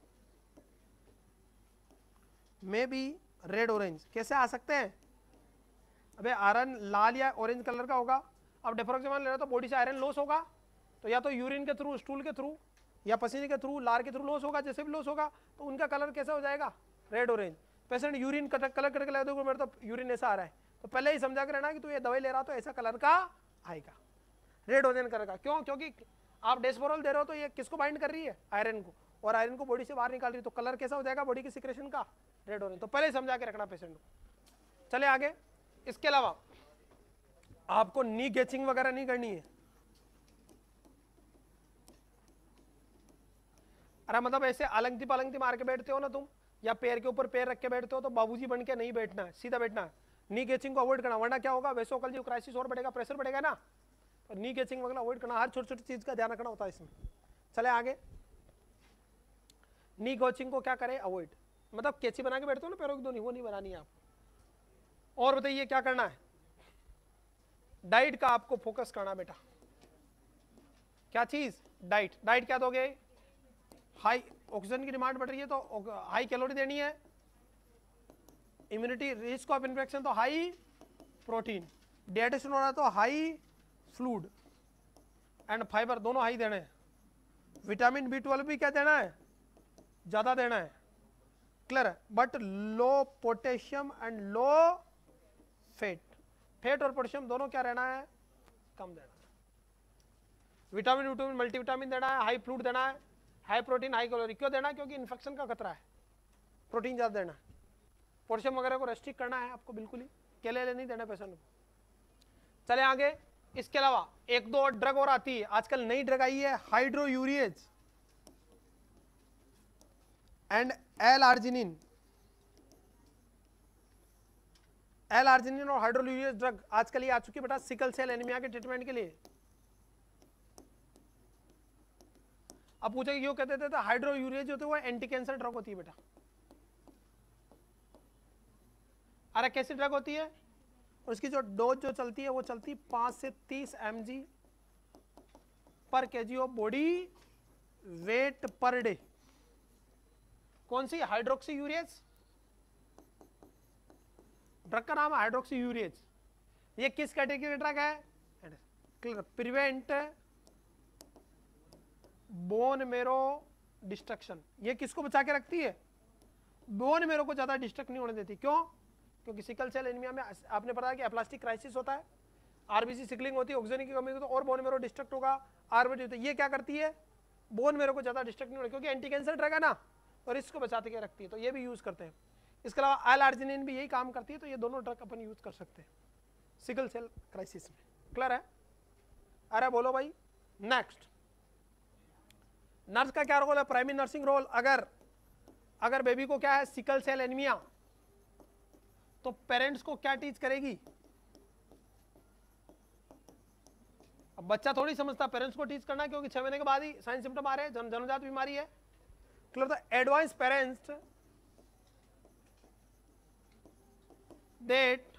में भी रेड ऑरेंज। कैसे आ सकते हैं? अबे आयरन लाल या ऑरेंज कलर का होगा, अब डेफोरेक्सेमाइन ले रहा तो बॉडी से आयरन लॉस होगा, तो या तो यूरिन के थ्रू, स्टूल के थ्रू या पसीने के थ्रू, लार के थ्रू लॉस होगा, जैसे भी लॉस होगा तो उनका कलर कैसा हो जाएगा? Red orange. Patient urine colour करके लगा दो, मेरे तो यूरिन ऐसा आ रहा है, तो पहले ही समझा के रहना कि तू ये दवाई ले रहा तो ऐसा कलर का आएगा, रेड ऑरेंज कलर का। क्यों? क्योंकि आप डेस्फेरोल दे रहे हो तो ये किसको बाइंड कर रही है? आयरन को, और आयरन को बॉडी से बाहर निकाल रही है, तो कलर कैसा हो जाएगा बॉडी की सिक्रेशन का? Red orange. तो पहले ही समझा के रखना पेशेंट को। चले आगे। इसके अलावा आपको नी गेचिंग वगैरह नहीं करनी है। अरे मतलब ऐसे अलंगती पलंगती मार के बैठते हो ना तुम, या पैर के ऊपर पैर रख के बैठते हो, तो बाबूजी बन के नहीं बैठना है, सीधा बैठना है। नी गेचिंग को अवॉइड करना, वरना क्या होगा? वेसोकल्जिव क्राइसिस और बढ़ेगा, प्रेशर बढ़ेगा ना। तो नी गेचिंग वगैरह अवॉइड करना, हर छोटी छोटी चीज का ध्यान रखना होता है इसमें। चले आगे। नी कोचिंग को क्या करें, अवॉइड, मतलब कैची बना के बैठते हो ना पैरों की दोनों, वो नहीं बनानी है आपको। और बताइए क्या करना है, डाइट का आपको फोकस करना बेटा। क्या चीज, डाइट। डाइट क्या दोगे, हाई ऑक्सीजन की डिमांड बढ़ रही है तो हाई कैलोरी देनी है, इम्यूनिटी रिस्क ऑफ इन्फेक्शन तो हाई प्रोटीन, डिहाइड्रेशन हो रहा है तो हाई फ्लूइड एंड फाइबर दोनों हाई देने हैं, विटामिन बी ट्वेल्व भी क्या देना है, ज्यादा देना है, क्लियर है, but low potassium and low fat, fat और पोटेशियम दोनों क्या रहना है, कम देना है, विटामिन विटामिन मल्टीविटामिन देना है, हाई फ्लूइड देना है, हाई प्रोटीन हाई कैलोरी। क्यों देना है, क्योंकि इन्फेक्शन का खतरा है, प्रोटीन ज्यादा देना है, पोटेशियम वगैरह को रेस्ट्रिक्ट करना है आपको, बिल्कुल ही केले नहीं देना पेशेंट को। चले आगे, इसके अलावा एक दो ड्रग और आती है, आजकल नई ड्रग आई है hydroxyurea and L arginine. L arginine और हाइड्रोयूरिएज ड्रग आजकल ये आ चुकी है बेटा सिकल सेल एनीमिया के ट्रीटमेंट के लिए। अब पूछेगा क्यों कहते थे, तो हाइड्रोयूरिएज होते हुए एंटी कैंसर ड्रग होती है बेटा। अरे कैसी ड्रग होती है, और इसकी जो डोज जो चलती है वो चलती है पांच से तीस M G per K G of body weight per day. कौन सी, हाइड्रोक्सी यूरिएज, ड्रग का नाम है हाइड्रोक्सी यूरिएज। ये किस कैटेगरी ड्रग है, clear, prevent bone marrow destruction. ये किसको बचा के रखती है, बोन मेरो को ज्यादा डिस्ट्रक्ट नहीं होने देती। क्यों, क्योंकि सिकल सेल एनीमिया में आपने पता है कि एप्लास्टिक क्राइसिस होता है, आरबीसी सिकलिंग होती है, ऑक्सीजन की कमी होती है, तो और बोन मेरो डिस्ट्रक्ट होगा, आरबीसी होती है। ये क्या करती है, बोन मेरो को ज्यादा डिस्ट्रक्ट नहीं होने, क्योंकि एंटी कैंसर ड्रग है ना, और इसको बचाते के रखती है, तो ये भी यूज करते हैं। इसके अलावा एल आर्जिनिन भी यही काम करती है, तो ये दोनों ड्रग अपन यूज कर सकते हैं सिकल सेल क्राइसिस में। क्लियर है, अरे बोलो भाई। नेक्स्ट, नर्स का क्या रोल है, प्राइमरी नर्सिंग रोल। अगर अगर बेबी को क्या है सिकल सेल एनीमिया, तो पेरेंट्स को क्या टीच करेगी। अब बच्चा थोड़ी समझता, पेरेंट्स को टीच करना, क्योंकि छह महीने के बाद ही साइन सिम्टम आ रहे हैं, जन, जन्मजात बीमारी है। Clear, the advice parents that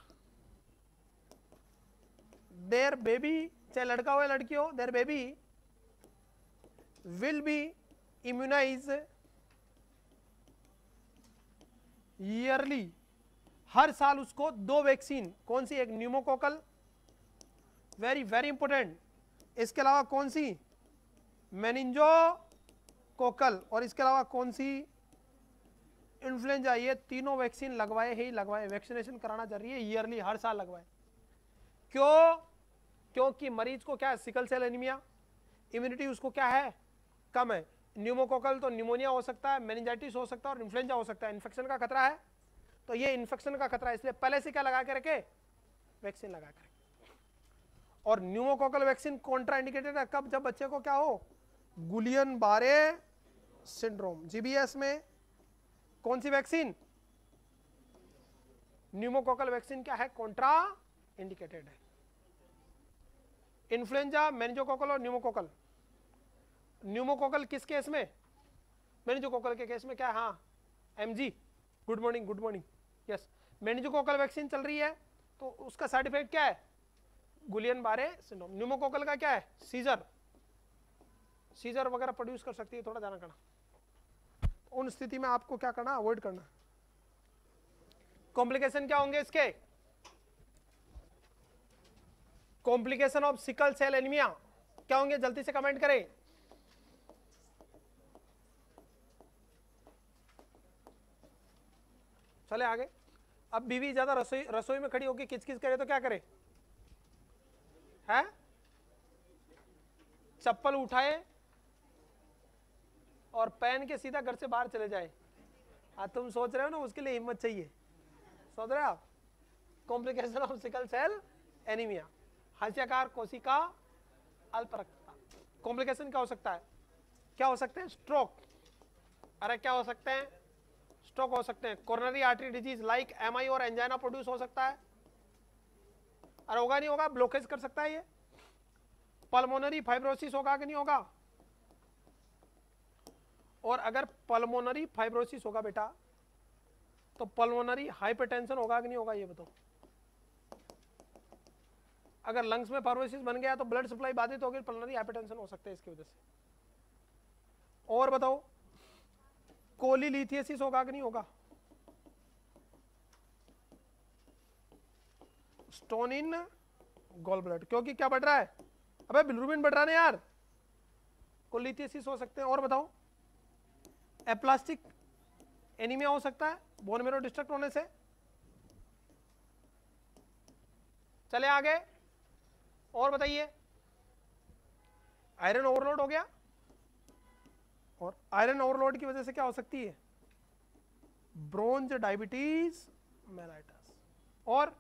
their baby, चाहे लड़का हो या लड़की हो, their baby will be immunized yearly, हर साल उसको दो वैक्सीन, कौन सी, एक न्यूमोकोकल, वेरी वेरी इंपॉर्टेंट, इसके अलावा कौन सी, मेनिंजोकोकल, और इसके अलावा कौन सी, इन्फ्लुएंजा। ये तीनों वैक्सीन लगवाए ही लगवाए, वैक्सीनेशन कराना जरूरी है, ईयरली हर साल लगवाए। क्यों, क्योंकि मरीज को क्या है सिकल सेल एनीमिया, इम्यूनिटी उसको क्या है कम है, न्यूमोकोकल तो निमोनिया हो सकता है, मेनिंजाइटिस हो सकता है, और इन्फ्लुएंजा हो सकता है, इन्फेक्शन का खतरा है, तो ये इन्फेक्शन का खतरा है, इसलिए पहले से क्या लगा के रखे, वैक्सीन लगा के रखे। और न्यूमोकोकल वैक्सीन कॉन्ट्रा इंडिकेटेड है कब, जब बच्चे को क्या हो, गुलियन बारे सिंड्रोम। जीबीएस में कौन सी वैक्सीन, न्यूमोकोकल वैक्सीन क्या है, कॉन्ट्रा इंडिकेटेड है। इन्फ्लुएंजा, मेनिंजोकोकल और न्यूमोकोकल। न्यूमोकोकल किस केस में, मेनिंजोकोकल के केस में क्या है, हाँ MG, good morning good morning, yes. Meningococcal vaccine चल रही है, तो उसका साइड इफेक्ट क्या है, गुलियन बारे सिंड्रोम। न्यूमोकोकल का क्या है, सीजर, सीजर वगैरह प्रोड्यूस कर सकती है, थोड़ा ध्यान रखना। उन स्थिति में आपको क्या करना, अवॉइड करना। कॉम्प्लिकेशन क्या होंगे इसके, complication of sickle cell anaemia क्या होंगे, जल्दी से कमेंट करें। चले आगे। अब बीवी ज्यादा रसोई रसोई में खड़ी होकर किचकिच करे तो क्या करे, है चप्पल उठाए और पहन के सीधा घर से बाहर चले जाए। आज तुम सोच रहे हो ना, उसके लिए हिम्मत चाहिए, सोच रहे हो आप। Complication of sickle cell anaemia, हास्याकार कोशिका अल्परक्तता। कॉम्प्लिकेशन क्या हो सकता है, क्या हो सकते हैं, स्ट्रोक, अरे क्या हो सकते हैं, स्ट्रोक हो सकते हैं। Coronary artery disease like MI और एंजाइना प्रोड्यूस हो सकता है, अरे होगा नहीं होगा, ब्लॉकेज कर सकता है ये। पल्मोनरी फाइब्रोसिस होगा कि नहीं होगा, और अगर पल्मोनरी फाइब्रोसिस होगा बेटा तो पल्मोनरी हाइपरटेंशन होगा कि नहीं होगा ये बताओ। अगर लंग्स में फाइब्रोसिस बन गया तो ब्लड सप्लाई बाधित होगी, पल्मोनरी हाइपरटेंशन हो सकता है इसकी वजह से। और बताओ कोलीलिथियसिस होगा कि नहीं होगा, स्टोन इन गॉल ब्लड, क्योंकि क्या बढ़ रहा है, अबे बिलिरुबिन बढ़ रहा है ना यार, कोलीलिथियसिस हो सकते हैं। और बताओ एप्लास्टिक एनीमिया हो सकता है बोन मेरो डिस्ट्रक्ट होने से। चले आगे और बताइए, आयरन ओवरलोड हो गया, और आयरन ओवरलोड की वजह से क्या हो सकती है, ब्रोंज डायबिटीज मेलाइटस। और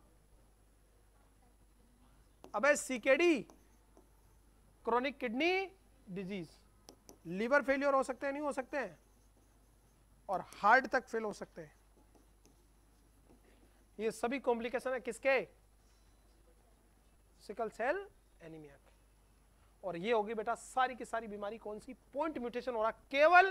अबे CKD chronic kidney disease, liver failure हो सकते हैं नहीं हो सकते हैं, और हार्ट तक फेल हो सकते हैं। ये सभी कॉम्प्लिकेशन है किसके, सिकल सेल एनीमिया के। और ये होगी बेटा सारी की सारी बीमारी कौन सी, पॉइंट म्यूटेशन हो रहा, केवल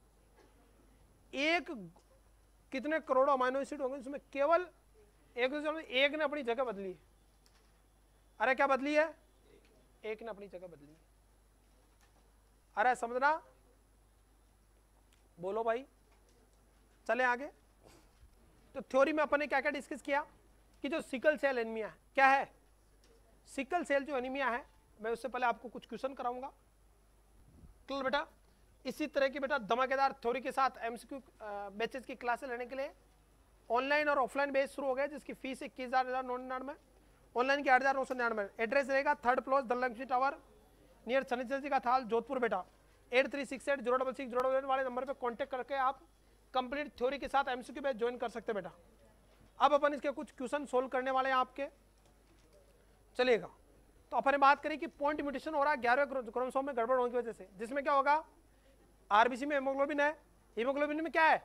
एक कितने करोड़ों अमाइनो एसिड होंगे उसमें केवल एक एक ने अपनी जगह बदली है। अरे क्या बदली है, एक ने अपनी जगह बदली है। अरे समझना, बोलो भाई। चले आगे, तो थ्योरी में अपन ने क्या क्या डिस्कस किया कि जो सिकल सेल एनीमिया है क्या है, सिकल सेल जो एनीमिया है, मैं उससे पहले आपको कुछ क्वेश्चन कराऊंगा क्लियर बेटा। इसी तरह की बेटा धमाकेदार थ्योरी के साथ एमसीक्यू बैचेस की क्लासेस लेने के लिए ऑनलाइन और ऑफलाइन बैच शुरू हो गए, जिसकी फीस इक्कीस हजार नौ निन्यानवे, ऑनलाइन की आठ हजार नौ सौ निन्यानवे। एड्रेस रहेगा third floor Dhanlaxmi tower near Shanichar ji का थाल जोधपुर बेटा। Eight three six eight zero double six zero double वाले नंबर पर कॉन्टेक्ट करके आप कंप्लीट थ्योरी के साथ एमसीक्यू बैच ज्वाइन कर सकते बेटा। अब अपन इसके कुछ क्वेश्चन सोल्व करने वाले हैं आपके, चलेगा। तो अपन ने बात करी कि पॉइंट म्यूटेशन हो रहा है ग्यारहवें क्रोमोसोम में गड़बड़ होने की वजह से, जिसमें क्या होगा, आरबीसी में हेमोग्लोबिन है, हीमोग्लोबिन में क्या है,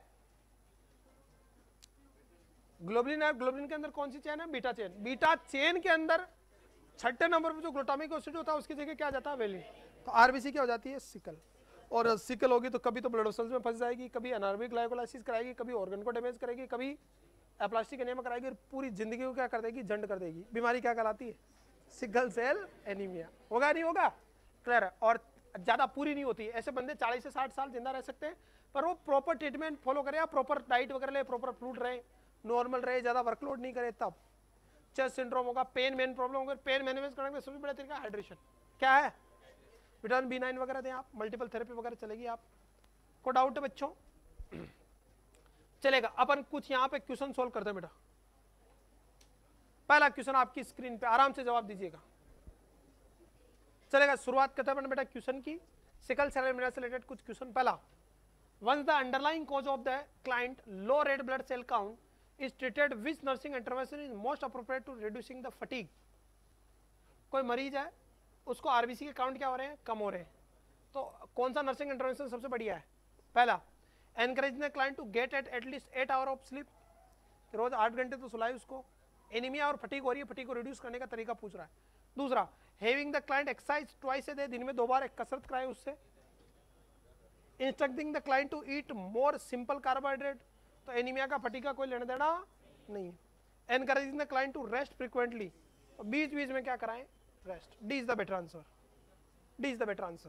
ग्लोबुलिन है। ग्लोबुलिन के अंदर कौन सी चेन है, बीटा चेन। बीटा चेन के अंदर छठे नंबर पर जो ग्लूटामिक एसिड होता है उसकी जगह क्या जाता है, वेलिन। तो आरबीसी क्या हो जाती है, सिकल। और सिकल होगी तो कभी तो ब्लड वेसल्स में फंस जाएगी, कभी एनारोबिक ग्लाइकोलाइसिस कराएगी, कभी ऑर्गन को डैमेज करेगी, कभी एप्लास्टिक एनीमिया कराएगी, और पूरी जिंदगी को क्या कर देगी, जंड कर देगी। बीमारी क्या कहलाती है, सिकल सेल एनीमिया। होगा नहीं होगा, क्लियर है। और ज्यादा पूरी नहीं होती है, ऐसे बंदे चालीस से साठ साल जिंदा रह सकते हैं, पर वो प्रॉपर ट्रीटमेंट फॉलो करे, प्रॉपर डाइट वगैरह ले, प्रॉपर फ्रूट रहे, नॉर्मल रहे, ज्यादा वर्कलोड नहीं करे, तब। चेस्ट सिंड्रोम होगा, पेन मेन प्रॉब्लम होगा, पेन मैनेज करने का सबसे बड़ा तरीका हाइड्रेशन। क्या है, विटामिन बी नाइन वगैरह दें आप, मल्टीपल थेरेपी वगैरह चलेगी। आप को डाउट है बच्चों, चलेगा। अपन कुछ यहाँ पे क्वेश्चन सोल्व करते हैं बेटा। पहला क्वेश्चन आपकी स्क्रीन पे, आराम से जवाब दीजिएगा, चलेगा। शुरुआत करते हैं बेटा क्वेश्चन की, सिकल सेल एनीमिया से रिलेटेड कुछ क्वेश्चन। पहला, once the underlying cause of the client low red blood cell count is treated, which nursing intervention is most appropriate to reducing the fatigue? कोई मरीज है उसको आरबीसी के काउंट क्या हो रहे हैं, कम हो रहे हैं, तो कौन सा नर्सिंग इंटरवेंशन सबसे बढ़िया है? पहला, encourage the client to get at at least eight hour of sleep, रोज आठ घंटे तो सुलाए उसको। एनीमिया और फटीग हो रही है, फटीग को रिड्यूस करने का तरीका पूछ रहा है। दूसरा, having the client exercise twice a day, दिन में दो बार एक कसरत कराए उससे। Instructing the client to eat more simple carbohydrate, तो एनीमिया का फटीग का कोई लेना देना नहीं है। Encouraging the client to rest frequently, बीच बीच में क्या कराएं, rest. D is the better answer, D is the better answer.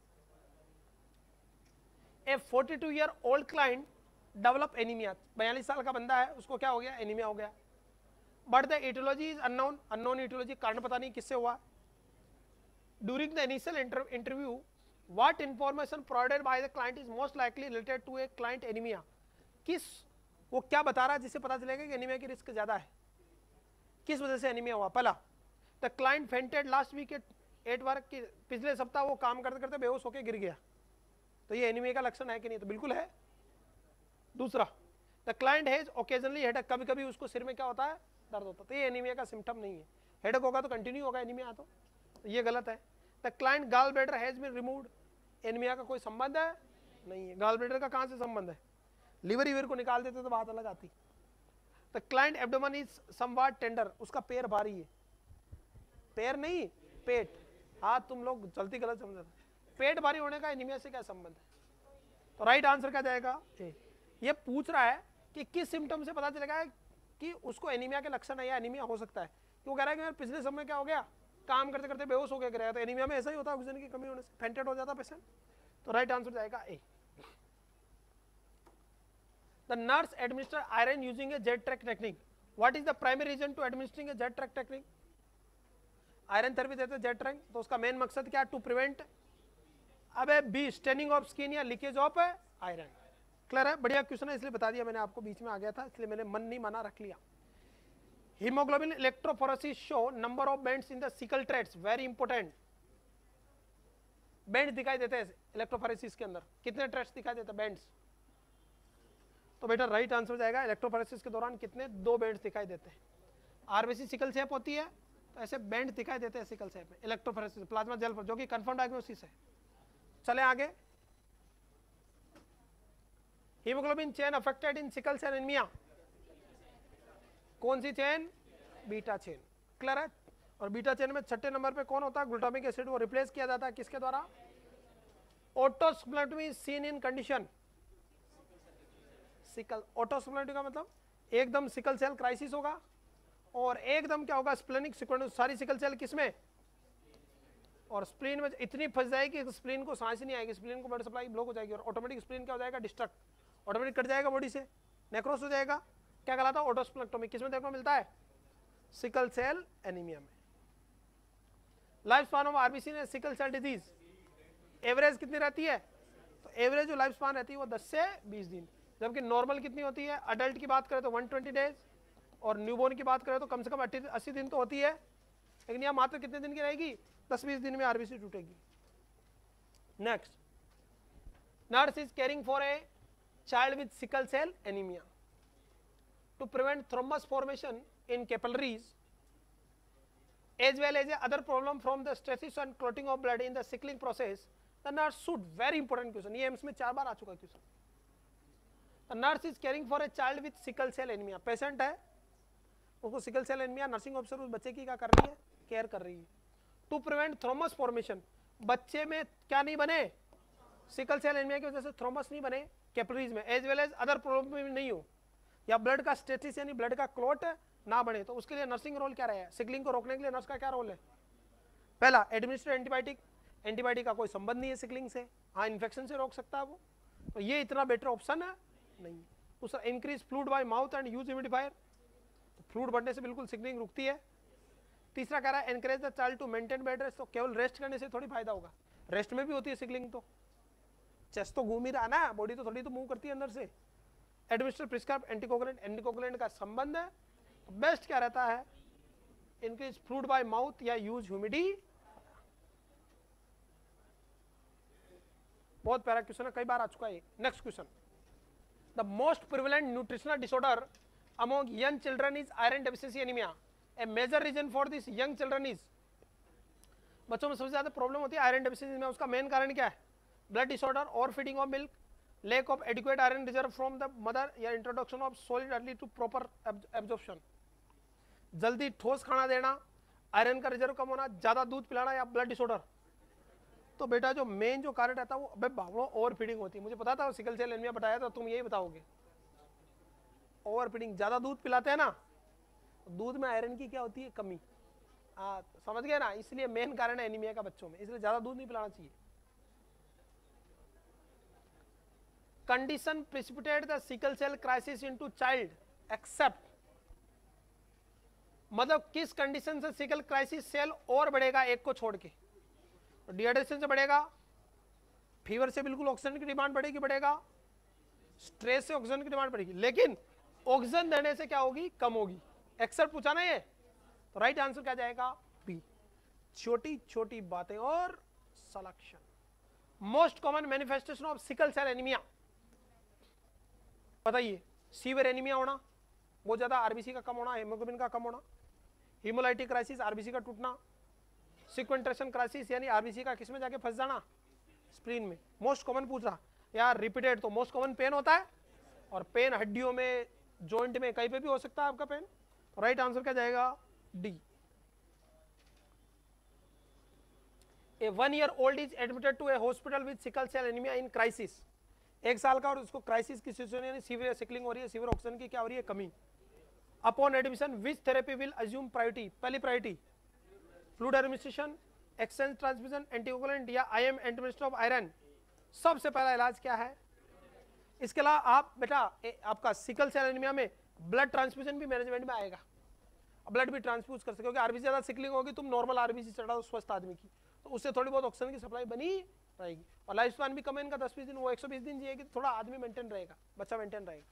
A forty two year old client develop anaemia, बयालीस साल का बंदा है, उसको क्या हो गया, एनीमिया हो गया। But the aetiology is unknown, unknown aetiology, कारण पता नहीं किससे हुआ। During the initial interview, what information provided by the client is most likely related to a client anemia? किस वो क्या बता रहा है जिससे पता चलेगा कि एनीमिया की रिस्क ज्यादा है, किस वजह से एनीमिया हुआ? पहला, the client fainted last week at work, की पिछले सप्ताह वो काम करते करते बेहोश होकर गिर गया, तो ये एनीमिया का लक्षण है कि नहीं? तो बिल्कुल है। दूसरा, the client has occasionally headache, कभी कभी उसको सिर में क्या होता है, दर्द होता है, तो ये एनीमिया का सिम्टम नहीं है। हेडेक होगा तो कंटिन्यू होगा एनीमिया, तो ये गलत है। The client gall bladder has been removed, anaemia का कोई संबंध है नहीं है। गॉल ब्लैडर का कहां से संबंध है, लिवर ईवर को निकाल देते तो बात अलग आती। The client abdomen is somewhat tender, उसका पैर भारी है, पैर नहीं पेट, हाँ तुम लोग जल्दी गलत समझ रहे। पेट भारी होने का एनीमिया से क्या संबंध है? तो राइट आंसर क्या जाएगा ए। ये पूछ रहा है कि किस सिम्टम से पता चलेगा कि उसको एनीमिया के लक्षण है या एनीमिया हो सकता है। क्यों कह रहा है कि पिछले समय क्या हो गया, काम करते करते बेहोश हो गया गिरा, तो एनीमिया में ऐसा ही होता है, ऑक्सीजन की कमी होने से फेंटेड हो जाता पेशेंट। तो राइट आंसर जाएगा A. The nurse administer iron using a jet track technique. What is the primary reason to administering a jet track technique? Iron therapy देते हैं जेट ट्रैक, तो उसका मेन मकसद क्या? टू प्रिवेंट अबे बी स्टेनिंग ऑफ स्किन या लीकेज ऑफ आयरन। क्लियर है? बढ़िया क्वेश्चन है, इसलिए बता दिया मैंने आपको, बीच में आ गया था इसलिए मैंने मन नहीं माना, रख लिया। Haemoglobin electrophoresis show number of bands in the sickle traits, very important. Band दिखाई देते हैं इलेक्ट्रोफोरेसिस के अंदर, कितने ट्रेड्स दिखाई देते हैं? बैंड्स। तो बेटा राइट आंसर जाएगा इलेक्ट्रोफोरेसिस के दौरान कितने? दो बैंड्स दिखाई देते हैं। आरबीसी सिकल शेप होती है तो ऐसे बैंड दिखाई देते हैं सिकल शेप में, इलेक्ट्रोफोरेसिस प्लाज्मा जेल पर, जो कि कंफर्म डायग्नोसिस है। चले आगे। Haemoglobin chain affected in sickle cell anaemia, कौन सी चेन? Beta chain. क्लियर है? और बीटा चेन में छठे नंबर पे कौन होता है? Glutamic acid. वो रिप्लेस किया जाता है किसके द्वारा? Autosplenectomy seen in condition sickle. Autosplenectomy का मतलब एकदम सिकल सेल क्राइसिस होगा और एकदम क्या होगा? Splenic sequence. सारी सिकल सेल किसमें? और स्प्लीन में इतनी फंस जाएगी कि स्प्लीन को सांस ही नहीं आएगी, स्प्लीन को ब्लड सप्लाई ब्लॉक हो जाएगी और ऑटोमेटिक स्प्लीन क्या हो जाएगा? डिस्ट्रक्ट, ऑटोमेटिक कट जाएगा बॉडी से, नेक्रोस हो जाएगा। क्या कहलाता है? ऑटोस्प्लेक्टोमी। किसमें देखने को मिलता है? सिकल सेल एनीमिया में। लाइफ स्पान ऑफ आरबीसी ने सिकल सेल डिजीज एवरेज कितनी रहती है? तो एवरेज जो लाइफ स्पान रहती है वो दस से बीस दिन, जबकि नॉर्मल कितनी होती है? अडल्ट की बात करें तो एक सौ बीस डेज और न्यूबॉर्न की बात करें तो कम से कम अस्सी दिन तो होती है, लेकिन यहाँ मात्र कितने दिन की रहेगी? दस बीस दिन में आरबीसी टूटेगी। Next, nurse is caring for a child with sickle cell anaemia to prevent thrombus formation in capillaries as well as other problem from the stenosis and clotting of blood in the sickling process. The nurse should, very important question, ये एम्स में चार बार आ चुका question. The nurse is caring for a child with sickle cell anemia. Patient है, उसको sickle cell anaemia, nursing officer उस बच्चे की क्या कर रही है? केयर कर रही है। टू प्रिवेंट थ्रोमस फॉर्मेशन, बच्चे में क्या नहीं बने? सिकल सेल एनीमिया की वजह से थ्रोमस नहीं बने कैपिलरीज में, as well as other problem में नहीं हो, या ब्लड का स्टेटिस यानी ब्लड का क्लॉट ना बने। तो उसके लिए नर्सिंग रोल क्या रहेगा? सिकलिंग को रोकने के लिए नर्स का क्या रोल है? पहला, एडमिनिस्टर एंटीबायोटिक। एंटीबायोटिक का कोई संबंध नहीं है सिकलिंग से, हाँ इन्फेक्शन से रोक सकता है वो, तो ये इतना बेटर ऑप्शन है नहीं। दूसरा, increase fluid by mouth and use humidifier, तो फ्लूइड बढ़ने से बिल्कुल सिकलिंग रुकती है। तीसरा कह रहा है encourage the child to maintain bed rest, तो केवल रेस्ट करने से थोड़ी फायदा होगा, रेस्ट में भी होती है सिकलिंग, तो चेस्ट तो घूम ही रहा ना, बॉडी तो थोड़ी तो मूव करती है अंदर से। एडमिनिस्टर प्रिस्क्राइब एंटीकोगुलेंट, एंटीकोगुलेंट का संबंध है, बेस्ट क्या रहता है? इंक्रीज फ्लूइड बाय माउथ या यूज ह्यूमिडी। बहुत प्यारा क्वेश्चन है, कई बार आ चुका है। Next question, the most prevalent nutritional disorder among young children is iron deficiency anaemia. A major reason for this young children is, बच्चों में सबसे ज्यादा प्रॉब्लम होती है आयरन डेफिशिएंसी में, उसका मेन कारण क्या है? Blood disorder, over feeding of milk, lack of adequate iron reserve from the mother या introduction of solid early to proper absorption। जल्दी ठोस खाना देना, आयरन का रिजर्व कम होना, ज्यादा दूध पिलाना या ब्लड डिसऑर्डर। तो बेटा जो मेन जो कारण रहता है वो अबे बाबू ओवर फीडिंग होती है, मुझे पता था सिकल सेल एनीमिया बताया था, तुम यही बताओगे। ओवर फीडिंग, ज्यादा दूध पिलाते हैं ना, दूध में आयरन की क्या होती है? कमी। हाँ समझ गए ना, इसलिए मेन कारण है एनीमिया का बच्चों में, इसलिए ज्यादा दूध नहीं पिलाना चाहिए। Condition precipitate the sickle cell crisis into child except, मतलब किस कंडीशन से सिकल क्राइसिस सेल और बढ़ेगा एक को छोड़ के? तो डिहाइड्रेशन से बढ़ेगा, फीवर से बिल्कुल ऑक्सीजन की डिमांड बढ़ेगी बढ़ेगा, स्ट्रेस से ऑक्सीजन की डिमांड बढ़ेगी, लेकिन ऑक्सीजन देने से क्या होगी? कम होगी। एक्सेप्ट पूछा ना ये, तो राइट आंसर क्या जाएगा? बी। छोटी छोटी बातें और selection. Most common manifestation of sickle cell anaemia बताइए। सीवियर एनीमिया होना, बहुत ज्यादा आरबीसी का कम होना, हेमोग्लोबिन का कम होना, हीमोलाइटिक क्राइसिस, आरबीसी का टूटना, सिक्वेंट्रेशन क्राइसिस यानी आरबीसी का किसमें जाके फंस जाना? स्प्लीन में। मोस्ट कॉमन पूछ रहा यार, रिपीटेड, तो मोस्ट कॉमन पेन होता है, और पेन हड्डियों में, जॉइंट में, कहीं पे भी हो सकता है आपका पेन। तो राइट आंसर क्या जाएगा? D. A one year old is admitted to a hospital with sickle cell anaemia in crisis. एक साल का और उसको क्राइसिस की सिचुएशन यानी सीवियर सिकलिंग हो रही है, सीवियर ऑक्सीजन की क्या हो रही है, कमी। Upon admission which therapy will assume priority, पहली priority fluid administration, exchange transmission, anticoagulant या I M administration of iron. सबसे पहला इलाज क्या है? इसके अलावा आप बेटा आपका सिकल सेल एनीमिया में ब्लड ट्रांसफ्यूजन भी मैनेजमेंट में आएगा, ब्लड भी ट्रांसफ्यूज कर सके, क्योंकि आरबीसी ज्यादा सिकलिंग होगी, तुम नॉर्मल आरबीसी चढ़ा दो स्वस्थ आदमी की, तो उससे थोड़ी बहुत ऑक्सीजन की सप्लाई बनी रहेगी। और लाइफ स्पैन भी कम है इनका, दस बीस दिन, वो एक सौ बीस दिन जिएगी, थोड़ा आदमी मेंटेन रहेगा, बच्चा मेंटेन रहेगा।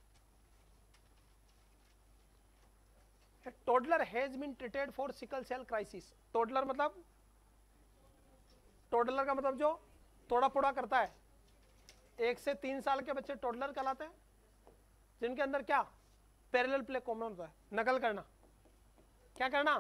Toddler has been treated for sickle cell crisis. Toddler मतलब, टोडलर का मतलब जो तोड़ा फोड़ा करता है, एक से तीन साल के बच्चे टोडलर कहलाते हैं, जिनके अंदर क्या पैरेलल प्ले कॉमन होता है, नकल करना। क्या करना?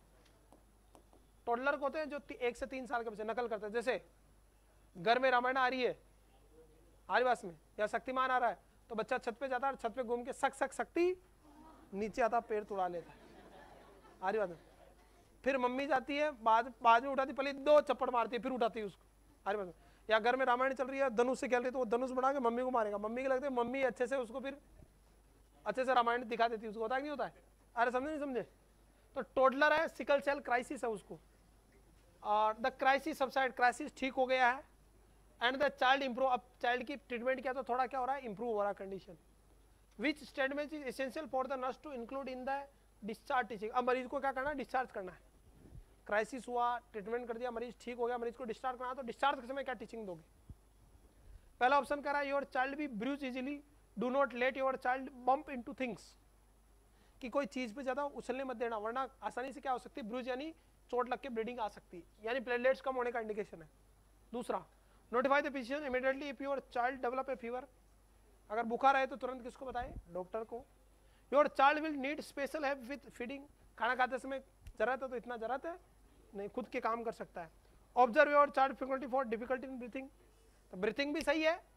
टोडलर को होते हैं जो एक से तीन साल के बच्चे नकल करते हैं। जैसे घर में रामायण आ रही है आदिवास में, या शक्तिमान आ रहा है, तो बच्चा छत पे जाता है, छत पे घूम के सक सक शक्ति, नीचे आता पैर तुड़ा लेता है आदिवास में। फिर मम्मी जाती है, बाद बाद में उठाती, पहले दो चप्पड़ मारती है, फिर उठाती है उसको आदिवास में। या घर में रामायण चल रही है, धनुष से खेल रही है, तो वो धनुष बना के मम्मी को मारेगा, मम्मी के लगते मम्मी अच्छे से उसको फिर अच्छे से रामायण दिखा देती है, उसको होता है नहीं होता है? अरे समझे नहीं समझे? तो टोडलर है, सिकल सेल क्राइसिस है उसको, और द क्राइसिस सबसाइड, क्राइसिस ठीक हो गया है, एंड द चाइल्ड इंप्रूव। अब चाइल्ड की ट्रीटमेंट किया तो थोड़ा क्या हो रहा है, इंप्रूव हो रहा है condition. Which statement is essential for the nurse to include in the discharge teaching. अब मरीज को क्या करना है, डिस्चार्ज करना है। क्राइसिस हुआ, ट्रीटमेंट कर दिया, मरीज ठीक हो गया, मरीज को डिस्चार्ज करना है, तो डिस्चार्ज के समय क्या टीचिंग दोगे? पहला ऑप्शन कह रहा है your child be bruise easily, do not let your child bump into things, कि कोई चीज पे ज्यादा उछलने मत देना, वरना आसानी से क्या हो सकती है, ब्रूज यानी चोट लग के ब्लीडिंग आ सकती है, यानी प्लेटलेट्स कम होने का इंडिकेशन है। दूसरा, notify the physician immediately if your child develop a fever, अगर बुखार है तो तुरंत किसको बताए, डॉक्टर को। Your child will need special help with feeding, खाना खाते समय जरूरत है तो इतना जरूरत है नहीं, खुद के काम कर सकता है। Observe your child frequently for difficulty in breathing, तो ब्रीथिंग भी सही है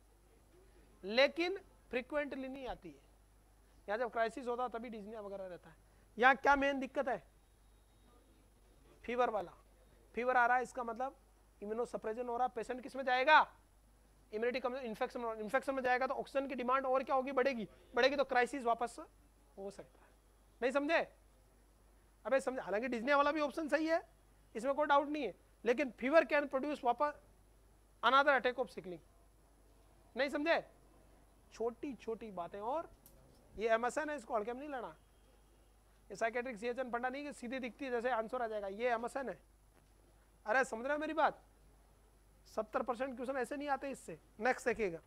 लेकिन फ्रीक्वेंटली नहीं आती है, या जब क्राइसिस होता है तभी डिज्निया वगैरह रहता है। यहाँ क्या मेन दिक्कत है, फीवर वाला, फीवर आ रहा है, इसका मतलब इम्यूनोसप्रेशन हो रहा है, पेशेंट किस में जाएगा, इम्यूनिटी कम, इन्फेक्शन, इन्फेक्शन में जाएगा तो ऑक्सीजन की डिमांड और क्या होगी, बढ़ेगी, बढ़ेगी तो क्राइसिस वापस हो सकता है। नहीं समझे? अबे समझे, हालांकि डिज्निया वाला भी ऑप्शन सही है, इसमें कोई डाउट नहीं है, लेकिन फीवर कैन प्रोड्यूस वापस अनदर अटैक ऑफ सिकलिंग। नहीं समझे? छोटी छोटी बातें, और ये एमएसएन है, इसको हल्के में नहीं लेना। ये साइकेट्रिक सीएचएन फंडा नहीं कि सीधी दिखती है जैसे आंसर आ जाएगा, ये एमएसएन है। अरे समझ रहे हो मेरी बात? सत्तर परसेंट क्वेश्चन ऐसे नहीं आते इससे। नेक्स्ट देखिएगा,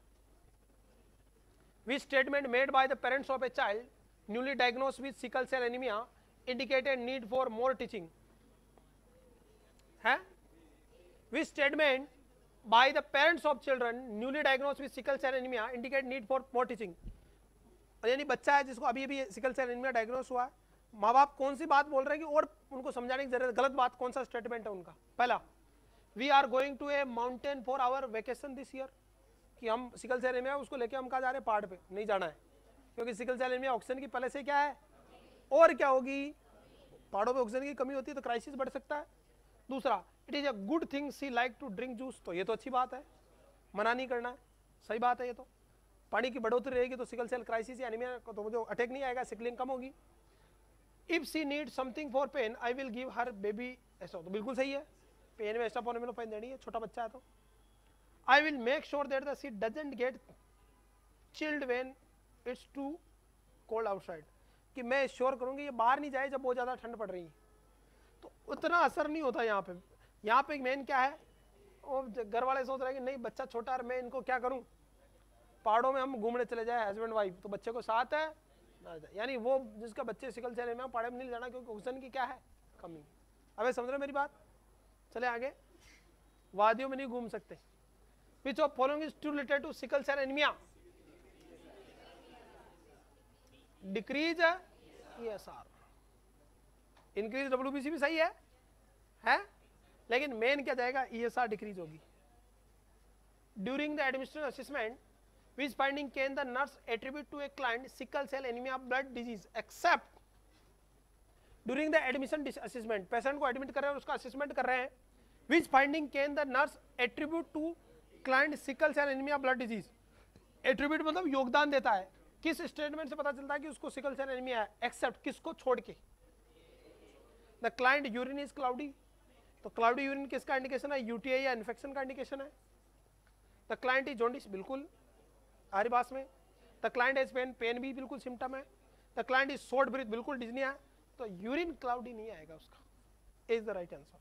which statement made by the parents of a child newly diagnosed with sickle cell anaemia indicated need for more teaching है? Which statement by the parents of children newly diagnosed with sickle cell anemia indicate need for more teaching। यानी बच्चा है जिसको अभी अभी सिकल सेल एनीमिया डायग्नोस हुआ है, माँ बाप कौन सी बात बोल रहे हैं कि और उनको समझाने की जरूरत, गलत बात कौन सा स्टेटमेंट है उनका? पहला, we are going to a mountain for our vacation this year, कि हम सिकल सेल एनीमिया उसको लेके हम कहा जा रहे हैं पहाड़ पे, नहीं जाना है, क्योंकि सिकल सेल एनीमिया ऑक्सीजन की पहले से क्या है, और क्या होगी, पहाड़ों पे ऑक्सीजन की कमी होती है तो क्राइसिस बढ़ सकता है। दूसरा, it is a good thing she like to drink juice, तो ये तो अच्छी बात है, मना नहीं करना है, सही बात है। ये तो पानी की बढ़ोतरी रहेगी तो सिकल सेल क्राइसिस या एनीमिया को तो जो अटैक नहीं आएगा, सिकलिंग कम होगी। If she need something for pain I will give her baby, ऐसा तो बिल्कुल सही है, पेन में एस्टापोनेमिनो पेन देनी है, छोटा बच्चा है तो। I will make sure that the she doesn't get chilled when it's too cold outside, कि मैं श्योर करूंगी ये बाहर नहीं जाए जब बहुत ज्यादा ठंड पड़ रही है, तो उतना असर नहीं होता यहाँ पे। यहाँ पे मेन क्या है, वो घर वाले सोच रहे हैं कि नहीं बच्चा छोटा है, मैं इनको क्या करूं, पहाड़ों में हम घूमने चले जाए हस्बैंड वाइफ, तो बच्चे को साथ है ना जाए, यानी वो जिसका बच्चे सिकल सेल एनीमिया पहाड़ में नहीं जाना क्योंकि ऑक्सीजन की क्या है, कमी। अबे समझ रहे मेरी बात? चले आगे, वादियों में नहीं घूम सकते। Which of following is to related to sickle cell anaemia? Decrease ESR, increase WBC भी सही है, है? लेकिन मेन क्या जाएगा, ईएसआर डिक्रीज होगी। During the administration assessment which finding can the nurse attribute to a client sickle cell anemia blood disease except during the admission assessment, patient को एडमिट कर रहे हैं और उसका असेसमेंट कर रहे हैं, which finding can the nurse attribute to client sickle cell anemia blood disease, attribute मतलब योगदान देता है। किस स्टेटमेंट से पता चलता है कि उसको सिकल सेल एनीमिया है? एक्सेप्ट किसको छोड़ के? The client urine is cloudy, तो क्लाउडी यूरिन किसका इंडिकेशन है? यूटीआई या इन्फेक्शन का इंडिकेशन है। द क्लाइंट इज जॉन्डिस, बिल्कुल आ रही बात में। The client is pain, pain भी बिल्कुल सिम्टम है। The client is short breath, बिल्कुल डिजनिया है। तो यूरिन क्लाउडी नहीं आएगा उसका, is the right answer.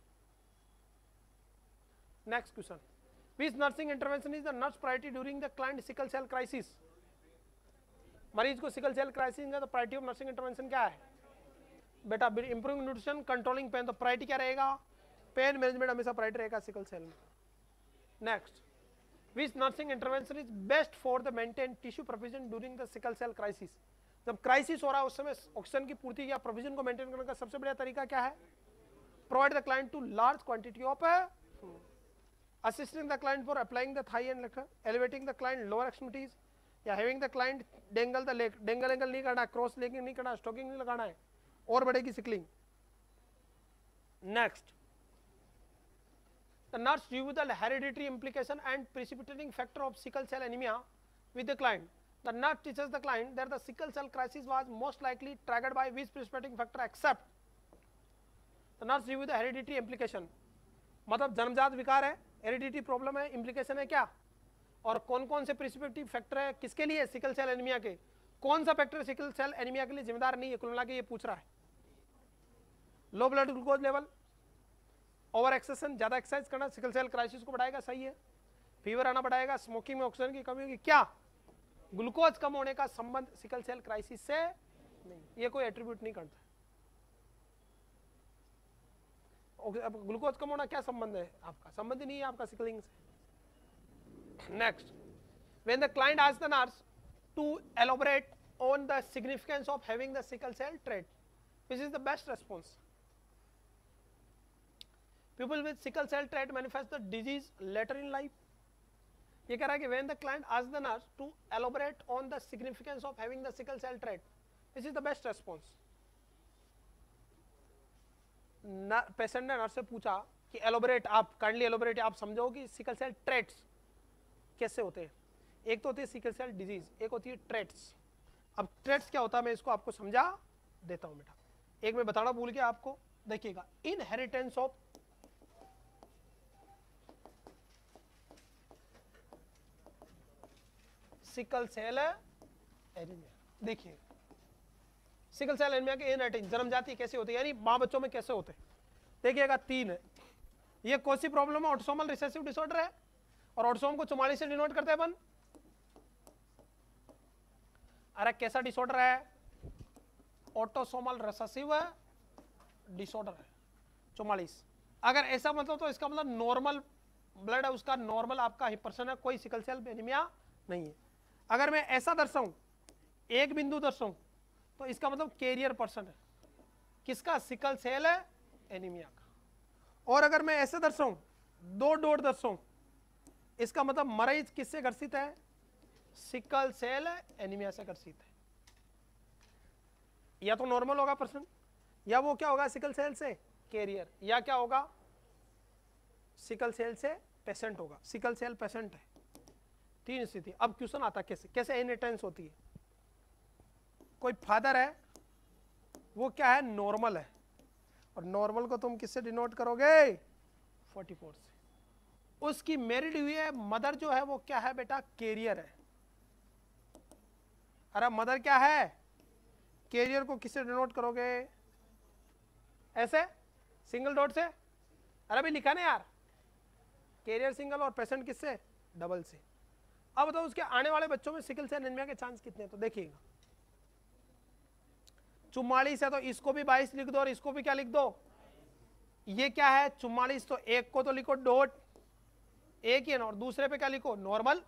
Next question, which nursing intervention is the nurse priority during the client sickle cell crisis? मरीज को सिकल सेल क्राइसिस है तो प्रायोरिटी ऑफ नर्सिंग इंटरवेंशन क्या है बेटा? इंप्रूविंग न्यूट्रिशन, कंट्रोलिंग पेन, तो प्रायोरिटी क्या रहेगा? पेन मैनेजमेंट हमेशा प्रायोरिटी रहेगा सिकल सेल में। Next, which nursing intervention is best for the maintain tissue provision during the sickle cell crisis? जब क्राइसिस हो रहा है उस समय ऑक्सीजन की पूर्ति या प्रोविजन को मेंटेन करने का सबसे बढ़िया तरीका क्या है? Provide the client to large quantity of assisting the client for applying the thigh and lecture, elevating the client lower extremities, या having the client dangle the leg, dangle angle नहीं करना, क्रॉस लेगिंग नहीं करना, स्टॉकिंग नहीं लगाना है, और बढ़ेगी sickling. Next, the nurse review the hereditary implication and precipitating factor of sickle cell anemia with the client. The nurse teaches the client that the sickle cell crisis was most likely triggered by which precipitating factor except the nurse review the hereditary implication, मतलब जन्मजात विकार है, हेरिडिटी प्रॉब्लम है, इम्प्लीकेशन है क्या, और कौन कौन से प्रिसिपिटेटिव फैक्टर है किसके लिए? सिकल सेल एनीमिया के। कौन सा फैक्टर सिकल सेल एनीमिया के लिए जिम्मेदार नहीं है? कुल मिला के ये पूछ रहा है। Low blood glucose level, over exercise, ज्यादा एक्सरसाइज करना सिकल सेल क्राइसिस को बढ़ाएगा, सही है। फीवर आना बढ़ाएगा, स्मोकिंग में ऑक्सीजन की कमी होगी, क्या? ग्लूकोज कम होने का संबंध सिकल सेल क्राइसिस से नहीं, ये कोई एट्रीब्यूट नहीं करता। ग्लूकोज कम होना क्या संबंध है आपका? संबंध नहीं है आपका सिकलिंग से। Next, when the client asks the nurse to elaborate on the significance of having the sickle cell trait, which is the best response? People with sickle cell trait manifest the disease later in life. ये कह रहा है कि when the client asks the nurse to elaborate on the significance of having the sickle cell trait, which is the best response? Patient ने नर्स से पूछा कि एलोबरेट, आप काइंडली एलोबरेट, आप समझो कि सिकल सेल ट्रेट्स कैसे होते हैं। एक तो होती है सिकल सेल डिजीज, एक होती है ट्रेट्स। अब ट्रेट्स क्या होता है मैं इसको आपको समझा देता हूं बेटा। एक मैं बताना भूल गया आपको, देखिएगा, inheritance of sickle cell anaemia. देखिए सिकल सेल एनीमिया के इनहेरिटेंस जन्मजाति कैसे होते हैं, यानी मां बच्चों में कैसे होते हैं? देखिएगा तीन है। ये कौन सी प्रॉब्लम है? ऑटोसोमल रिसेसिव डिसऑर्डर है, और ऑटोसोम को चौवालीस से डिनोट करते हैं अपन। अरे कैसा डिसऑर्डर है? ऑटोसोमल रिसेसिव डिसऑर्डर है, चौवालीस। अगर ऐसा मतलब तो इसका मतलब नॉर्मल ब्लड है उसका, नॉर्मल आपका पर्सन है, कोई सिकल सेल एनीमिया नहीं है। अगर मैं ऐसा दर्शाऊं, एक बिंदु दर्शाऊं, तो इसका मतलब कैरियर पर्सन है, किसका? सिकल सेल है एनीमिया का। और अगर मैं ऐसे दर्शाऊं, दो डॉट दर्शाऊं, इसका मतलब मरीज किससे ग्रसित है? सिकल सेल एनीमिया से ग्रसित है। या तो नॉर्मल होगा पर्सन, या वो क्या होगा? सिकल सेल से कैरियर, या क्या होगा? सिकल सेल से पेशेंट होगा। सिकल सेल पेशेंट है, तीन स्थिति। अब क्वेश्चन आता कैसे कैसे इनहेरिटेंस होती है? कोई फादर है, वो क्या है? नॉर्मल है, और नॉर्मल को तुम किससे डिनोट करोगे? चौवालीस से। उसकी मैरिड हुई है मदर, जो है वो क्या है बेटा? कैरियर है। अरे मदर क्या है? कैरियर को किससे डिनोट करोगे? ऐसे सिंगल डॉट से। अरे भाई लिखा ना यार, कैरियर सिंगल और पेशेंट किससे? डबल से। अब बताओ उसके आने वाले बच्चों में सिकल सेल एनीमिया के चांस कितने हैं? तो देखिएगा, चुम्मालीस है तो इसको भी बाईस लिख दो और इसको भी क्या लिख दो? ये क्या है? चुम्मालीस, तो एक को तो लिखो डॉट, एक ही है ना, और दूसरे पे क्या लिखो? नॉर्मल।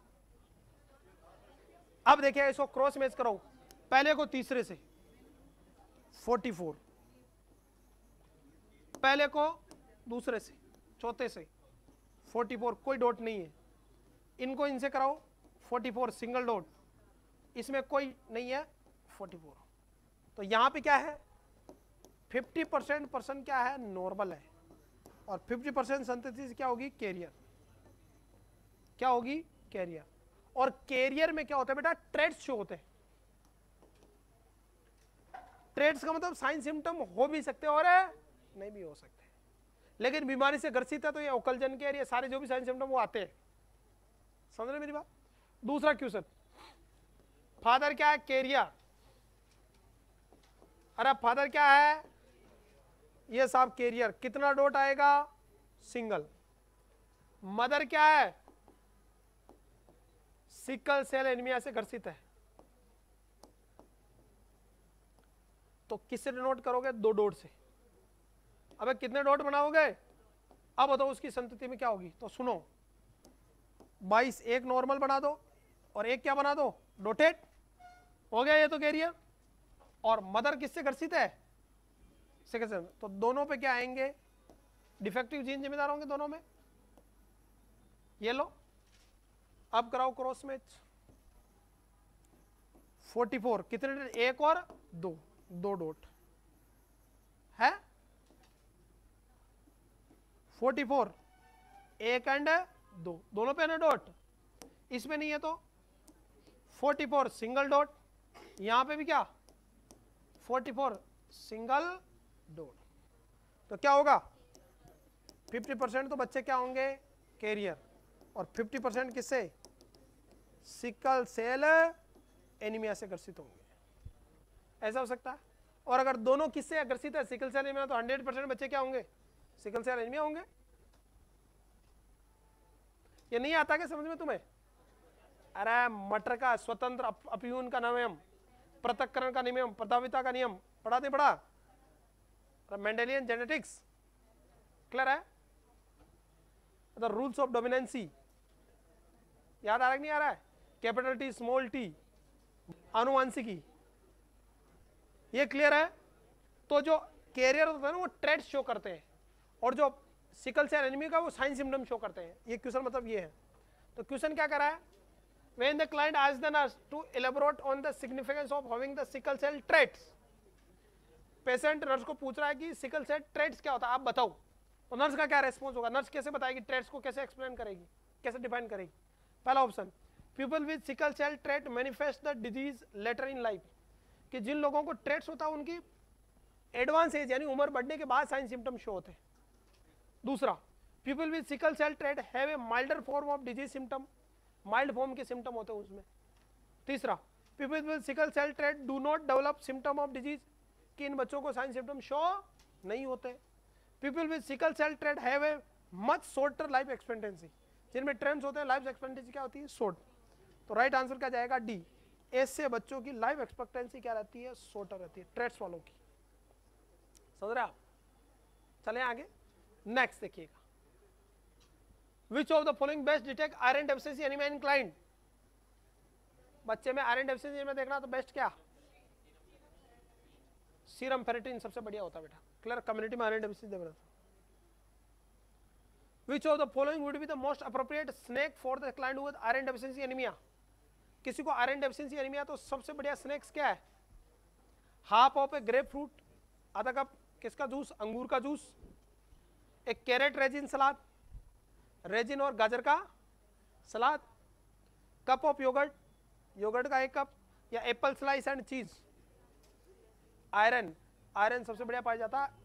अब देखिए इसको क्रॉस मैच करो, पहले को तीसरे से चौवालीस, पहले को दूसरे से चौथे से चौवालीस, कोई डॉट नहीं है। इनको इनसे कराओ चौवालीस सिंगल डॉट, इसमें कोई नहीं है चौवालीस। तो यहां पे क्या है? पचास परसेंट पर्सन क्या है? नॉर्मल है, और पचास परसेंट सिंथेसिस क्या होगी? कैरियर। क्या होगी? कैरियर। और कैरियर में क्या होता है बेटा, ट्रेड्स शो होते हैं। ट्रेड्स का मतलब साइन सिम्टम हो भी सकते हैं और नहीं भी हो सकते, लेकिन बीमारी से ग्रसित है तो ये ओकलजन के ये सारे जो भी साइन सिम्टम वो आते हैं। समझ रहे मेरी बात। दूसरा क्वेश्चन, फादर क्या है, कैरियर। अरे फादर क्या है, ये साहब कैरियर, कितना डोट आएगा, सिंगल। मदर क्या है, सिकल सेल एनीमिया से ग्रसित है, तो किससे डिनोट करोगे, दो डोट से। अबे कितने डॉट बनाओगे, अब बताओ उसकी संतति में क्या होगी। तो सुनो, बाईस, एक नॉर्मल बना दो और एक क्या बना दो, डोटेड, हो गया ये तो कैरियर। और मदर किससे ग्रसित है, सिकल, तो दोनों पे क्या आएंगे, डिफेक्टिव जीन जिम्मेदार होंगे दोनों में। ये लो, अब कराओ क्रॉस मैच। चौवालीस, कितने, एक और दो, दो डॉट है। चौवालीस, एक एंड दो, दोनों पे ना डॉट, इसमें नहीं है तो चौवालीस सिंगल डॉट, यहां पे भी क्या चौवालीस सिंगल डॉट। तो क्या होगा, पचास परसेंट तो बच्चे क्या होंगे, कैरियर, और पचास परसेंट किससे, सिकल सेल एनीमिया से ग्रसित होंगे। ऐसा हो सकता है। और अगर दोनों किससे ग्रसित है, सिकल सेल एनीमिया, तो सौ परसेंट बच्चे क्या होंगे, सिकल सेल एनीमिया होंगे। ये नहीं आता क्या समझ में तुम्हें। अरे मटर का स्वतंत्र अपयून का नियम, पृथक्करण का नियम, प्रभाविता का नियम पढ़ा नहीं पढ़ा, मेंडेलियन जेनेटिक्स क्लियर है। द रूल्स ऑफ डोमिनेंसी याद आ रहा है कि नहीं आ रहा है, कैपिटल टी स्मॉल टी, आनुवंशिकी, ये क्लियर है। तो जो कैरियर होता है ना वो ट्रेड्स शो करते हैं, और जो सिकल सेल एनीमिया का वो साइन सिम्टम शो करते हैं। ये क्वेश्चन मतलब ये है। तो क्वेश्चन क्या करा है, when the client asks the nurse to elaborate on the significance of having the sickle cell traits, patient nurse को पूछ रहा है कि सिकल सेल ट्रेड्स क्या होता है, आप बताओ। तो नर्स का क्या रेस्पॉन्स होगा, नर्स कैसे बताएगी, ट्रेड्स को कैसे एक्सप्लेन करेगी, कैसे डिफाइन करेगी। पहला option, people with sickle cell trait manifest the disease later in life, कि जिन लोगों को ट्रेट्स होता है उनकी एडवांस एज यानी उम्र बढ़ने के बाद साइन सिम्टम शो होते हैं। दूसरा, people with sickle cell trait have a milder form of disease symptom, mild form के सिम्टम होते हैं उसमें। तीसरा, people with sickle cell trait do not develop symptom of disease, कि इन बच्चों को साइन सिम्टम शो नहीं होते। People with sickle cell trait have a much shorter life expectancy, जिनमें ट्रेंड्स होते हैं लाइफ एक्सपेक्टेंसी क्या होती है, शॉर्ट। तो राइट आंसर क्या जाएगा, डी। ऐसे बच्चों की लाइफ एक्सपेक्टेंसी क्या रहती है, शॉर्टर रहती है, ट्रेड्स वालों की। समझ रहे आप। चले आगे, नेक्स्ट देखिएगा, which of the following best detect iron deficiency anaemia in client. बच्चे में आयरन डेफिशिएंसी में देखना तो बेस्ट क्या, सीरम फेरेटिन सबसे बढ़िया होता है बेटा, क्लियर। कम्युनिटी में आयरन डेफिशिएंसी देखना। Which of the following would be the most appropriate snake for the client with iron deficiency anemia? किसी को आयरन डेफिशिएंसी एनीमिया तो सबसे बढ़िया स्नैक्स क्या है, half of a grapefruit, आधा कप किसका जूस, अंगूर का जूस, एक कैरेट रेजिन सलाद, रेजिन और गाजर का salad, cup of yoghurt, yoghurt का एक कप, या apple slice and cheese. Iron, iron सबसे बढ़िया पाया जाता है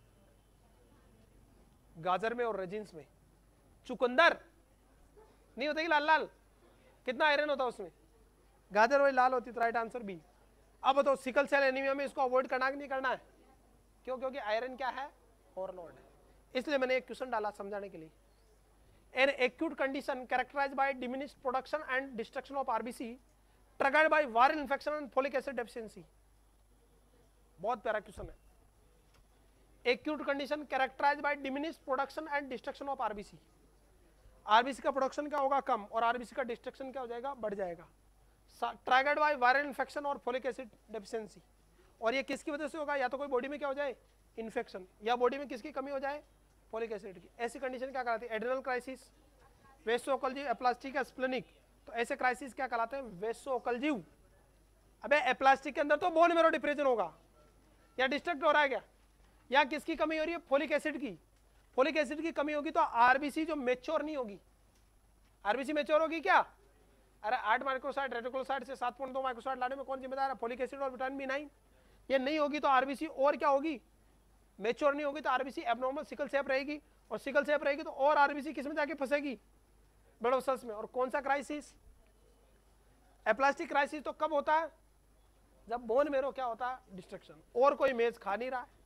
गाजर में और रेजिन्स में। चुकंदर नहीं होता कि लाल लाल, कितना आयरन होता है उसमें, गाजर वही लाल होती, तो राइट आंसर बी। अब बताओ सिकल सेल एनीमिया में इसको अवॉइड करना कि नहीं करना है, क्यों, क्योंकि आयरन क्या है, ओवरलोड है। इसलिए मैंने एक क्वेश्चन डाला समझाने के लिए। An acute condition characterised by diminished production and destruction of RBC triggered by viral infection and folic acid deficiency. बहुत प्यारा क्वेश्चन है। Acute condition characterised by diminished production and destruction of RBC, RBC का प्रोडक्शन क्या होगा, कम, और आरबीसी का डिस्ट्रक्शन क्या हो जाएगा, बढ़ जाएगा। ट्रिगर्ड बाय वायरल इंफेक्शन और फोलिक एसिड डेफिशिएंसी, और ये किसकी वजह से होगा, या तो कोई बॉडी में क्या हो जाए, इन्फेक्शन, या बॉडी में किसकी कमी हो जाए, फोलिक एसिड की। ऐसी कंडीशन क्या कहलाती है, adrenal crisis, vasoocclusive, aplastic, splenic. तो ऐसे क्राइसिस क्या कहलाते हैं, वेसोओकल्जिव। अबे एप्लास्टिक के अंदर तो बोन मेरो डिप्रेशन होगा, या डिस्ट्रक्ट हो रहा है क्या, या किसकी कमी हो रही है, फोलिक एसिड की। फोलिक एसिड की कमी होगी तो आरबीसी जो मेच्योर नहीं होगी, आरबीसी मेच्योर होगी क्या, अरे आठ माइक्रोसाइट रेटिकुलोसाइट से सात पॉइंट दो माइक्रोसाइट लाने में कौन जिम्मेदार है? फोलिक एसिड और विटामिन बी नाइन। ये नहीं होगी तो आरबीसी और क्या होगी? मेच्योर नहीं होगी तो आरबीसी एबनॉर्मल सिकल शेप रहेगी, और सिकल शेप रहेगी तो और आरबीसी किस में जाके फंसेगी? ब्लड वेसल्स में। और कौन सा क्राइसिस? एप्लास्टिक क्राइसिस तो कब होता है? जब बोन मेरो क्या होता है? डिस्ट्रक्शन, और कोई मेज खा नहीं रहा है।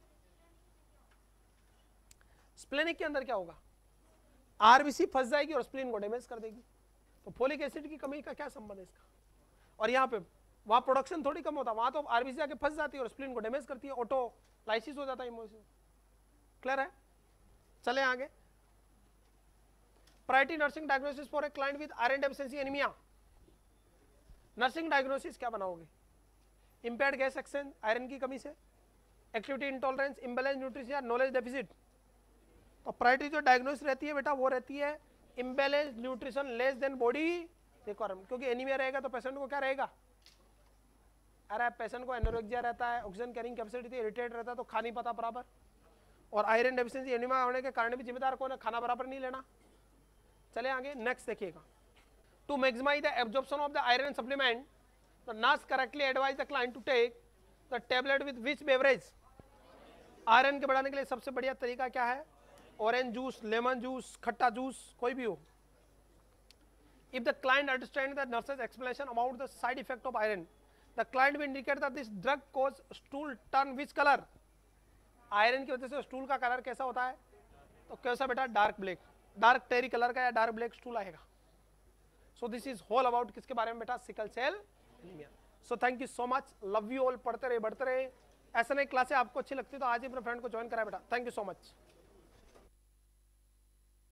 स्प्लेनिक के अंदर क्या होगा? आरबीसी फंस जाएगी और स्प्लीन को डैमेज कर देगी। तो फोलिक एसिड की कमी का क्या संबंध है इसका? और यहाँ पे वहां प्रोडक्शन थोड़ी कम होता, वहां तो आरबीसी आके फंस जाती है और स्प्लीन को डैमेज करती है, ऑटो लाइसिस हो जाता है इमोशन। क्लियर है? चले आगे। Priority nursing diagnosis for a client with iron deficiency anaemia. Nursing diagnosis क्या बनाओगे? इंपेयर्ड गैस एक्सचेंज आयरन की कमी से, एक्टिविटी इंटॉलरेंस, इम्बैलेंस न्यूट्रिशन या नॉलेज डेफिसिट। तो प्रायोरिटी जो डायग्नोसिस रहती है बेटा वो रहती है imbalance nutrition less than body requirement. क्योंकि एनीमिया रहेगा तो पेशेंट को क्या रहेगा? अरे पेशेंट को एनोरेक्सिया रहता है, ऑक्सीजन कैरिंग कैपेसिटी इरिटेट रहता है, तो खा नहीं पाता बराबर। और आयरन डेफिशिएंसी एनीमिया होने के कारण भी जिम्मेदार कौन है? खाना बराबर नहीं लेना। चले आगे, नेक्स्ट देखिएगा। To maximise the absorption of the iron supplement, the nurse correctly advise the client to take the tablet with which beverage. Iron के बढ़ाने के लिए सबसे बढ़िया तरीका क्या है? ऑरेंज जूस, लेमन जूस, खट्टा जूस, कोई भी हो। If the client understands the nurse's explanation about the side effect of iron, the client will indicate that this drug cause stool turn which color? Iron की वजह से स्टूल का कलर कैसा होता है? तो कैसा बेटा? Dark black, dark tarry colour का या डार्क ब्लैक स्टूल आएगा। So this is whole about किसके बारे में बेटा? Sickle cell anaemia. So thank you so much, love you all. पढ़ते रहे बढ़ते रहे। ऐसा नहीं क्लासें आपको अच्छी लगती तो आज ही अपने फ्रेंड को ज्वाइन कराए बेटा। Thank you so much.